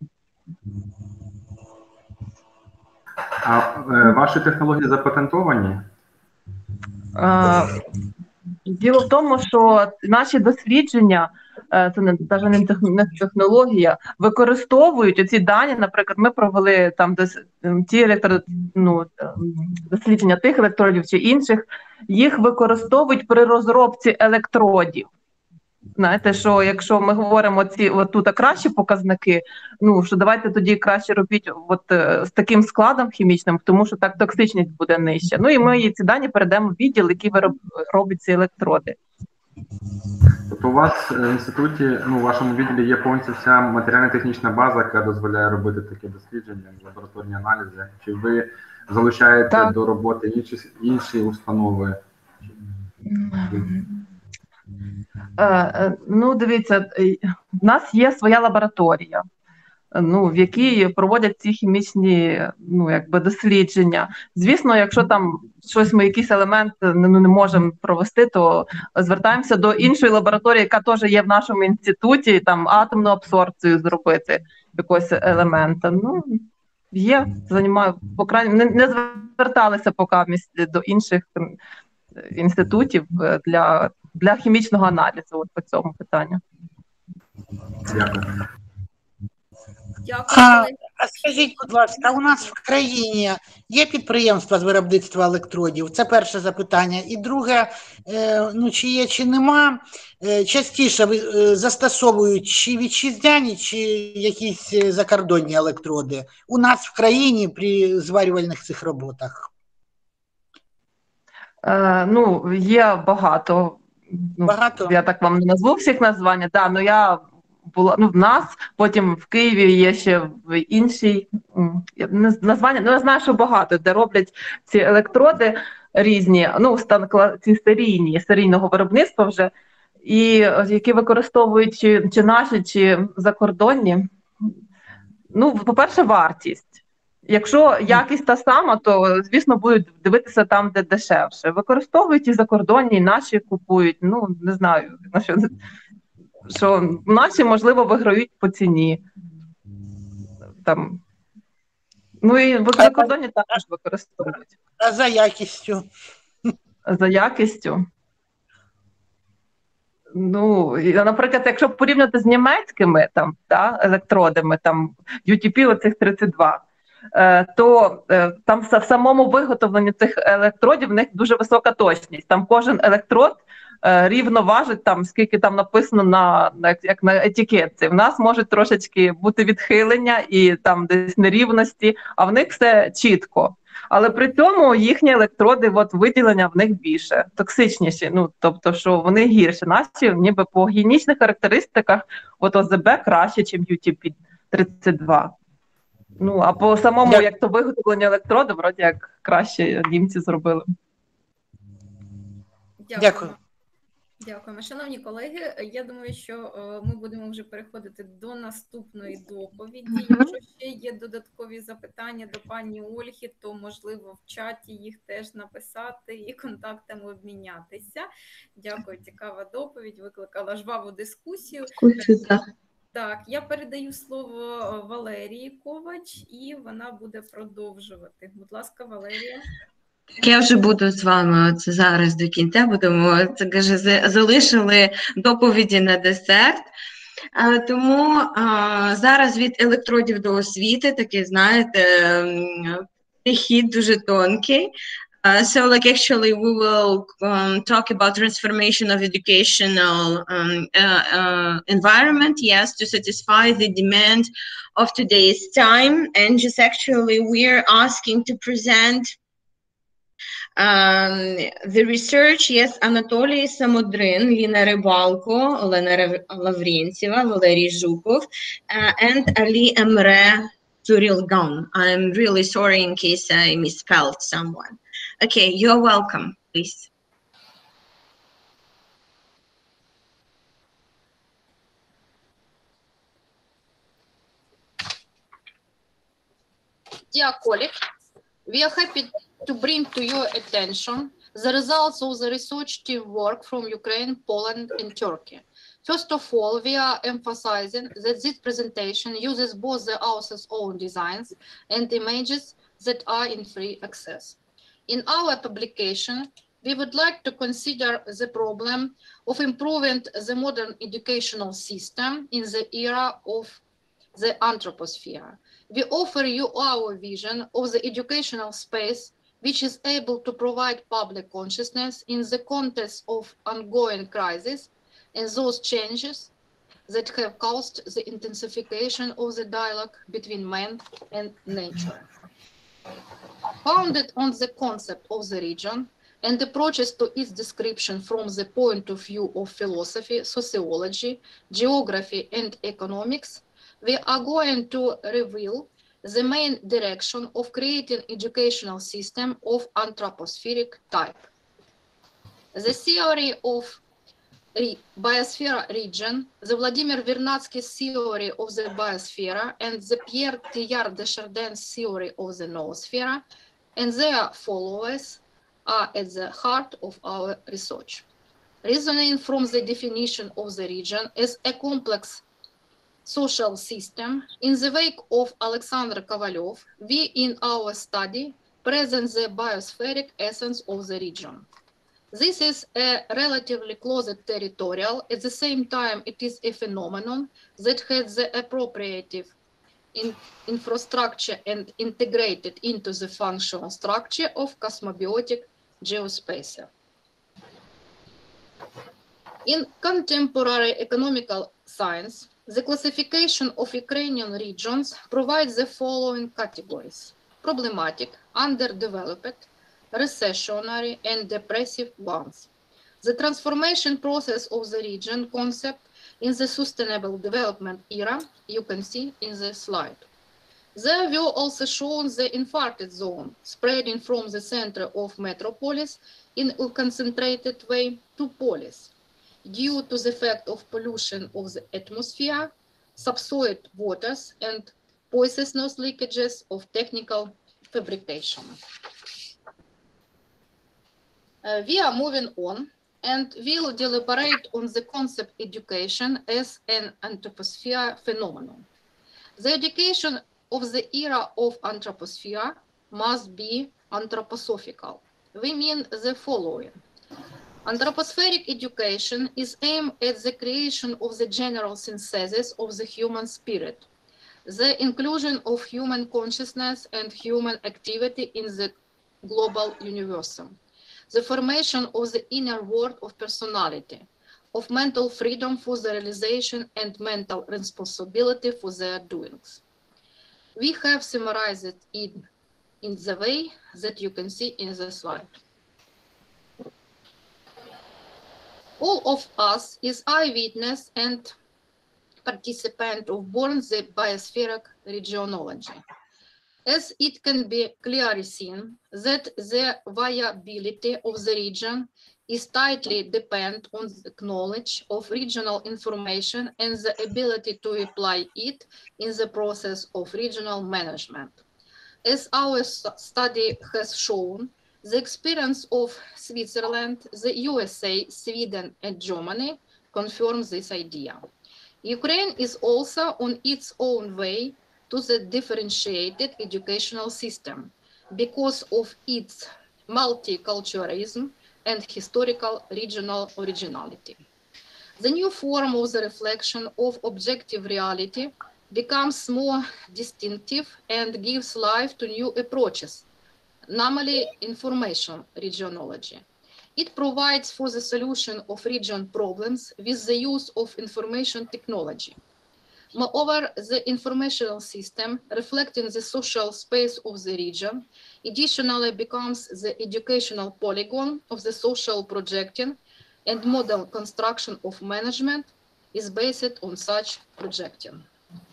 А е, ваші технології запатентовані? А, діло в тому, що наші дослідження, це не, навіть не технологія, використовують ці дані, наприклад, ми провели там дос, ті електро, ну, дослідження тих електродів чи інших, їх використовують при розробці електродів. Знаєте, що якщо ми говоримо ці от тут кращі показники, ну що давайте тоді краще робіть от з таким складом хімічним, тому що так токсичність буде нижча. Ну і ми ці дані передамо в відділ, який вироб, робить ці електроди. Тобто у вас в інституті, ну у вашому відділі є повністю вся матеріально-технічна база, яка дозволяє робити такі дослідження, лабораторні аналізи? Чи ви залучаєте так. до роботи інші, інші установи? Е, ну, дивіться, в нас є своя лабораторія, ну, в якій проводять ці хімічні, ну, якби дослідження. Звісно, якщо там щось ми, якийсь елемент ну, не можемо провести, то звертаємося до іншої лабораторії, яка теж є в нашому інституті, там атомну абсорбцію зробити якогось елемента. Ну, є, займаю, по крайній, не, не зверталися поки до інших інститутів для, для хімічного аналізу от по цьому питанню. Дякую. А, а скажіть, будь ласка, у нас в країні є підприємства з виробництва електродів? Це перше запитання. І друге, ну чи є, чи нема, частіше застосовують чи вітчизняні, чи якісь закордонні електроди у нас в країні при зварювальних цих роботах? Е, ну, є багато. Ну, багато? Я так вам не назву всіх названня, да, ну я була, ну, в нас, потім в Києві є ще в іншій, названня, ну, я знаю, що багато, де роблять ці електроди різні, ну, ці серійні, серійного виробництва вже, і які використовують чи, чи наші, чи закордонні. Ну, по-перше, вартість. Якщо якість та сама, то, звісно, будуть дивитися там, де дешевше. Використовують і закордонні, і наші купують, ну, не знаю, що, що наші, можливо, виграють по ціні. Там. Ну, і закордонні також використовують. А за якістю? За якістю? Ну, наприклад, якщо порівняти з німецькими там, та, електродами, там, ю ті пі оцих тридцять два, то там в самому виготовленні цих електродів в них дуже висока точність. Там кожен електрод рівно важить, там, скільки там написано на, на, як на етикетці. В нас можуть трошечки бути відхилення і там десь нерівності, а в них все чітко. Але при цьому їхні електроди, от, виділення в них більше, токсичніші, ну, тобто, що вони гірші. Наші, ніби по гігієнічних характеристиках, от о зе бе краще, ніж ю ті пі тридцять два. Ну, а по самому, як, як то виготовлення електроду, вроді як краще німці зробили. Дякую. Дякуємо. Шановні колеги, я думаю, що ми будемо вже переходити до наступної доповіді. Якщо ще є додаткові запитання до пані Ольги, то можливо в чаті їх теж написати і контактами обмінятися. Дякую, цікава доповідь, викликала жваву дискусію. Так, я передаю слово Валерії Ковач, і вона буде продовжувати. Будь ласка, Валерія. Я вже буду з вами це зараз до кінця, будемо, це каже, залишили доповіді на десерт. Тому а, зараз від електродів до освіти, такий, знаєте, перехід дуже тонкий. Uh, so like actually we will um, talk about transformation of educational um, uh, uh, environment, yes, to satisfy the demand of today's time. And just actually we're asking to present Um, the research, yes, Anatoly Samodrin, Lina Rybalko, Olena Lavrentseva, Valery Zhukov, uh, and Ali Emre Turilgan. I'm really sorry in case I misspelled someone. Okay, you're welcome, please. Dear colleagues, we are happy to bring to your attention the results of the research team work from Ukraine, Poland, and Turkey. First of all, we are emphasizing that this presentation uses both the author's own designs and images that are in free access. In our publication, we would like to consider the problem of improving the modern educational system in the era of the anthroposphere. We offer you our vision of the educational space which is able to provide public consciousness in the context of ongoing crisis and those changes that have caused the intensification of the dialogue between man and nature. Founded on the concept of the region and approaches to its description from the point of view of philosophy, sociology, geography, and economics, we are going to reveal the main direction of creating educational system of anthropospheric type. The theory of re biosphere region, the Vladimir Vernadsky's theory of the biosphere, and the Pierre Teilhard de Chardin's theory of the noosphere, and their followers are at the heart of our research. Reasoning from the definition of the region as a complex social system, in the wake of Oleksandr Kovalyov, we in our study present the biospheric essence of the region. This is a relatively closed territorial, at the same time it is a phenomenon that has the appropriate in infrastructure and integrated into the functional structure of cosmobiotic geospace. In contemporary economical science, the classification of Ukrainian regions provides the following categories: problematic, underdeveloped, recessionary, and depressive ones. The transformation process of the region concept in the sustainable development era, you can see in the slide. There were also shown the infarcted zone spreading from the center of metropolis in a concentrated way to polis, due to the effect of pollution of the atmosphere, subsoil waters, and poisonous leakages of technical fabrication. Uh, we are moving on and will deliberate on the concept education as an anthroposphere phenomenon. The education of the era of anthroposphere must be anthroposophical. We mean the following. Anthropospheric education is aimed at the creation of the general synthesis of the human spirit, the inclusion of human consciousness and human activity in the global universum, the formation of the inner world of personality, of mental freedom for the realization and mental responsibility for their doings. We have summarized it in, in the way that you can see in the slide. All of us is eyewitness and participant of born the biospheric regionology. As it can be clearly seen that the viability of the region is tightly depend on the knowledge of regional information and the ability to apply it in the process of regional management. As our study has shown, the experience of Switzerland, the U S A, Sweden, and Germany confirms this idea. Ukraine is also on its own way to the differentiated educational system because of its multiculturalism and historical regional originality. The new form of the reflection of objective reality becomes more distinctive and gives life to new approaches, namely information regionology. It provides for the solution of region problems with the use of information technology. Moreover, the informational system, reflecting the social space of the region, additionally becomes the educational polygon of the social projecting, and model construction of management is based on such projecting.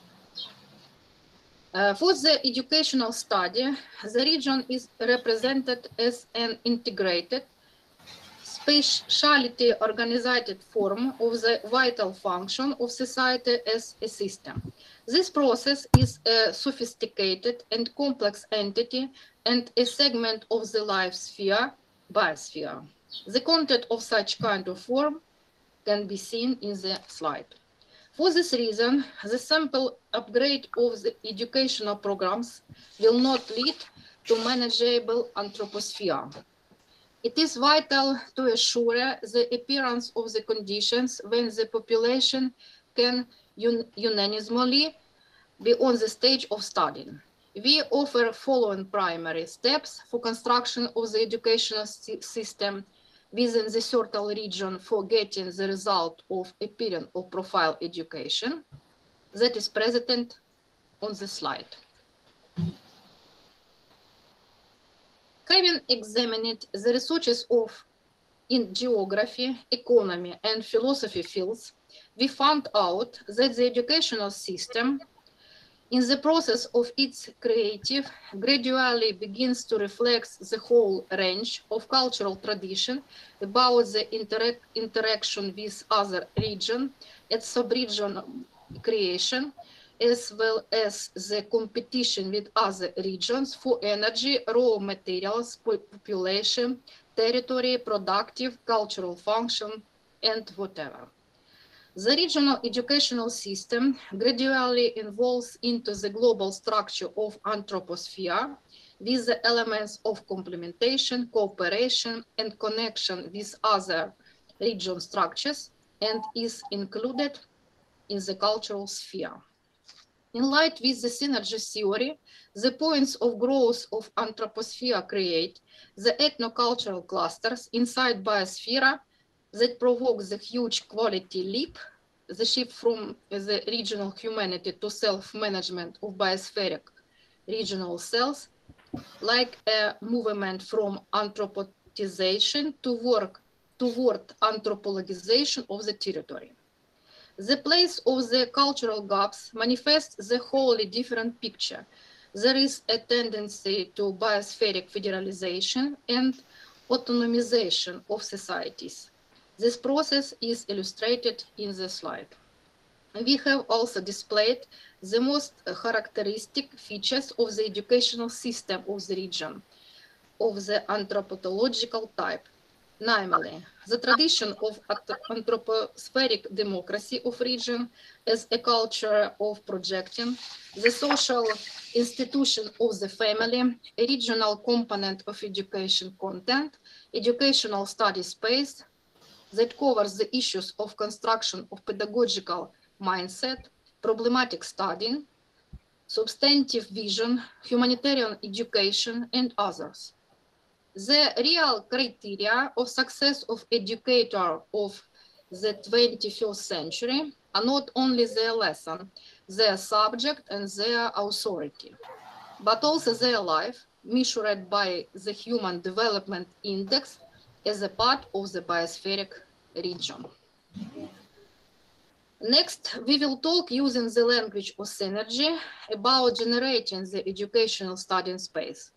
Uh, for the educational study, the region is represented as an integrated, spatially organized form of the vital function of society as a system. This process is a sophisticated and complex entity and a segment of the life sphere, biosphere. The content of such kind of form can be seen in the slide. For this reason, the simple upgrade of the educational programs will not lead to manageable anthroposphere. It is vital to assure the appearance of the conditions when the population can un unanimously be on the stage of studying. We offer following primary steps for construction of the educational system within the certain region for getting the result of appearance of profile education that is present on the slide. Having examined the researches of in geography, economy, and philosophy fields, we found out that the educational system, in the process of its creative, gradually begins to reflect the whole range of cultural tradition about the interac interaction with other regions and sub-region creation, as well as the competition with other regions for energy, raw materials, population, territory, productive, cultural function, and whatever. The regional educational system gradually evolves into the global structure of anthroposphere with the elements of complementation, cooperation, and connection with other region structures, and is included in the cultural sphere. In light with the synergy theory, the points of growth of anthroposphere create the ethnocultural clusters inside biosphere that provoke the huge quality leap, the shift from the regional humanity to self-management of biospheric regional cells, like a movement from anthropotization to work toward anthropologization of the territory. The place of the cultural gaps manifests the wholly different picture. There is a tendency to biospheric federalization and autonomization of societies. This process is illustrated in the slide. We have also displayed the most characteristic features of the educational system of the region, of the anthropological type, namely the tradition of anthropospheric democracy of region as a culture of projecting, the social institution of the family, a regional component of education content, educational study space that covers the issues of construction of pedagogical mindset, problematic studying, substantive vision, humanitarian education, and others. The real criteria of success of educator of the twenty-first century are not only their lesson, their subject, and their authority, but also their life, measured by the Human Development Index as a part of the biospheric region. Next, we will talk using the language of synergy about generating the educational studying space.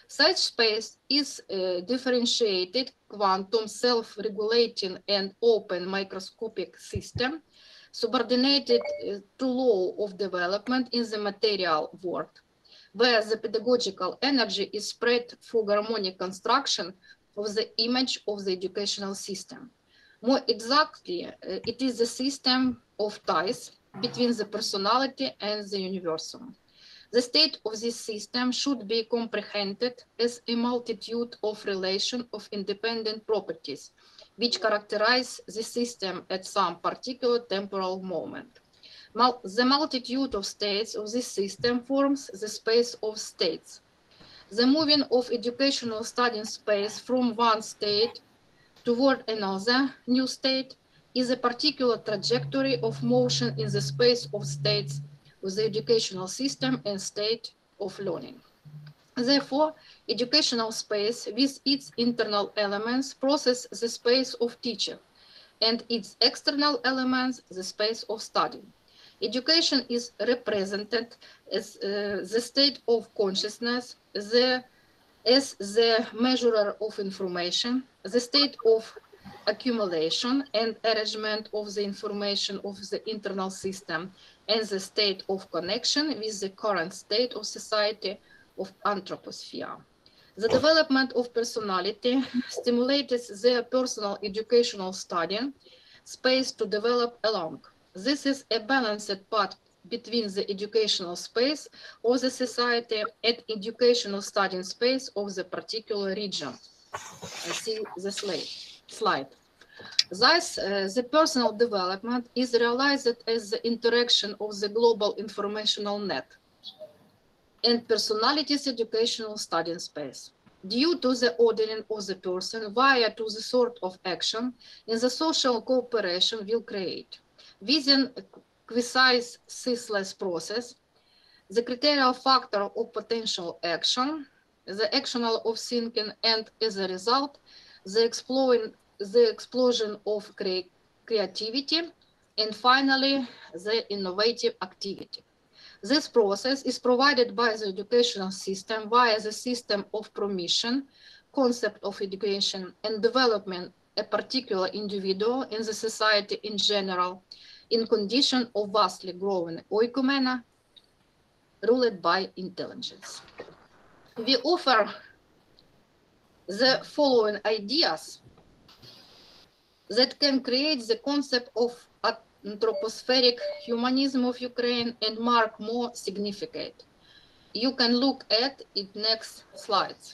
Such space is a differentiated quantum self-regulating and open microscopic system subordinated to law of development in the material world, where the pedagogical energy is spread through harmonic construction of the image of the educational system. More exactly, it is the system of ties between the personality and the universal. The state of this system should be comprehended as a multitude of relations of independent properties, which characterize the system at some particular temporal moment. The multitude of states of this system forms the space of states. The moving of educational study space from one state toward another new state is a particular trajectory of motion in the space of states with the educational system and state of learning. Therefore, educational space with its internal elements process the space of teaching, and its external elements the space of study. Education is represented as uh, the state of consciousness, the, as the measurer of information, the state of accumulation and arrangement of the information of the internal system, and the state of connection with the current state of society of anthroposphere. The development of personality stimulates their personal educational study space to develop along. This is a balanced part between the educational space of the society and educational study space of the particular region. I see the slide. slide. Thus, uh, the personal development is realized as the interaction of the global informational net and personality's educational study space. Due to the ordering of the person via to the sort of action in the social cooperation will create. Within a quasi-ceaseless process, the critical factor of potential action, the actional of thinking, and as a result, the exploring the explosion of cre creativity, and finally, the innovative activity. This process is provided by the educational system via the system of permission, concept of education, and development a particular individual in the society in general, in condition of vastly growing oikumena, ruled by intelligence. We offer the following ideas that can create the concept of anthropospheric humanism of Ukraine and mark more significant. You can look at it next slides.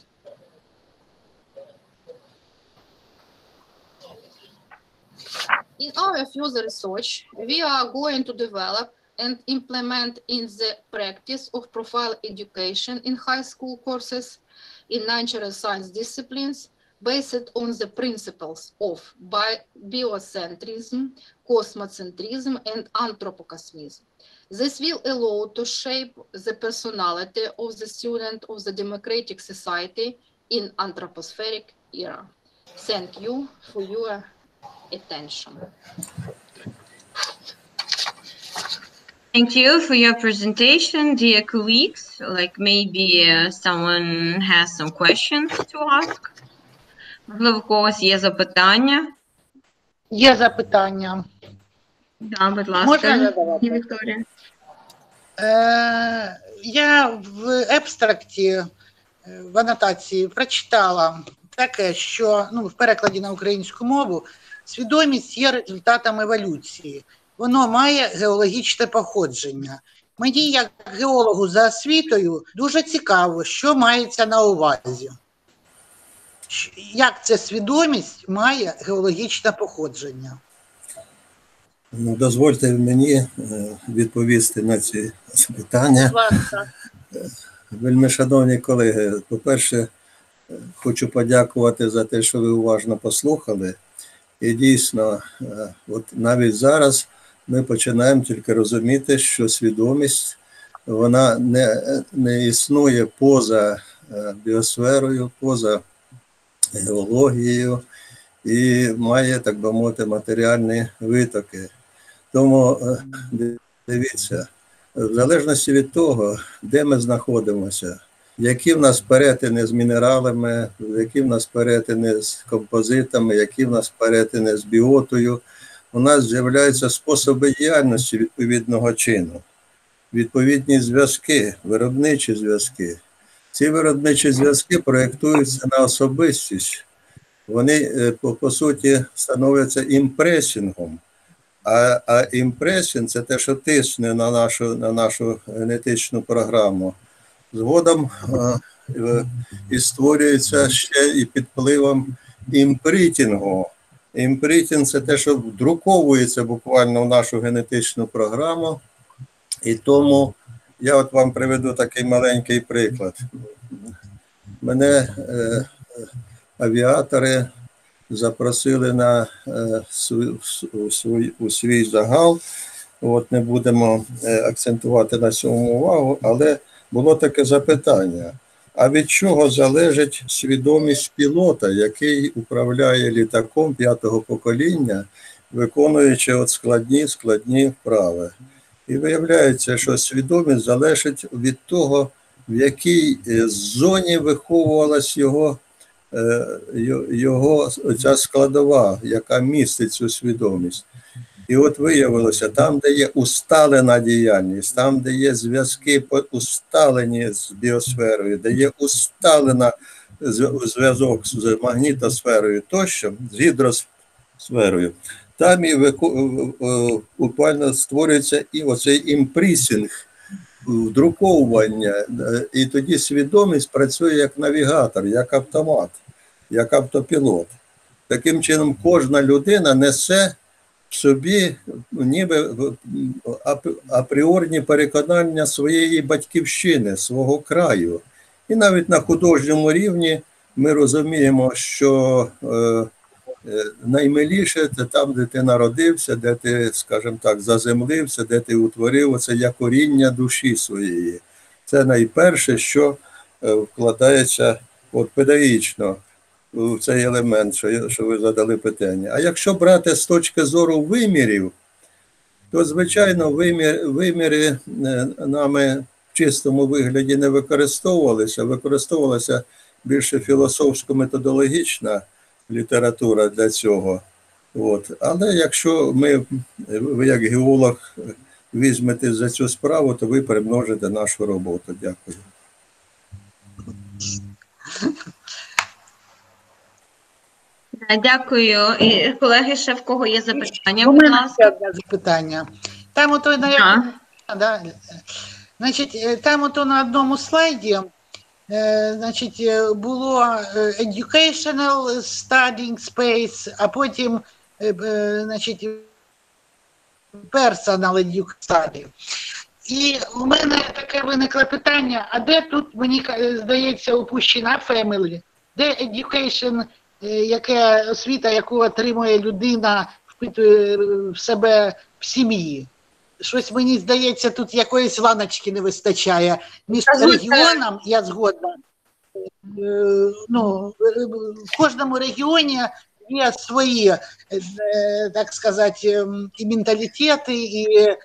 In our further research, we are going to develop and implement in the practice of profile education in high school courses in natural science disciplines based on the principles of biocentrism, cosmocentrism, and anthropocosmism. This will allow to shape the personality of the student of the democratic society in anthropospheric era. Thank you for your attention. Thank you for your presentation, dear colleagues. Like maybe uh, someone has some questions to ask. Можливо, у когось є запитання? Є запитання. Да, будь ласка, Можна задавати? Вікторія. Е, я в ебстракті, в анотації прочитала таке, що ну, в перекладі на українську мову свідомість є результатом еволюції. Воно має геологічне походження. Мені, як геологу за освітою, дуже цікаво, що мається на увазі. Як ця свідомість має геологічне походження? Дозвольте мені відповісти на ці запитання. Вельми шановні колеги, по-перше, хочу подякувати за те, що ви уважно послухали. І дійсно, от навіть зараз ми починаємо тільки розуміти, що свідомість, вона не, не існує поза біосферою, поза геологією і має, так би мовити, матеріальні витоки. Тому, дивіться, в залежності від того, де ми знаходимося, які в нас перетини з мінералами, які в нас перетини з композитами, які в нас перетини з біотою. У нас з'являються способи діяльності відповідного чину, відповідні зв'язки, виробничі зв'язки. Ці виробничі зв'язки проєктуються на особистість. Вони, по, по суті, становляться імпресінгом. А, а імпресінг – це те, що тисне на нашу, на нашу генетичну програму. Згодом а, і створюється ще і під впливом імпритінгу. Імпритінг – це те, що вдруковується буквально в нашу генетичну програму. І тому я от вам приведу такий маленький приклад. Мене е, авіатори запросили на е, свій, свій, у свій загал. От не будемо е, акцентувати на цьому увагу, але було таке запитання. А від чого залежить свідомість пілота, який управляє літаком п'ятого покоління, виконуючи от складні, складні вправи? І виявляється, що свідомість залежить від того, в якій зоні виховувалась його, його ця складова, яка містить цю свідомість. І от виявилося, там, де є усталена діяльність, там, де є зв'язки усталені з біосферою, де є усталена зв'язок з магнітосферою тощо, з гідросферою, там і буквально створюється і оцей імпресінг, вдруковування, і тоді свідомість працює як навігатор, як автомат, як автопілот. Таким чином, кожна людина несе в собі ніби апріорні переконання своєї батьківщини, свого краю. І навіть на художньому рівні ми розуміємо, що е, наймиліше це там, де ти народився, де ти, скажімо так, заземлився, де ти утворив оце як коріння душі своєї. Це найперше, що вкладається от педагогічно в цей елемент, що, що ви задали питання. А якщо брати з точки зору вимірів, то, звичайно, вимір, виміри нами в чистому вигляді не використовувалися, використовувалася більше філософсько-методологічна література для цього. От. Але якщо ми, ви як геолог візьмете за цю справу, то ви примножите нашу роботу. Дякую. Дякую. І, колеги, ще в кого є запитання? У Будь мене ласка. ще одне запитання. Там ото на якому, да, значить, там ото на одному слайді, значить, було educational studying space, а потім, значить, personal education study. І у мене таке виникло питання, а де тут, мені здається, упущена family? Де education, яке освіта, яку отримує людина, впитує в себе в сім'ї? Щось, мені здається, тут якоїсь ланочки не вистачає. Між регіоном, я згодна, ну, в кожному регіоні є свої, так сказати, і менталітети, і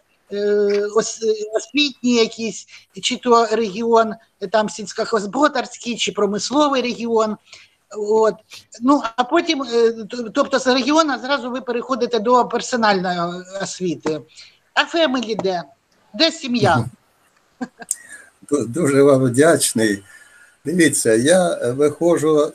освітні якісь, чи то регіон там сільськогосподарський, чи промисловий регіон. От. Ну, а потім, тобто з регіону зразу ви переходите до персональної освіти. А фемілі де? Де сім'я? Дуже вам вдячний. Дивіться, я виходжу,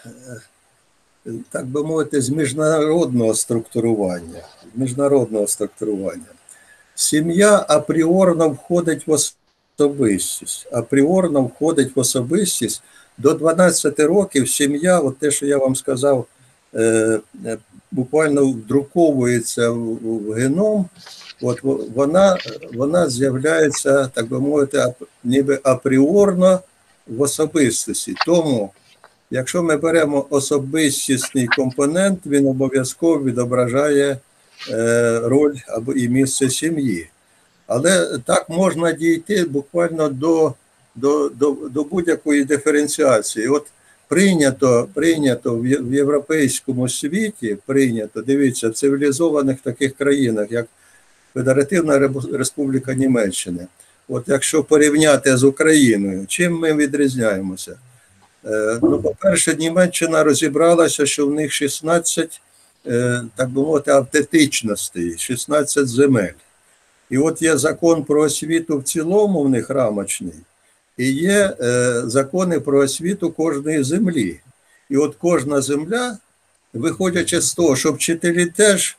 так би мовити, з міжнародного структурування. Міжнародного структурування. Сім'я апріорно входить в особистість. Апріорно входить в особистість. До дванадцяти років сім'я, от те, що я вам сказав, буквально вдруковується в геном, от вона, вона з'являється, так би мовити, ніби апріорно в особистості. Тому, якщо ми беремо особистісний компонент, він обов'язково відображає роль або і місце сім'ї. Але так можна дійти буквально до, до, до, до будь-якої диференціації. От прийнято, прийнято в європейському світі, прийнято, дивіться, в цивілізованих таких країнах, як Федеративна Республіка Німеччини, от якщо порівняти з Україною, чим ми відрізняємося? Ну, по-перше, Німеччина розібралася, що в них шістнадцять, так би мовити, автентичностей, шістнадцять земель. І от є закон про освіту в цілому в них рамочний, і є закони про освіту кожної землі. І от кожна земля, виходячи з того, що вчителі теж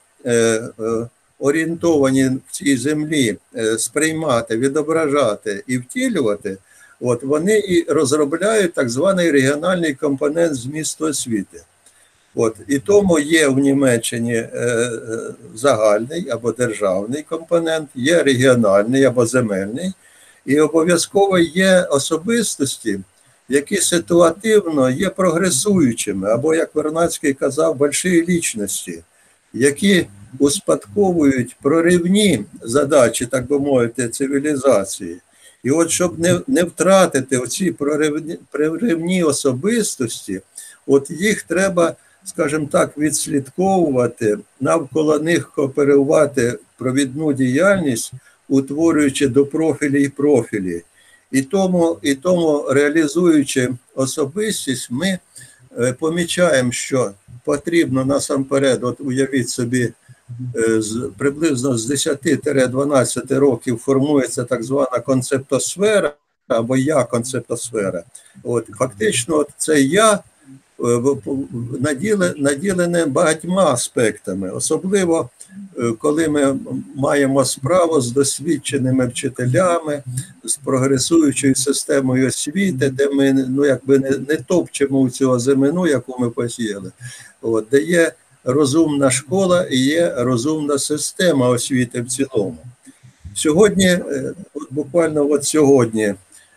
орієнтовані в цій землі сприймати, відображати і втілювати, от вони і розробляють так званий регіональний компонент змісту освіти. От, і тому є в Німеччині е, загальний або державний компонент, є регіональний або земельний, і обов'язково є особистості, які ситуативно є прогресуючими, або, як Вернадський казав, больші лічності, які успадковують проривні задачі, так би мовити, цивілізації. І от щоб не, не втратити оці проривні, проривні особистості, от їх треба, скажімо так, відслідковувати, навколо них кооперувати провідну діяльність, утворюючи до профілі і профілі. І тому, і тому реалізуючи особистість, ми помічаємо, що потрібно насамперед, от уявіть собі, з, приблизно з десяти до дванадцяти років формується так звана концептосфера, або я-концептосфера. От, фактично, от це я наділене, наділене багатьма аспектами, особливо коли ми маємо справу з досвідченими вчителями, з прогресуючою системою освіти, де ми ну, якби не, не топчемо у цю озимину, яку ми посіяли, от, де є розумна школа і є розумна система освіти в цілому. Сьогодні, от буквально от сьогодні,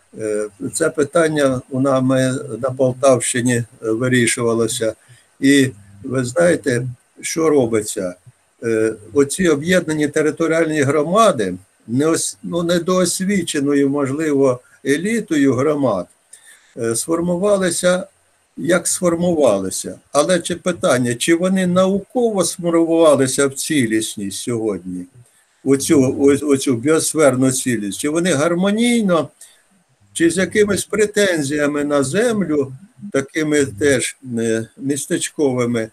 це питання у нами на Полтавщині вирішувалося. І ви знаєте, що робиться? Оці об'єднані територіальні громади, ну, недоосвіченою, можливо, елітою громад, сформувалися, як сформувалися. Але чи питання, чи вони науково сформувалися в цілісність сьогодні, оцю, оцю біосферну цілість, чи вони гармонійно, чи з якимись претензіями на землю, такими теж містечковими,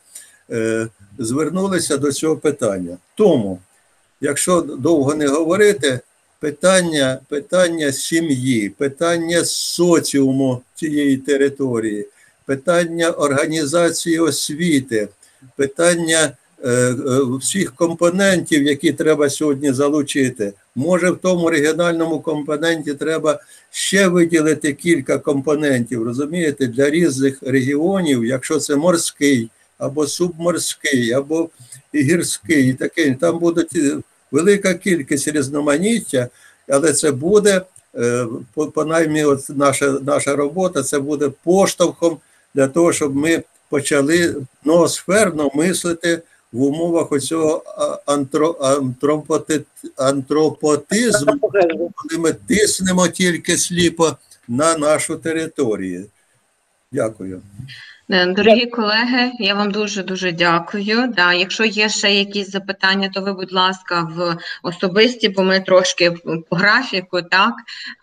звернулися до цього питання. Тому, якщо довго не говорити, питання, питання сім'ї, питання соціуму цієї території, питання організації освіти, питання е, всіх компонентів, які треба сьогодні залучити. Може, в тому регіональному компоненті треба ще виділити кілька компонентів, розумієте, для різних регіонів, якщо це морський, або субморський, або гірський, і таке. Там буде велика кількість різноманіття, але це буде, принаймні, от наша, наша робота, це буде поштовхом для того, щоб ми почали ноосферно мислити в умовах оцього антро, антропоти, антропотизму, коли ми тиснемо тільки сліпо на нашу територію. Дякую. Дорогі колеги, я вам дуже-дуже дякую. Да, якщо є ще якісь запитання, то ви, будь ласка, в особисті, бо ми трошки по графіку, так.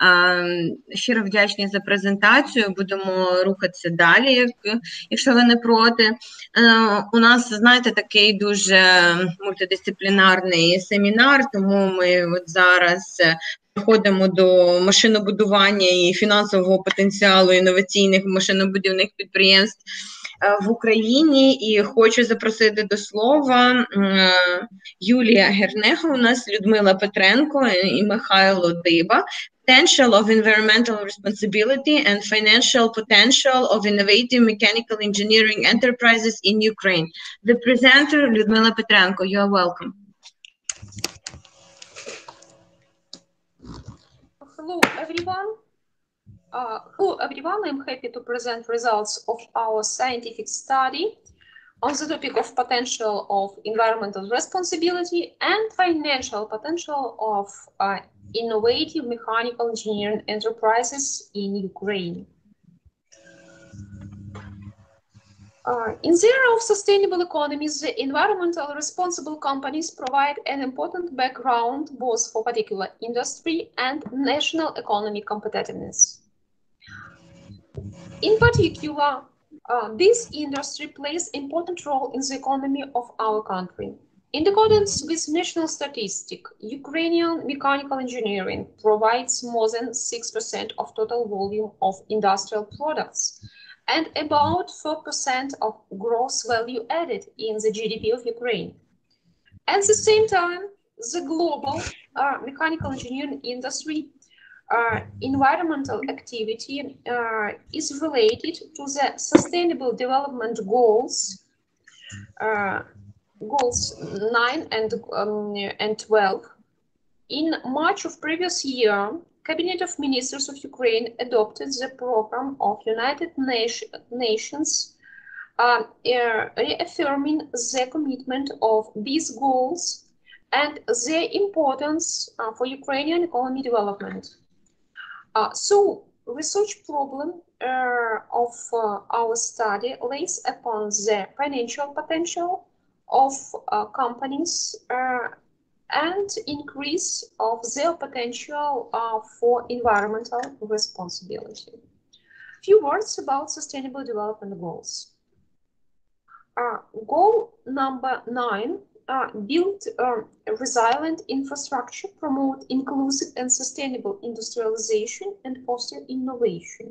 Щиро вдячні за презентацію, будемо рухатися далі, якщо ви не проти. У нас, знаєте, такий дуже мультидисциплінарний семінар, тому ми от зараз переходимо до машинобудування і фінансового потенціалу інноваційних машинобудівних підприємств в Україні. І хочу запросити до слова Юлія Гернеха, у нас Людмила Петренко і Михайло Диба. Potential of environmental responsibility and financial potential of innovative mechanical engineering enterprises in Ukraine. The presenter, Людмила Петренко, you are welcome. Hello everyone. Uh, hello everyone, I'm happy to present results of our scientific study on the topic of potential of environmental responsibility and financial potential of uh, innovative mechanical engineering enterprises in Ukraine. Uh, in the era of sustainable economies, the environmental responsible companies provide an important background both for particular industry and national economic competitiveness. In particular, uh, this industry plays an important role in the economy of our country. In accordance with national statistics, Ukrainian mechanical engineering provides more than six percent of total volume of industrial products and about four percent of gross value added in the G D P of Ukraine. At the same time, the global uh, mechanical engineering industry uh, environmental activity uh, is related to the Sustainable Development Goals, uh, Goals nine and, um, and twelve. In March of previous year, Cabinet of Ministers of Ukraine adopted the program of United Nation, Nations uh, uh, reaffirming the commitment of these goals and their importance uh, for Ukrainian economy development. Uh, so, research problem uh, of uh, our study lays upon the financial potential of uh, companies uh, and increase of their potential uh, for environmental responsibility. Few words about Sustainable Development Goals. Uh, goal number nine, uh, build uh, a resilient infrastructure, promote inclusive and sustainable industrialization, and foster innovation.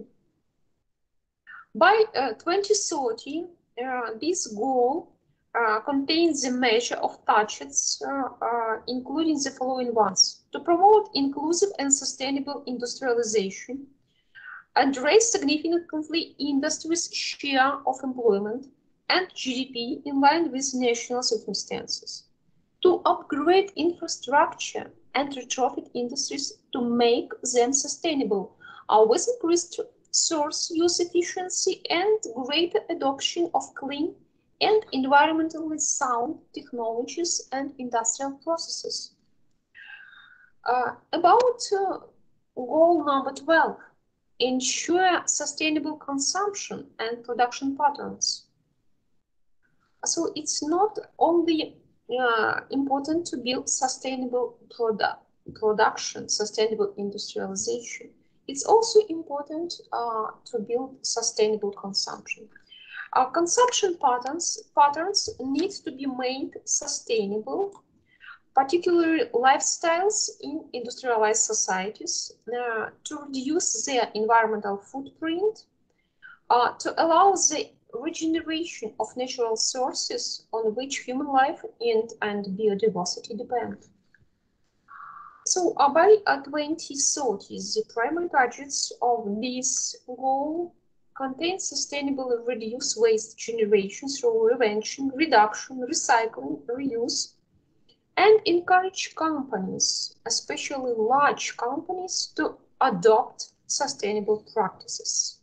By uh, twenty thirty, uh, this goal Uh, contains the measure of targets, uh, uh, including the following ones: to promote inclusive and sustainable industrialization, address significantly industry's share of employment and G D P in line with national circumstances, to upgrade infrastructure and retrofit industries to make them sustainable, uh, with increased source use efficiency and greater adoption of clean and environmentally sound technologies and industrial processes. Uh, about uh, goal number twelve, ensure sustainable consumption and production patterns. So it's not only uh, important to build sustainable product, production, sustainable industrialization, it's also important uh, to build sustainable consumption. Our consumption patterns, patterns need to be made sustainable, particularly lifestyles in industrialized societies, uh, to reduce their environmental footprint, uh, to allow the regeneration of natural sources on which human life and, and biodiversity depend. So uh, by uh, twenty thirty, the primary targets of this goal contain sustainable reduce waste generation through prevention, reduction, recycling, reuse, and encourage companies, especially large companies, to adopt sustainable practices.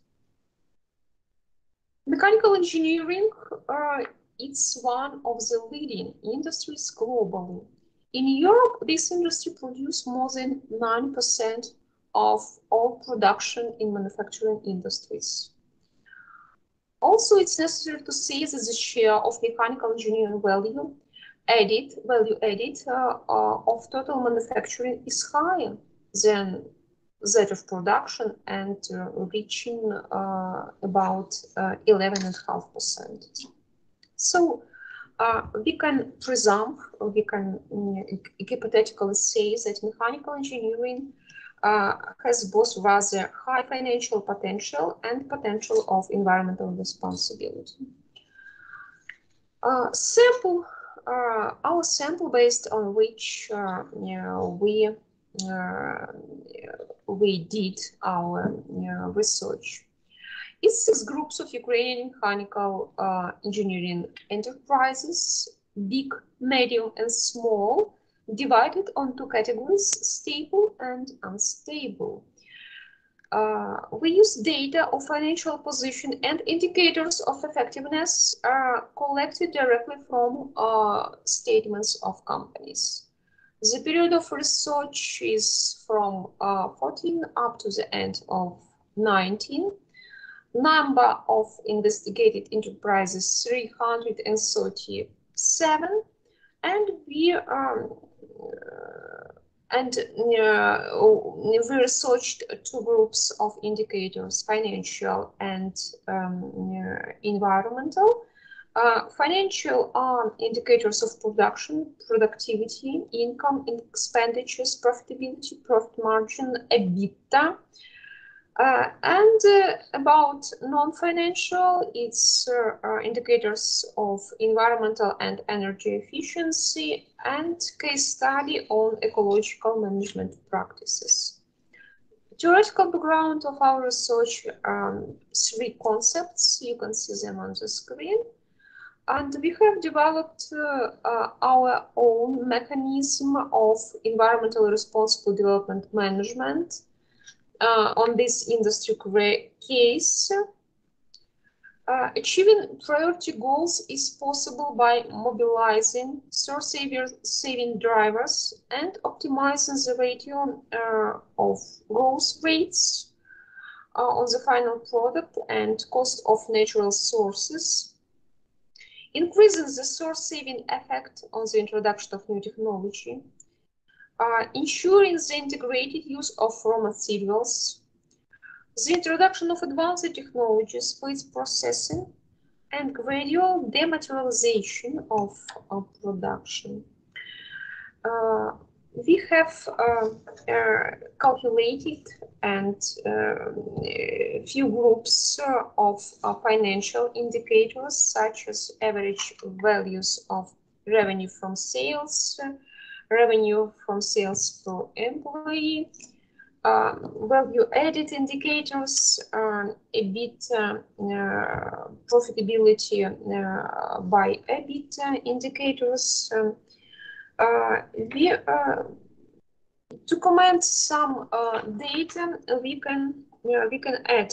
Mechanical engineering uh, is one of the leading industries globally. In Europe, this industry produces more than nine percent of all production in manufacturing industries. Also, it's necessary to say that the share of mechanical engineering value added, value added uh, uh, of total manufacturing is higher than that of production and uh, reaching uh, about uh, eleven point five percent. So uh, we can presume, we can uh, hypothetically say that mechanical engineering Uh, has both rather high financial potential and potential of environmental responsibility. Uh, sample, uh, our sample based on which uh, you know, we uh, we did our you know, research is six groups of Ukrainian mechanical uh, engineering enterprises, big, medium, and small, divided on two categories, stable and unstable. Uh, we use data of financial position and indicators of effectiveness uh, collected directly from uh, statements of companies. The period of research is from uh, fourteen up to the end of nineteen. number of investigated enterprises three hundred thirty-seven, and we um, and uh, we researched two groups of indicators: financial and um, uh, environmental. Uh, financial are indicators of production, productivity, income, expenditures, profitability, profit margin, EBITDA. Uh, and uh, about non-financial, it's uh, uh, indicators of environmental and energy efficiency, and case study on ecological management practices. Theoretical background of our research, um, three concepts, you can see them on the screen. And we have developed uh, uh, our own mechanism of environmental responsible development management uh, on this industry case. Uh, achieving priority goals is possible by mobilizing source-saving drivers and optimizing the ratio uh, of growth rates uh, on the final product and cost of natural sources, increasing the source-saving effect on the introduction of new technology, uh, ensuring the integrated use of raw materials, the introduction of advanced technologies for its processing, and gradual dematerialization of, of production. Uh, we have uh, uh, calculated and uh, a few groups uh, of uh, financial indicators, such as average values of revenue from sales, uh, revenue from sales per employee, uh, value-added indicators, uh, EBITDA, uh, profitability uh, by EBITDA indicators. Um, uh, we uh, To comment some uh, data, we can uh, we can add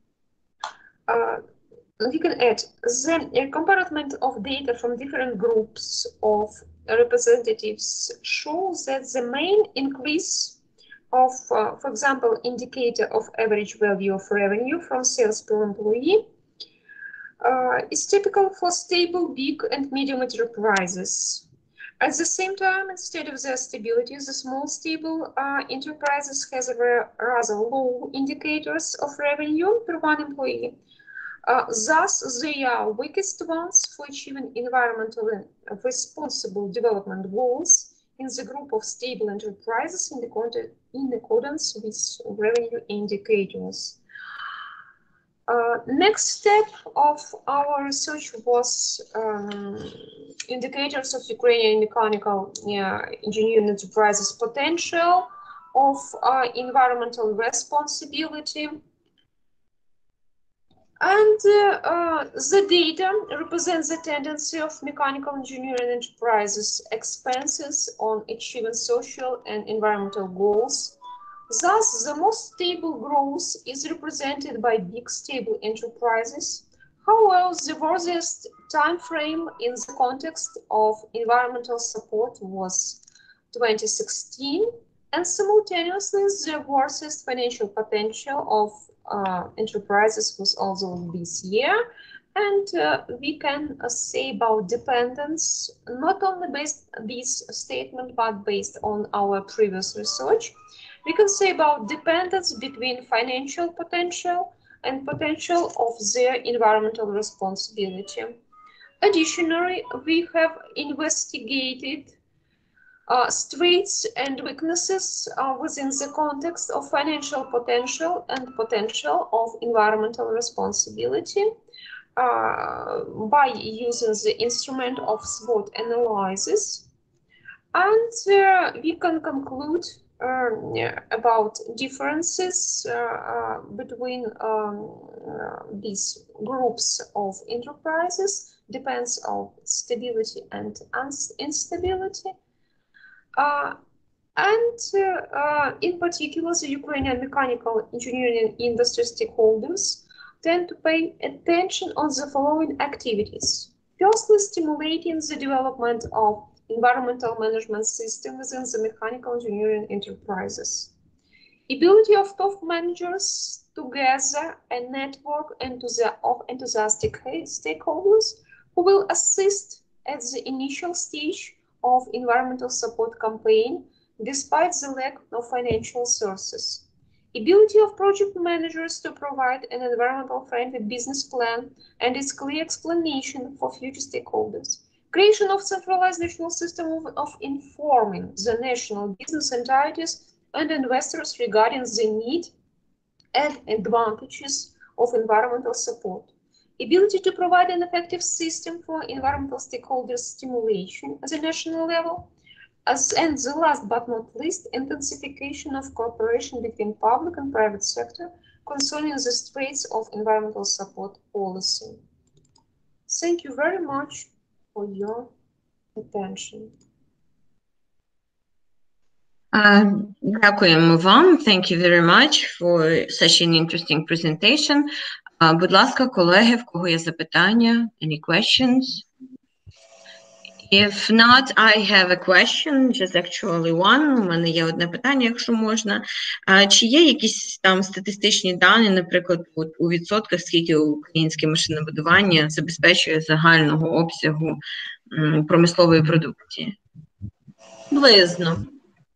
uh, we can add the comparison of data from different groups of representatives shows that the main increase of, uh, for example, indicator of average value of revenue from sales per employee uh, is typical for stable big and medium enterprises. At the same time, instead of their stability, the small stable uh, enterprises has a rather low indicators of revenue per one employee. Uh, thus, they are weakest ones for achieving environmentally responsible development goals in the group of stable enterprises in, the in accordance with revenue indicators. Uh, next step of our research was um, indicators of Ukrainian mechanical uh, engineering enterprises potential of uh, environmental responsibility. And uh, uh, the data represents the tendency of mechanical engineering enterprises expenses on achieving social and environmental goals. Thus, the most stable growth is represented by big stable enterprises. However, the worst time frame in the context of environmental support was twenty sixteen, and simultaneously the worst financial potential of uh, enterprises was also this year. And uh, we can uh, say about dependence, not only based on this statement, but based on our previous research. We can say about dependence between financial potential and potential of their environmental responsibility. Additionally, we have investigated uh, strengths and weaknesses uh, within the context of financial potential and potential of environmental responsibility uh, by using the instrument of SWOT analysis. And uh, we can conclude Uh, about differences uh, uh, between um, uh, these groups of enterprises, depends on stability and instability. Uh, and uh, uh, in particular, the Ukrainian mechanical engineering industry stakeholders tend to pay attention on the following activities. Firstly, stimulating the development of environmental management system within the mechanical engineering enterprises. Ability of top managers together a network of enthusiastic stakeholders who will assist at the initial stage of environmental support campaign despite the lack of financial sources. Ability of project managers to provide an environmental friendly business plan and its clear explanation for future stakeholders. Creation of centralized national system of, of informing the national business entities and investors regarding the need and advantages of environmental support. Ability to provide an effective system for environmental stakeholders stimulation at the national level. As, and the last but not least, intensification of cooperation between public and private sector concerning the straits of environmental support policy. Thank you very much for your attention. Uh, Дякуємо вам. Thank you very much for such an interesting presentation. Uh, будь ласка, колеги, в кого є запитання? Any questions? If not, I have a question, just actually one. У мене є одне питання, якщо можна. Uh, чи є якісь там статистичні дані, наприклад, от, у відсотках, скільки українське машинобудування забезпечує загального обсягу м, промислової продукції? Близно.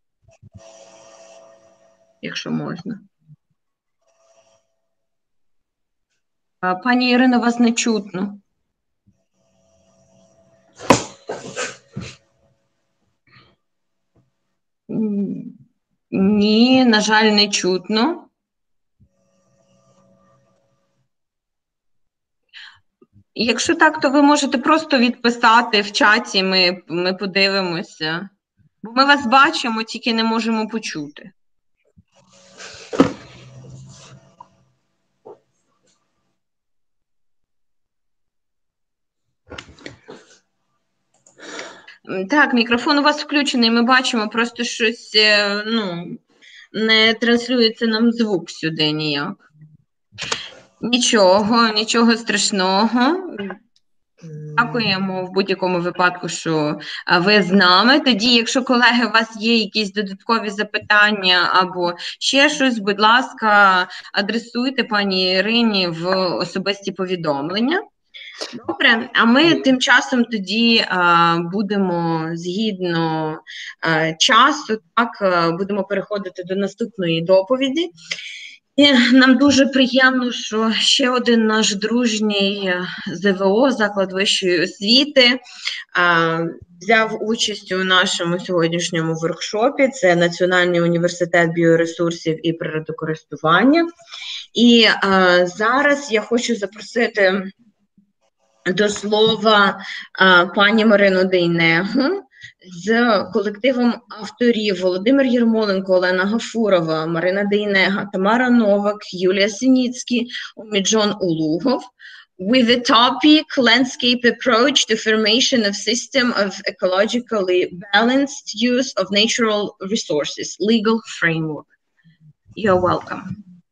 Якщо можна. Пані Ірино, вас не чутно. Ні, на жаль, не чутно. Якщо так, то ви можете просто відписати в чаті, ми, ми подивимося. Бо ми вас бачимо, тільки не можемо почути. Так, мікрофон у вас включений, ми бачимо, просто щось, ну, не транслюється нам звук сюди ніяк. Нічого, нічого страшного. Дякуємо в будь-якому випадку, що ви з нами. Тоді, якщо, колеги, у вас є якісь додаткові запитання або ще щось, будь ласка, адресуйте пані Ірині в особисті повідомлення. Добре, а ми тим часом тоді а, будемо згідно а, часу, так, а, будемо переходити до наступної доповіді. І нам дуже приємно, що ще один наш дружній ЗВО, заклад вищої освіти, а, взяв участь у нашому сьогоднішньому воркшопі. Це Національний університет біоресурсів і природокористування. І а, зараз я хочу запросити до слова а, пані Марину Дейнегу з колективом авторів Володимир Єрмоленко, Олена Гафурова, Марина Дейнега, Тамара Новак, Юлія Синіцькі, Оміджон Улугов, with the topic Landscape Approach to Formation of System of Ecologically Balanced Use of Natural Resources, Legal Framework. You're welcome.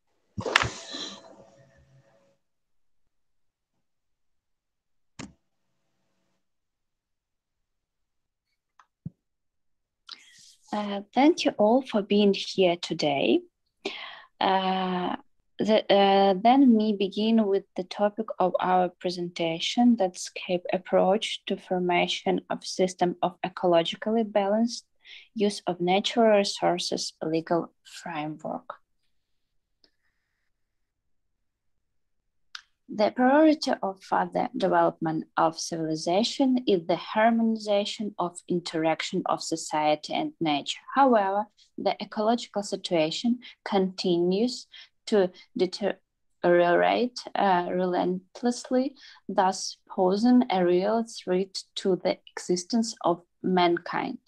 Uh, thank you all for being here today. Uh, the, uh, then we begin with the topic of our presentation, Landscape Approach to Formation of System of Ecologically Balanced Use of Natural Resources, Legal Framework. The priority of further development of civilization is the harmonization of interaction of society and nature. However, the ecological situation continues to deteriorate uh, relentlessly, thus posing a real threat to the existence of mankind.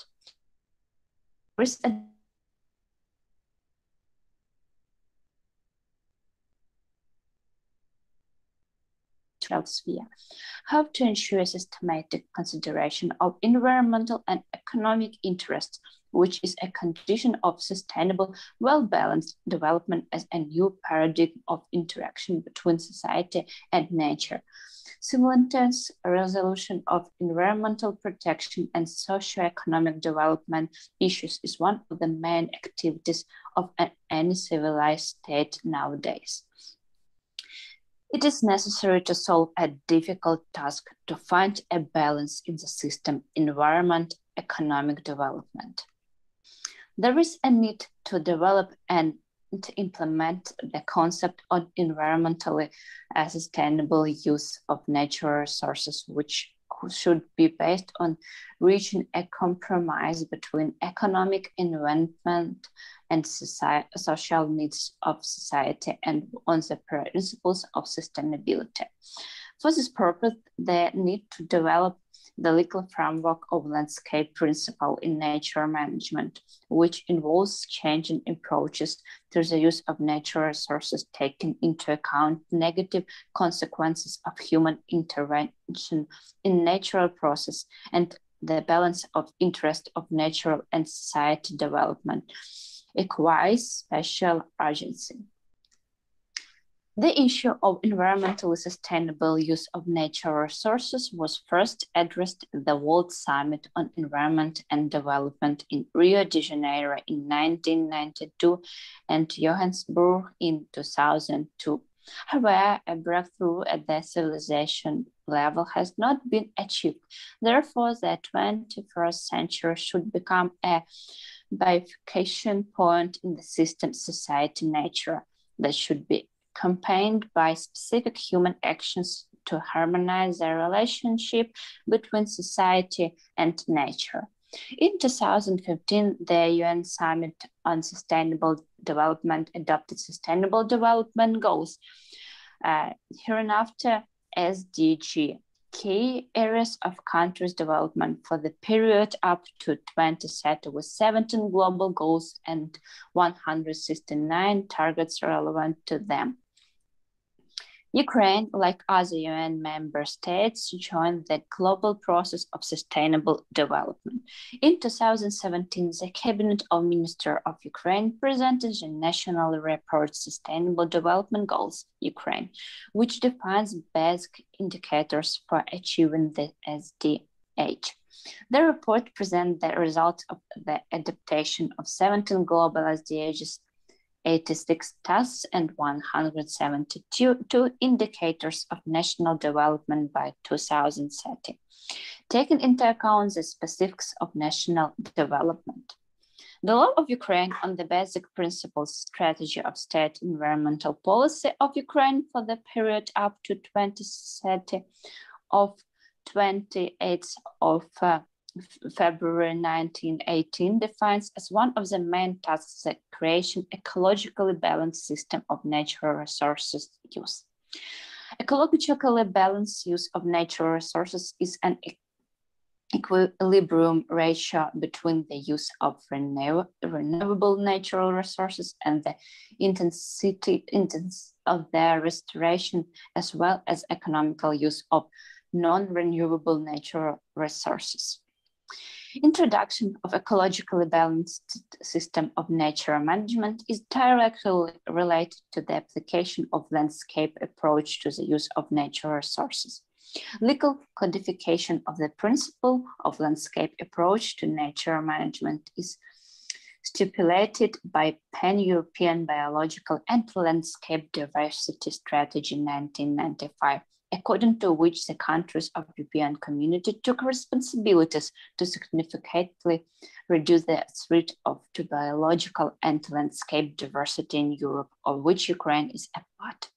Sphere. How to ensure systematic consideration of environmental and economic interests, which is a condition of sustainable, well-balanced development as a new paradigm of interaction between society and nature. Simultaneous resolution of environmental protection and socio-economic development issues is one of the main activities of any civilized state nowadays. It is necessary to solve a difficult task to find a balance in the system environment economic development. There is a need to develop and to implement the concept of environmentally uh, sustainable use of natural resources, which should be based on reaching a compromise between economic investment and society, social needs of society and on the principles of sustainability. For this purpose, the need to develop the legal framework of landscape principle in nature management, which involves changing approaches to the use of natural resources, taking into account negative consequences of human intervention in natural process and the balance of interest of natural and society development, requires special urgency. The issue of environmentally sustainable use of natural resources was first addressed at the World Summit on Environment and Development in Rio de Janeiro in nineteen ninety-two and Johannesburg in two thousand two. However, a breakthrough at the civilization level has not been achieved. Therefore, the twenty-first century should become a bifurcation point in the system society-nature that should be accompanied by specific human actions to harmonize the relationship between society and nature. In two thousand fifteen, the U N Summit on Sustainable Development adopted Sustainable Development Goals, uh, hereinafter S D G, key areas of countries' development for the period up to twenty thirty, with seventeen global goals and one hundred sixty-nine targets relevant to them. Ukraine, like other U N member states, joined the global process of sustainable development. In two thousand seventeen, the Cabinet of Ministers of Ukraine presented the National Report Sustainable Development Goals, Ukraine, which defines basic indicators for achieving the S D H. The report presents the results of the adaptation of seventeen global S D Gs, eighty-six tasks and one hundred seventy-two indicators of national development by two thousand thirty, taking into account the specifics of national development. The law of Ukraine on the basic principles strategy of state environmental policy of Ukraine for the period up to twenty thirty of twenty-eighth of uh, February nineteen eighteen defines as one of the main tasks the creation of ecologically balanced system of natural resources use. Ecologically balanced use of natural resources is an equilibrium ratio between the use of renew renewable natural resources and the intensity intensity of their restoration, as well as economical use of non-renewable natural resources. Introduction of ecologically balanced system of nature management is directly related to the application of landscape approach to the use of natural resources. Legal codification of the principle of landscape approach to nature management is stipulated by Pan-European Biological and Landscape Diversity Strategy nineteen ninety-five, according to which the countries of the European Community took responsibilities to significantly reduce the threat of to biological and landscape diversity in Europe, of which Ukraine is a part.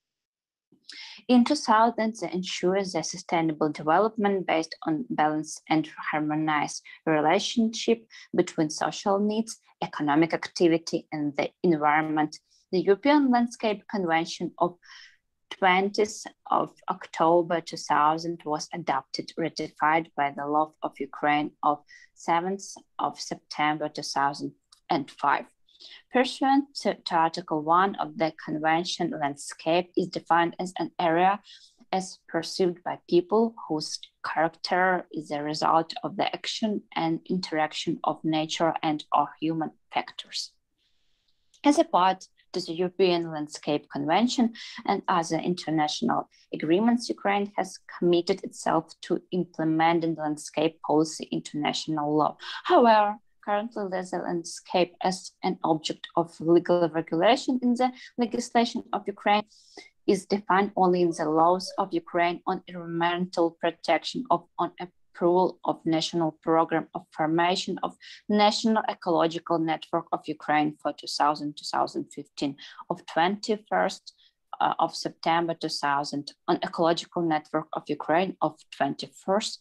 In two thousand, they ensure the sustainable development based on balanced and harmonized relationship between social needs, economic activity, and the environment. The European Landscape Convention of twentieth of October two thousand was adopted, ratified by the law of Ukraine of seventh of September two thousand five. Pursuant to, to Article one of the Convention, landscape is defined as an area as perceived by people whose character is a result of the action and interaction of nature and or human factors. As a part to the European Landscape Convention and other international agreements, Ukraine has committed itself to implementing landscape policy into national law. However, currently the landscape as an object of legal regulation in the legislation of Ukraine is defined only in the laws of Ukraine on environmental protection of on approval of national program of formation of National Ecological Network of Ukraine for two thousand to twenty fifteen of twenty-first uh, of September two thousand, on Ecological Network of Ukraine of twenty-first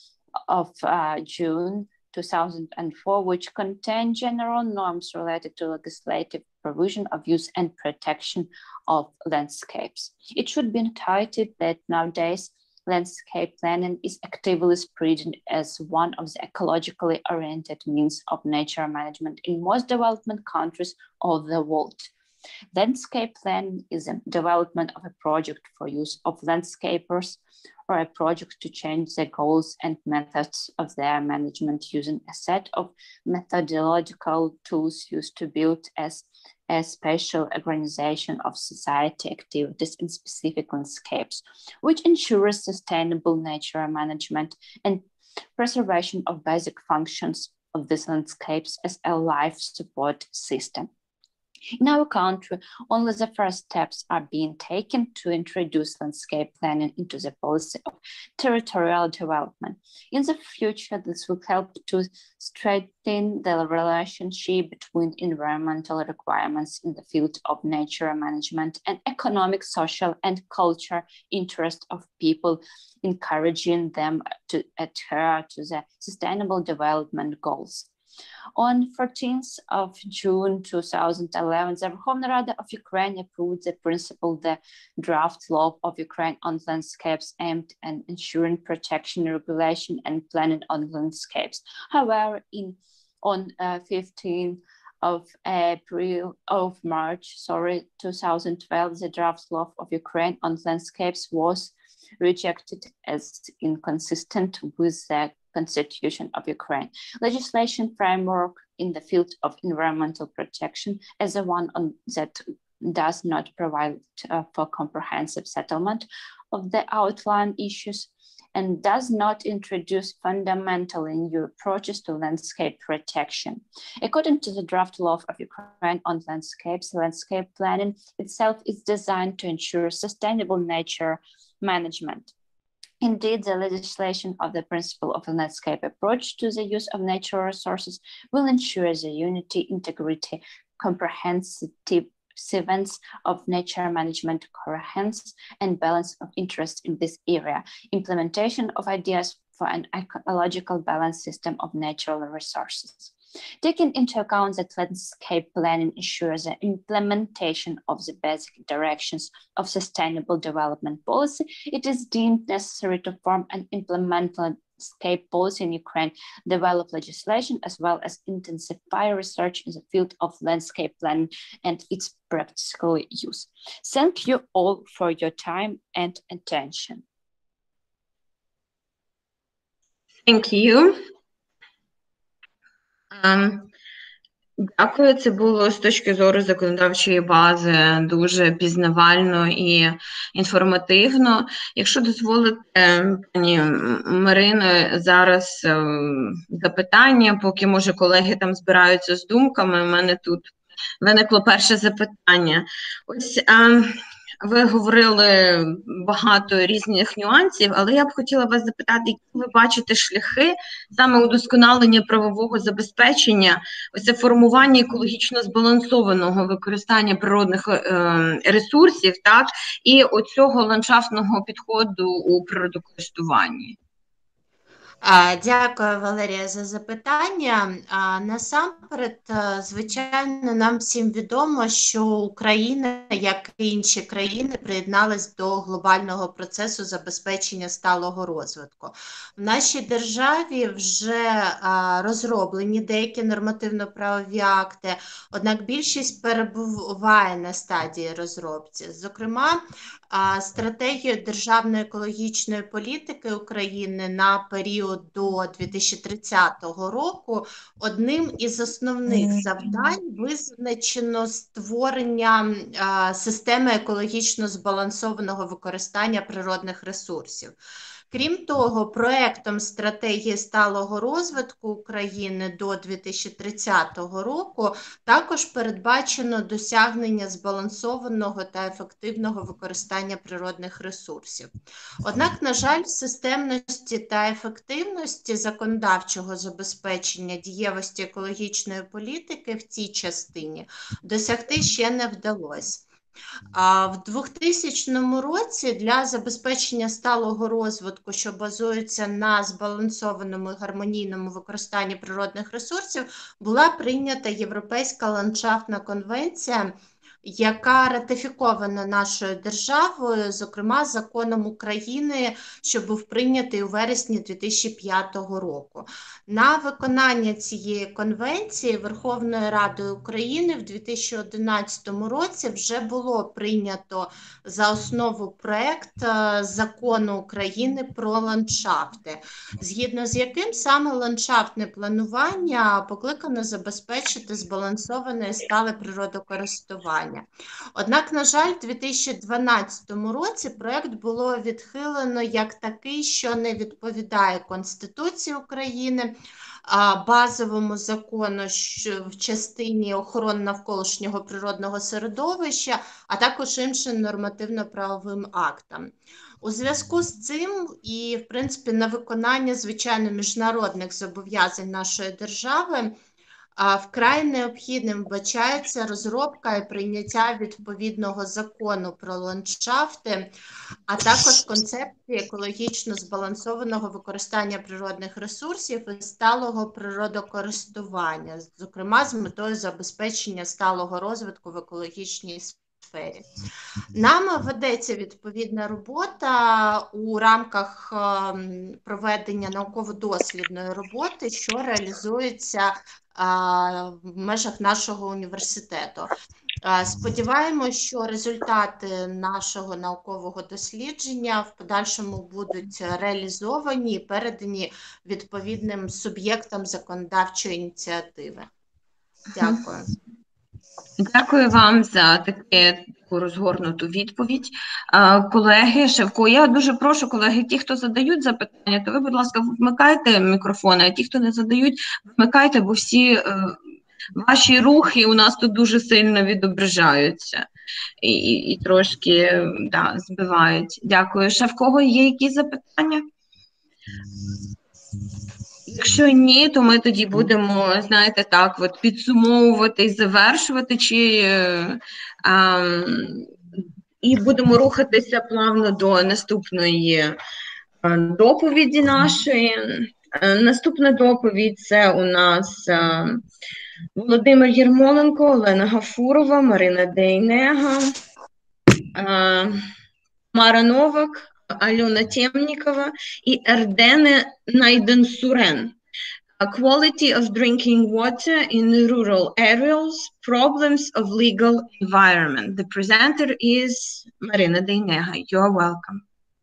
of uh, June two thousand four, which contain general norms related to legislative provision of use and protection of landscapes. It should be noted that nowadays landscape planning is actively spreading as one of the ecologically oriented means of nature management in most development countries of the world. Landscape planning is a development of a project for use of landscapers or a project to change the goals and methods of their management using a set of methodological tools used to build as a spatial organization of society activities in specific landscapes, which ensures sustainable nature management and preservation of basic functions of these landscapes as a life support system. In our country, only the first steps are being taken to introduce landscape planning into the policy of territorial development. In the future, this will help to strengthen the relationship between environmental requirements in the field of nature management and economic, social, and cultural interest of people, encouraging them to adhere to the sustainable development goals. On fourteenth of June two thousand eleven, the Verkhovna Rada of Ukraine approved the principle, the draft law of Ukraine on landscapes aimed at ensuring protection, regulation, and planning on landscapes. However, in on uh, fifteenth of April of March, sorry, two thousand twelve, the draft law of Ukraine on landscapes was rejected as inconsistent with the Constitution of Ukraine. Legislation framework in the field of environmental protection as the one on that does not provide uh, for comprehensive settlement of the outlined issues and does not introduce fundamentally new approaches to landscape protection. According to the draft law of Ukraine on landscapes, landscape planning itself is designed to ensure sustainable nature management. Indeed, the legislation of the principle of a landscape approach to the use of natural resources will ensure the unity, integrity, comprehensiveness of nature management, coherence, and balance of interest in this area, implementation of ideas for an ecological balanced system of natural resources. Taking into account that landscape planning ensures the implementation of the basic directions of sustainable development policy, it is deemed necessary to form and implement landscape policy in Ukraine, develop legislation, as well as intensify research in the field of landscape planning and its practical use. Thank you all for your time and attention. Thank you. Дякую, це було з точки зору законодавчої бази дуже пізнавально і інформативно. Якщо дозволите, пані Марино, зараз запитання, поки, може, колеги там збираються з думками, у мене тут виникло перше запитання. Ось ви говорили багато різних нюансів, але я б хотіла вас запитати, які ви бачите шляхи саме удосконалення правового забезпечення, ось це формування екологічно збалансованого використання природних е, ресурсів, так, і оцього ландшафтного підходу у природокористуванні? Дякую, Валерія, за запитання. Насамперед, звичайно, нам всім відомо, що Україна, як і інші країни, приєдналась до глобального процесу забезпечення сталого розвитку. В нашій державі вже розроблені деякі нормативно-правові акти, однак більшість перебуває на стадії розробки. Зокрема, стратегію державної екологічної політики України на період до дві тисячі тридцятого року одним із основних завдань визначено створення системи екологічно збалансованого використання природних ресурсів. Крім того, проектом стратегії сталого розвитку України до дві тисячі тридцятого року також передбачено досягнення збалансованого та ефективного використання природних ресурсів. Однак, на жаль, системності та ефективності законодавчого забезпечення дієвості екологічної політики в цій частині досягти ще не вдалося. А в двохтисячному році для забезпечення сталого розвитку, що базується на збалансованому і гармонійному використанні природних ресурсів, була прийнята Європейська ландшафтна конвенція, яка ратифікована нашою державою, зокрема законом України, що був прийнятий у вересні дві тисячі п'ятого року. На виконання цієї конвенції Верховною Радою України в дві тисячі одинадцятому році вже було прийнято за основу проект закону України про ландшафти, згідно з яким саме ландшафтне планування покликано забезпечити збалансоване і стале природокористування. Однак, на жаль, у дві тисячі дванадцятому році проект було відхилено як такий, що не відповідає Конституції України, базовому закону в частині охорони навколишнього природного середовища, а також іншим нормативно-правовим актам. У зв'язку з цим і, в принципі, на виконання, звичайно, міжнародних зобов'язань нашої держави вкрай необхідним вбачається розробка і прийняття відповідного закону про ландшафти, а також концепції екологічно збалансованого використання природних ресурсів і сталого природокористування, зокрема з метою забезпечення сталого розвитку в екологічній сфері. Нами ведеться відповідна робота у рамках проведення науково-дослідної роботи, що реалізується в межах нашого університету. Сподіваємось, що результати нашого наукового дослідження в подальшому будуть реалізовані і передані відповідним суб'єктам законодавчої ініціативи. Дякую. Дякую вам за таке, таку розгорнуту відповідь. Колеги, Шевко, я дуже прошу, колеги, ті, хто задають запитання, то ви, будь ласка, вмикайте мікрофони, а ті, хто не задають, вмикайте, бо всі е, ваші рухи у нас тут дуже сильно відображаються і, і, і трошки да, збивають. Дякую. Ще в кого є якісь запитання? Якщо ні, то ми тоді будемо, знаєте, так, от підсумовувати і завершувати, чи, е, е, і будемо рухатися плавно до наступної е, доповіді нашої. Е, наступна доповідь – це у нас е, Володимир Ярмоленко, Олена Гафурова, Марина Дейнега, е, Мара Новак, Альона Темнікова і Ердене Найденсурен. Quality of drinking water in rural areas, problems of legal environment. The presenter is Marina Deinega. You are welcome.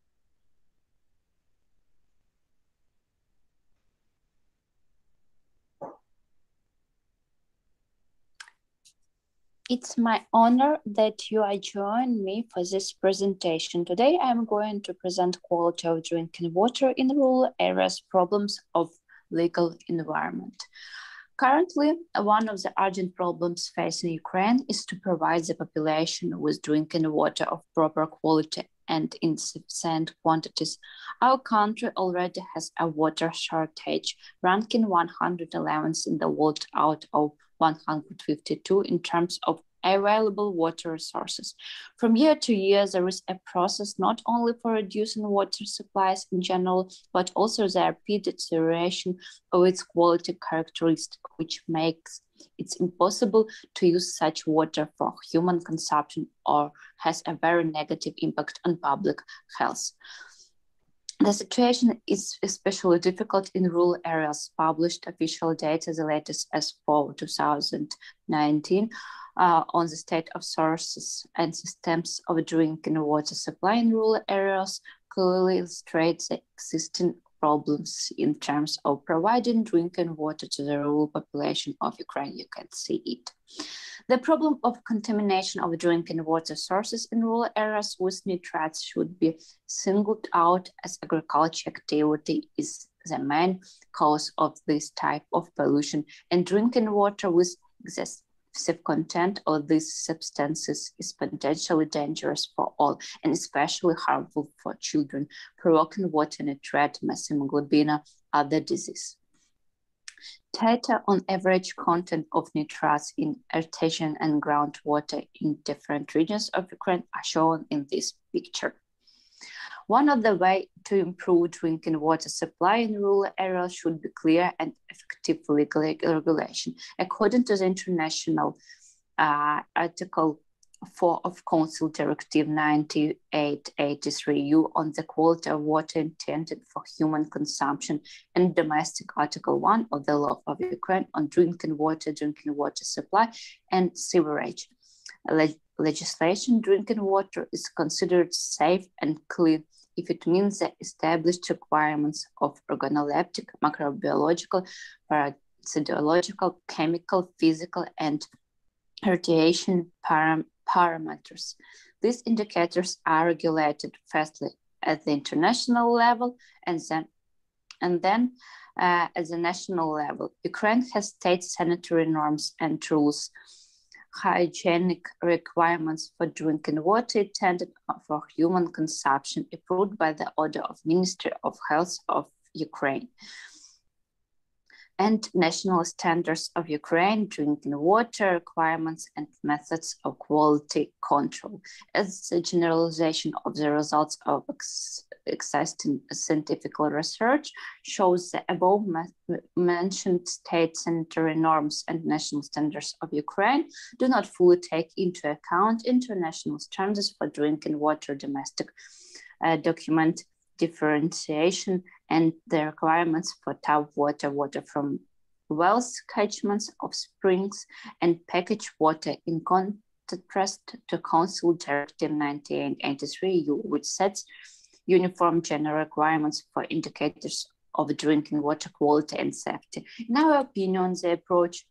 It's my honor that you are joining me for this presentation. Today I'm going to present quality of drinking water in rural areas, problems of legal environment. Currently, one of the urgent problems facing Ukraine is to provide the population with drinking water of proper quality and in sufficient quantities. Our country already has a water shortage, ranking one hundred eleventh in the world out of one hundred fifty-two in terms of available water resources. From year to year, there is a process not only for reducing water supplies in general, but also the rapid deterioration of its quality characteristic, which makes it impossible to use such water for human consumption or has a very negative impact on public health. The situation is especially difficult in rural areas. Published official data, the latest as for two thousand nineteen, uh, on the state of sources and systems of drinking water supply in rural areas clearly illustrates the existing problems in terms of providing drinking water to the rural population of Ukraine. You can see it. The problem of contamination of drinking water sources in rural areas with nitrates should be singled out, as agriculture activity is the main cause of this type of pollution, and drinking water with excessive content of these substances is potentially dangerous for all, and especially harmful for children, provoking water nitrate, methemoglobina, other disease. Data on average content of nitrates in artesian and groundwater in different regions of Ukraine are shown in this picture. One of the ways to improve drinking water supply in rural areas should be clear and effective legal regulation. According to the international uh, Article four of Council Directive ninety-eight eighty-three E U on the quality of water intended for human consumption, and domestic Article one of the Law of Ukraine on drinking water, drinking water supply, and sewerage Le legislation, drinking water is considered safe and clean if it means the established requirements of organoleptic, microbiological, parasitological, chemical, physical, and radiation param parameters. These indicators are regulated firstly at the international level and then, and then uh, at the national level. Ukraine has state sanitary norms and rules, hygienic requirements for drinking water intended for human consumption, approved by the order of Ministry of Health of Ukraine, and national standards of Ukraine, drinking water requirements and methods of quality control. As a generalization of the results of ex existing scientific research shows, the above mentioned state sanitary norms and national standards of Ukraine do not fully take into account international standards for drinking water, domestic uh, document differentiation, and the requirements for tap water, water from wells, catchments of springs, and packaged water, in contrast to Council Directive ninety-eight eighty-three E U, which sets uniform general requirements for indicators of drinking water quality and safety. In our opinion, the approach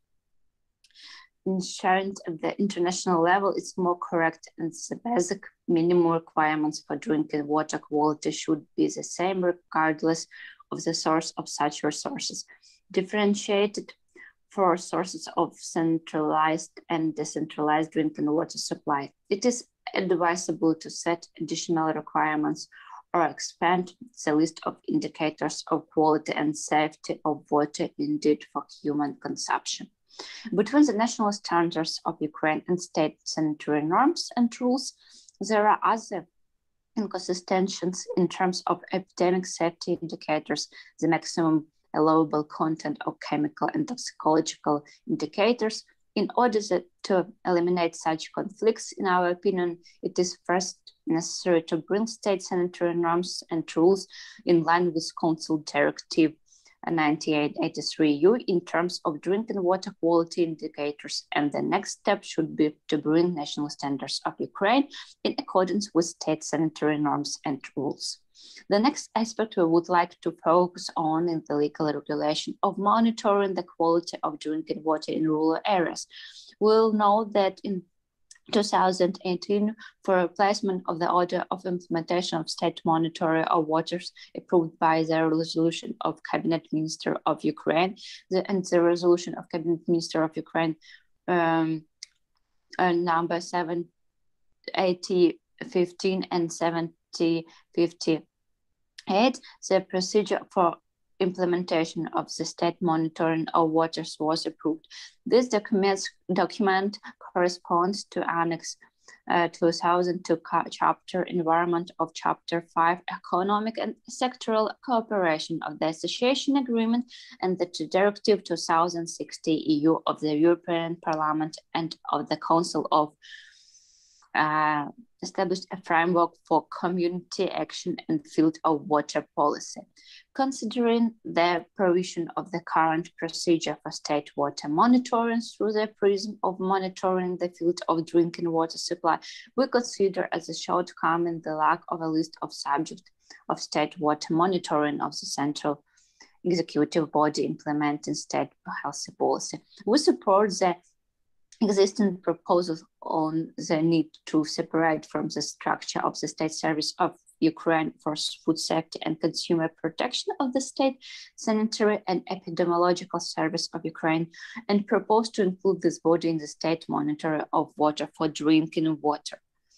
inherent at the international level is more correct, and the basic minimum requirements for drinking water quality should be the same regardless of the source of such resources, differentiated for sources of centralized and decentralized drinking water supply. It is advisable to set additional requirements or expand the list of indicators of quality and safety of water indeed for human consumption. Between the national standards of Ukraine and state sanitary norms and rules, there are other inconsistencies in terms of epidemic safety indicators, the maximum allowable content of chemical and toxicological indicators. In order to eliminate such conflicts, in our opinion, it is first necessary to bring state sanitary norms and rules in line with Council Directive ninety-eight eighty-three E U in terms of drinking water quality indicators, and the next step should be to bring national standards of Ukraine in accordance with state sanitary norms and rules. The next aspect we would like to focus on is the legal regulation of monitoring the quality of drinking water in rural areas. We'll know that in two thousand eighteen, for replacement of the order of implementation of state monitoring of waters approved by the resolution of Cabinet Minister of Ukraine, the, and the resolution of Cabinet Minister of Ukraine um, uh, number seven eighty fifteen and seventy fifty-eight, the procedure for implementation of the state monitoring of waters was approved. This document, document corresponds to Annex uh, two thousand two Chapter Environment of Chapter five Economic and Sectoral Cooperation of the Association Agreement and the Directive two thousand sixty E U of the European Parliament and of the Council of uh, established a framework for community action in the field of water policy. Considering the provision of the current procedure for state water monitoring through the prism of monitoring the field of drinking water supply, we consider as a shortcoming the lack of a list of subjects of state water monitoring of the central executive body implementing state health policy. We support the existing proposals on the need to separate from the structure of the state service of Ukraine for food safety and consumer protection of the state sanitary and epidemiological service of Ukraine, and propose to include this body in the state monitoring of water for drinking water.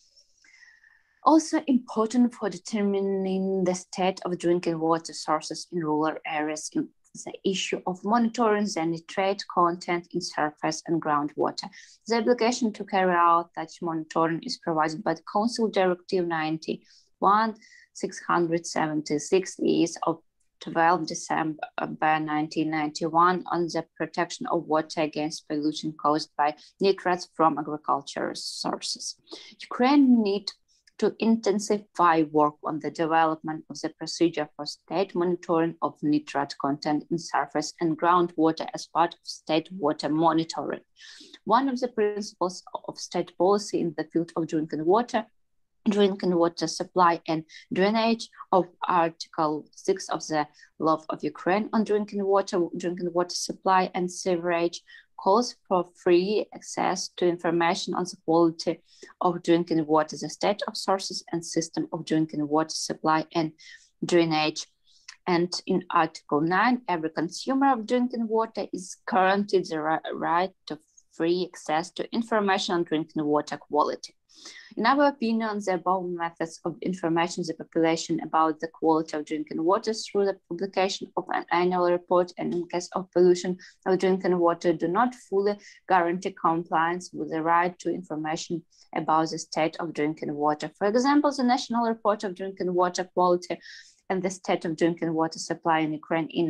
Also important for determining the state of drinking water sources in rural areas in the issue of monitoring the nitrate content in surface and groundwater. The obligation to carry out such monitoring is provided by the Council Directive ninety-one six hundred seventy-six E S of twelfth December nineteen ninety-one on the protection of water against pollution caused by nitrates from agricultural sources. Ukraine need to intensify work on the development of the procedure for state monitoring of nitrate content in surface and groundwater as part of state water monitoring. One of the principles of state policy in the field of drinking water, drinking water supply and drainage of Article six of the Law of Ukraine on drinking water, drinking water supply and sewerage calls for free access to information on the quality of drinking water, the state of sources and system of drinking water supply and drainage. And in Article nine, every consumer of drinking water is guaranteed the right to free access to information on drinking water quality. In our opinion, the above methods of information the population about the quality of drinking water through the publication of an annual report and in case of pollution of drinking water do not fully guarantee compliance with the right to information about the state of drinking water. For example, the National Report of Drinking Water Quality and the state of drinking water supply in Ukraine in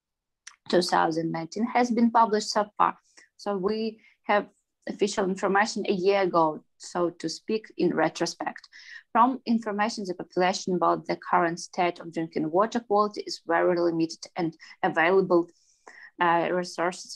two thousand nineteen has been published so far. So we have official information a year ago, so to speak, in retrospect. From information, the population about the current state of drinking water quality is very limited and available uh, resources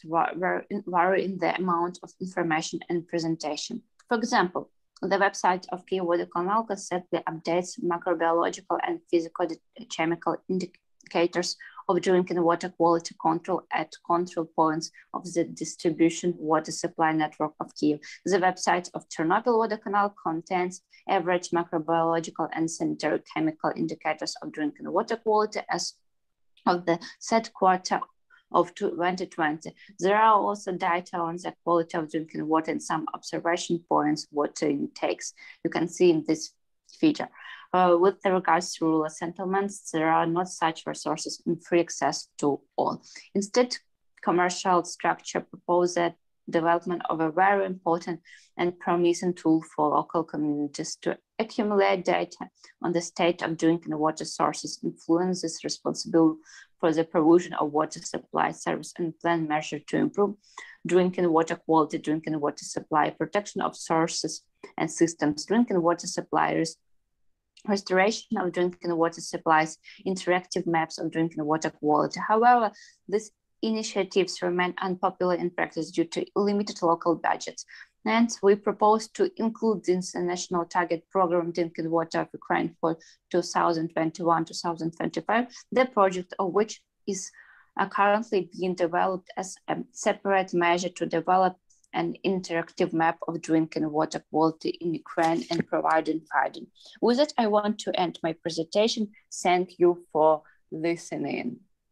vary in the amount of information and presentation. For example, the website of Kyiv Water Canal constantly updates macrobiological and physico-chemical indicators of drinking water quality control at control points of the distribution water supply network of Kyiv. The website of Chernobyl Water Canal contains average macrobiological and sanitary chemical indicators of drinking water quality as of the third quarter of twenty twenty. There are also data on the quality of drinking water in some observation points water intakes. You can see in this figure. Uh, with regards to rural settlements, there are not such resources and free access to all. Instead, commercial structure proposes the development of a very important and promising tool for local communities to accumulate data on the state of drinking water sources, influences responsible for the provision of water supply service and plan measures to improve drinking water quality, drinking water supply, protection of sources and systems, drinking water suppliers, restoration of drinking water supplies, interactive maps of drinking water quality. However, these initiatives remain unpopular in practice due to limited local budgets. And we propose to include in the National Target Program Drinking Water of Ukraine for two thousand twenty-one to two thousand twenty-five, the project of which is uh, currently being developed as a separate measure to develop an interactive map of drinking water quality in Ukraine and providing funding. With that, I want to end my presentation. Thank you for listening.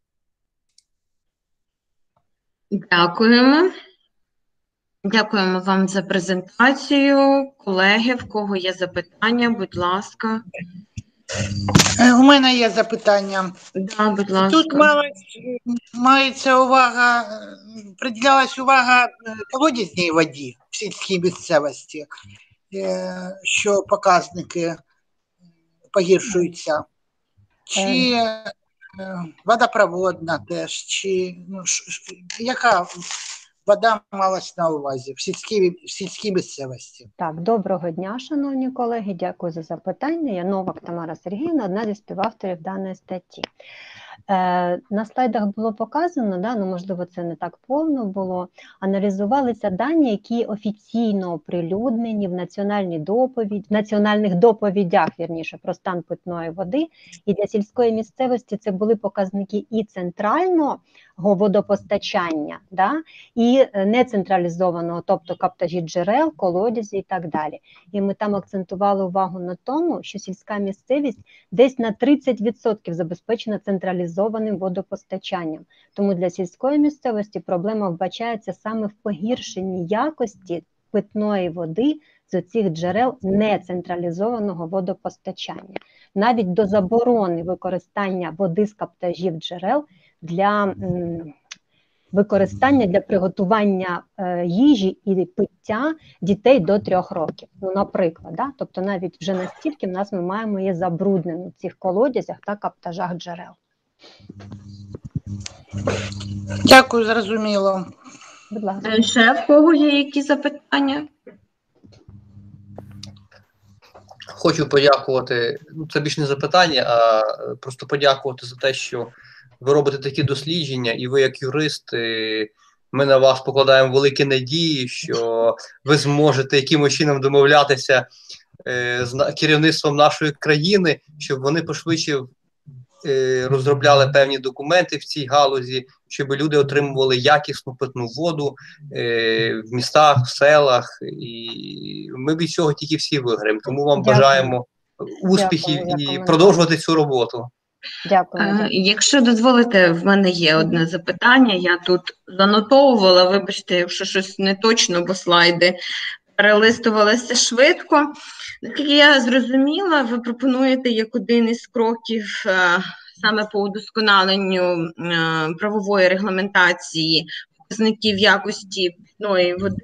Дякуємо. Дякуємо вам за презентацію. Колеги, в кого є запитання, будь ласка. У мене є запитання. Да, будь ласка. Тут мається увага, приділялась увага колодязній воді в сільській місцевості, що показники погіршуються. Чи водопроводна теж, чи ну, яка вода малась на увазі в сільській, в сільській місцевості. Так, доброго дня, шановні колеги, дякую за запитання. Я Новак Тамара Сергіївна, одна зі співавторів даної статті. Е, на слайдах було показано, да, ну, можливо, це не так повно було, аналізувалися дані, які офіційно оприлюднені в національній доповідь, в національних доповідях, вірніше, про стан питної води. І для сільської місцевості це були показники і центрального водопостачання, да, і нецентралізованого, тобто каптажі джерел, колодязі і так далі. І ми там акцентували увагу на тому, що сільська місцевість десь на тридцять відсотків забезпечена централізованим водопостачанням. Тому для сільської місцевості проблема вбачається саме в погіршенні якості питної води з оцих джерел нецентралізованого водопостачання. Навіть до заборони використання води з каптажів джерел для м, використання для приготування е, їжі і пиття дітей до трьох років. Ну, наприклад, да? Тобто навіть вже настільки в нас ми маємо є забруднену в цих колодязях та каптажах джерел. Дякую, зрозуміло. Будь ласка. Ще в кого є які запитання? Хочу подякувати, ну це більш не запитання, а просто подякувати за те, що ви робите такі дослідження, і ви як юристи, ми на вас покладаємо великі надії, що ви зможете якимось чином домовлятися е, з керівництвом нашої країни, щоб вони пошвидше е, розробляли певні документи в цій галузі, щоб люди отримували якісну питну воду е, в містах, в селах, і ми від цього тільки всі виграємо. Тому вам Дякую. бажаємо успіхів Дякую, і дякую. продовжувати цю роботу. Дякую. Е, Якщо дозволите, в мене є одне запитання. Я тут занотовувала, вибачте, якщо щось не точно, бо слайди перелистувалися швидко. Наскільки я зрозуміла, ви пропонуєте як один із кроків е, саме по удосконаленню е, правової регламентації показників якості питної води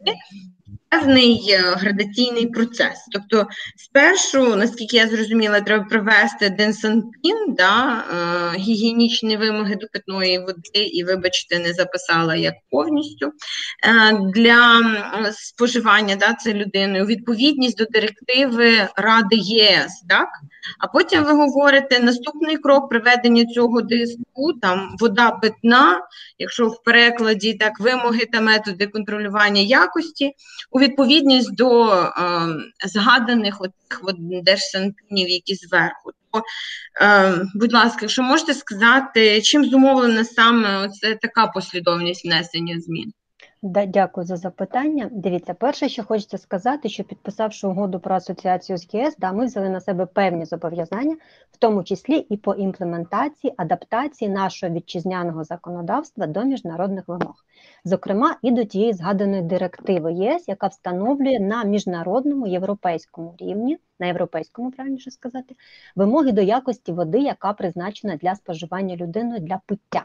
певний е, градаційний процес. Тобто, спершу, наскільки я зрозуміла, треба провести денсанпін, да, е, гігієнічні вимоги до питної води, і, вибачте, не записала як повністю, е, для е, споживання, да, це людиною, відповідність до директиви Ради ЄС, так? А потім ви говорите, наступний крок приведення цього ДСТУ, там вода питна, якщо в перекладі так, вимоги та методи контролювання якості, у відповідність до е, згаданих отих от держсанпінів, які зверху. То, е, будь ласка, якщо можете сказати, чим зумовлена саме оце така послідовність внесення змін? Да, дякую за запитання. Дивіться, перше, що хочеться сказати, що підписавши угоду про асоціацію з ЄС, да, ми взяли на себе певні зобов'язання, в тому числі і по імплементації, адаптації нашого вітчизняного законодавства до міжнародних вимог. Зокрема, і до тієї згаданої директиви ЄС, яка встановлює на міжнародному європейському рівні, на європейському, правильніше сказати, вимоги до якості води, яка призначена для споживання людиною для пиття.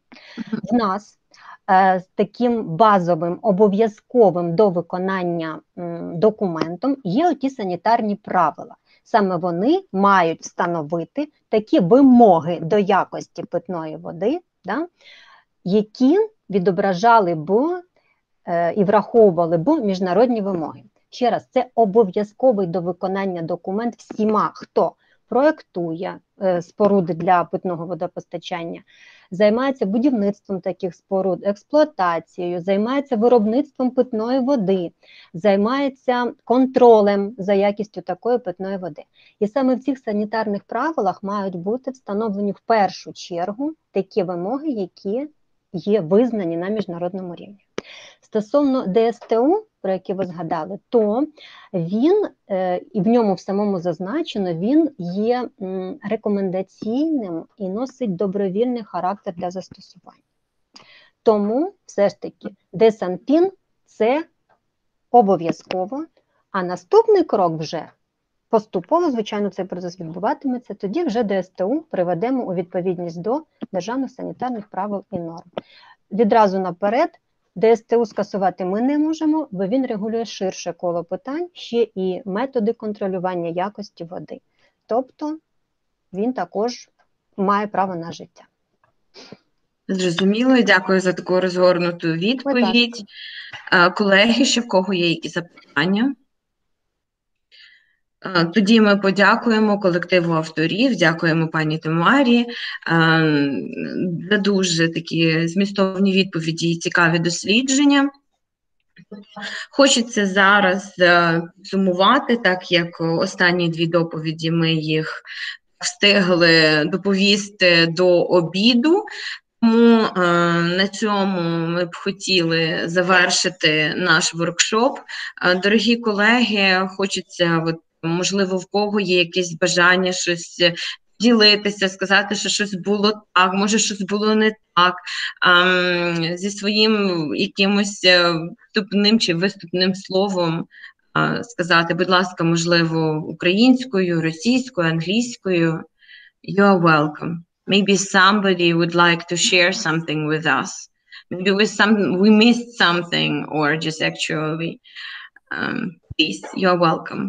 В нас з таким базовим, обов'язковим до виконання м, документом є оті санітарні правила. Саме вони мають встановити такі вимоги до якості питної води, да, які відображали б е, і враховували б міжнародні вимоги. Ще раз, це обов'язковий до виконання документ всіма, хто проєктує е, споруди для питного водопостачання, займається будівництвом таких споруд, експлуатацією, займається виробництвом питної води, займається контролем за якістю такої питної води. І саме в цих санітарних правилах мають бути встановлені в першу чергу такі вимоги, які є визнані на міжнародному рівні. Стосовно ДСТУ, про який ви згадали, то він, і в ньому в самому зазначено, він є рекомендаційним і носить добровільний характер для застосування. Тому все ж таки десанпін – це обов'язково, а наступний крок вже поступово, звичайно, цей процес відбуватиметься, тоді вже ДСТУ приведемо у відповідність до державних санітарних правил і норм. Відразу наперед, ДСТУ скасувати ми не можемо, бо він регулює ширше коло питань, ще і методи контролювання якості води. Тобто він також має право на життя. Зрозуміло, дякую за таку розгорнуту відповідь. Колеги, ще в кого є якісь запитання? Тоді ми подякуємо колективу авторів, дякуємо пані Тамарі за дуже такі змістовні відповіді і цікаві дослідження. Хочеться зараз сумувати, так як останні дві доповіді ми їх встигли доповісти до обіду. Тому е, на цьому ми б хотіли завершити наш воркшоп. Е, дорогі колеги, хочеться, от, можливо, в кого є якесь бажання щось ділитися, сказати, що щось було так, може щось було не так, е, зі своїм якимось вступним чи виступним словом е, сказати, будь ласка, можливо, українською, російською, англійською. You are welcome. Maybe somebody would like to share something with us. Maybe with some, we missed something, or just actually, um, please, you're welcome.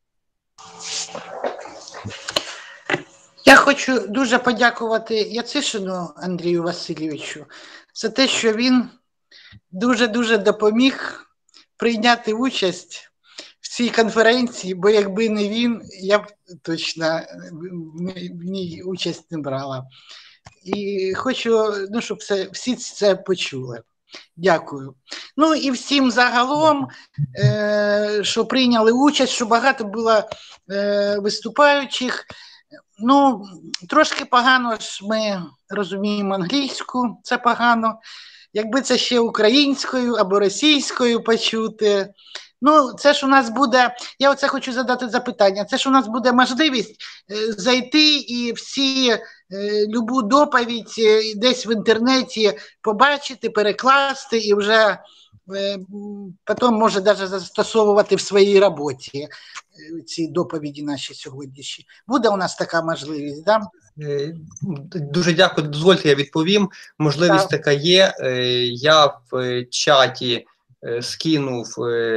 Я хочу дуже подякувати Яцишину Андрію Васильовичу за те, що він дуже-дуже допоміг прийняти участь в цій конференції, бо якби не він, я б точно в ній участь не брала. І хочу, ну, щоб це, всі це почули. Дякую. Ну і всім загалом, е, що прийняли участь, що багато було е, виступаючих. Ну, трошки погано ж ми розуміємо англійську, це погано. Якби це ще українською або російською почути. Ну, це ж у нас буде, я оце хочу задати запитання, це ж у нас буде можливість е, зайти і всі, е, любу доповідь е, десь в інтернеті побачити, перекласти і вже е, потім може навіть застосовувати в своїй роботі е, ці доповіді наші сьогоднішні. Буде у нас така можливість, так? Да? Дуже дякую, дозвольте, я відповім. Можливість так. така є. Я в чаті скинув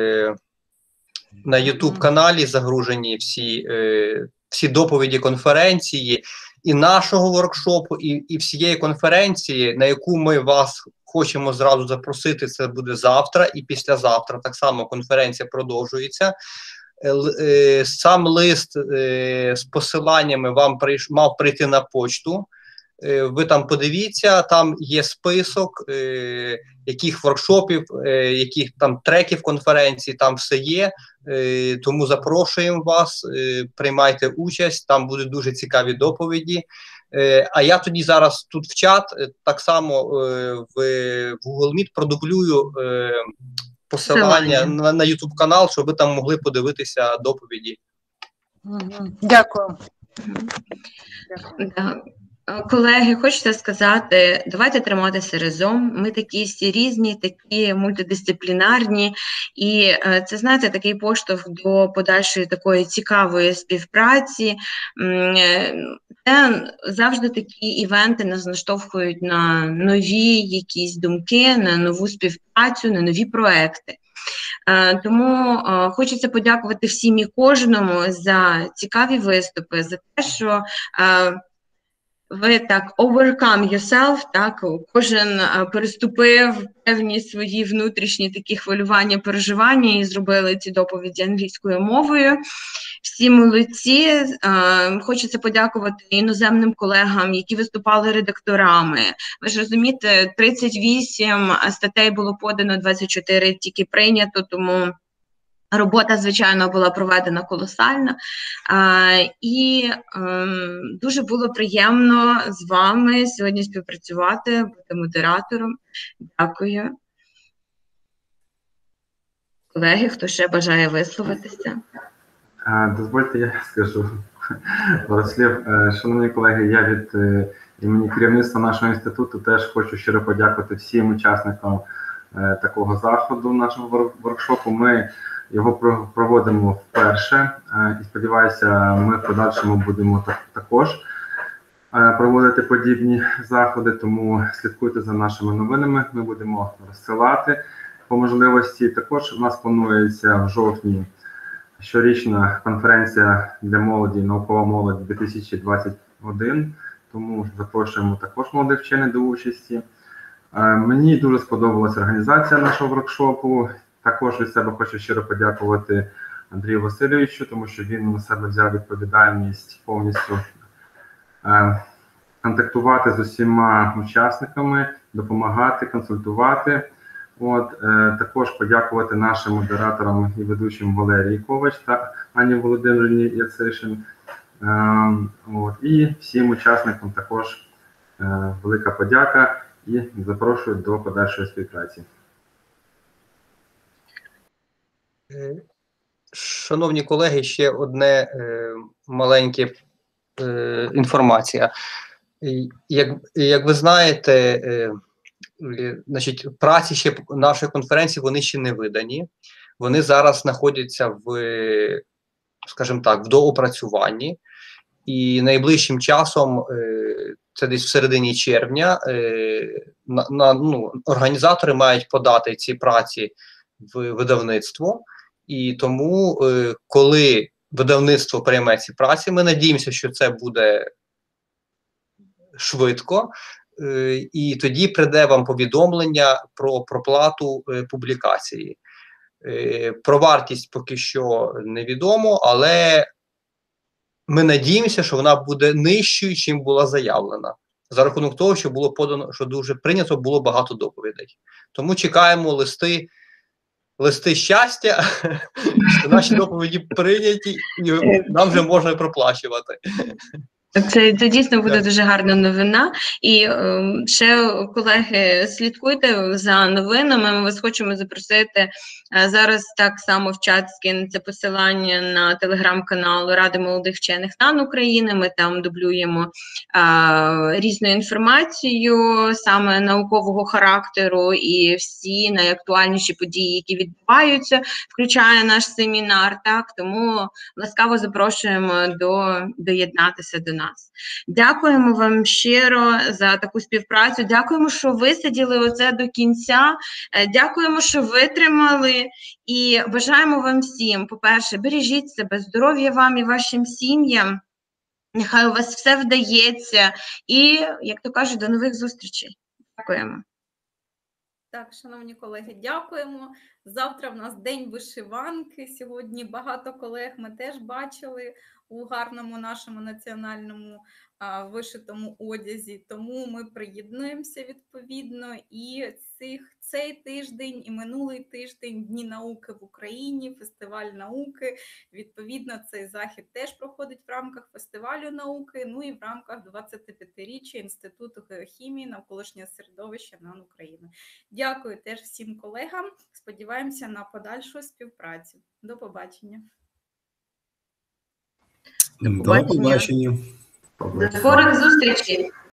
на ютуб-каналі загружені всі, всі доповіді конференції і нашого воркшопу, і, і всієї конференції, на яку ми вас хочемо зразу запросити. Це буде завтра і післязавтра. Так само конференція продовжується. Сам лист з посиланнями вам прийш... мав прийти на почту. Ви там подивіться, там є список, е, яких воркшопів, е, яких там треків конференції, там все є, е, тому запрошуємо вас, е, приймайте участь, там будуть дуже цікаві доповіді. Е, а я тоді зараз тут в чат, е, так само е, в, в Google Meet продублюю е, посилання на, на YouTube канал, щоб ви там могли подивитися доповіді. Дякую. Дякую. Колеги, хочеться сказати, давайте триматися разом. Ми такі всі різні, такі мультидисциплінарні. І це, знаєте, такий поштовх до подальшої такої цікавої співпраці. Це завжди такі івенти нас наштовхують на нові якісь думки, на нову співпрацю, на нові проекти. Тому хочеться подякувати всім і кожному за цікаві виступи, за те, що ви так overcome yourself, так, кожен переступив певні свої внутрішні такі хвилювання, переживання і зробили ці доповіді англійською мовою. Всі молодці. Хочеться подякувати іноземним колегам, які виступали редакторами. Ви ж розумієте, тридцять вісім статей було подано, двадцять чотири тільки прийнято, тому робота, звичайно, була проведена колосальна, а, і а, дуже було приємно з вами сьогодні співпрацювати, бути модератором. Дякую. Колеги, хто ще бажає висловитися? Дозвольте, я скажу пару слів. Шановні колеги, я від імені керівництва нашого інституту теж хочу щиро подякувати всім учасникам такого заходу, нашого воркшопу. Ми його проводимо вперше і, сподіваюся, ми в подальшому будемо також проводити подібні заходи, тому слідкуйте за нашими новинами, ми будемо розсилати по можливості. Також у нас планується в жовтні щорічна конференція для молоді, наукова молодь дві тисячі двадцять один. тому запрошуємо також молодих вчених до участі. Мені дуже сподобалася організація нашого воркшопу. Також від себе хочу щиро подякувати Андрію Васильовичу, тому що він на себе взяв відповідальність повністю контактувати з усіма учасниками, допомагати, консультувати. От, е, також подякувати нашим модераторам і ведучим Валерії Ковач та Ані Володимирівні Яцишин. Е, от, і всім учасникам також е, велика подяка і запрошую до подальшої співпраці. Шановні колеги, ще одне е, маленьке е, інформація. Як, як ви знаєте, е, значить, праці ще нашої конференції, вони ще не видані. Вони зараз знаходяться в, скажімо так, в доопрацюванні. І найближчим часом, це десь в середині червня, на, на, ну, організатори мають подати ці праці в видавництво. І тому, коли видавництво прийме ці праці, ми надіємося, що це буде швидко. І тоді прийде вам повідомлення про проплату публікації. Про вартість поки що невідомо, але ми надіємося, що вона буде нижчою, чим була заявлена. За рахунок того, що було подано, що дуже прийнято було багато доповідей. Тому чекаємо листи, листи щастя, що наші доповіді прийняті і нам вже можна проплачувати. Це, це дійсно буде дуже гарна новина. І е, ще, колеги, слідкуйте за новинами. Ми вас хочемо запросити. Е, зараз так само в чат скинеться посилання на телеграм-канал Ради молодих вчених НАН України. Ми там дублюємо е, різну інформацію, саме наукового характеру, і всі найактуальніші події, які відбуваються, включає наш семінар. Так, тому ласкаво запрошуємо до доєднатися до нас. Нас. Дякуємо вам щиро за таку співпрацю. Дякуємо, що ви сиділи оце до кінця. Дякуємо, що витримали. І бажаємо вам всім, по-перше, бережіть себе, здоров'я вам і вашим сім'ям. Нехай у вас все вдається. І, як то кажуть, до нових зустрічей. Дякуємо. Так, шановні колеги, дякуємо. Завтра в нас день вишиванки. Сьогодні багато колег ми теж бачили у гарному нашому національному а, вишитому одязі. Тому ми приєднуємося відповідно. І цих, цей тиждень і минулий тиждень Дні науки в Україні, фестиваль науки. Відповідно, цей захід теж проходить в рамках фестивалю науки, ну і в рамках двадцятип'ятиріччя Інституту геохімії навколишнього середовища НАН України. Дякую теж всім колегам. Сподіваємося на подальшу співпрацю. До побачення. До побачення. До скорих зустрічей.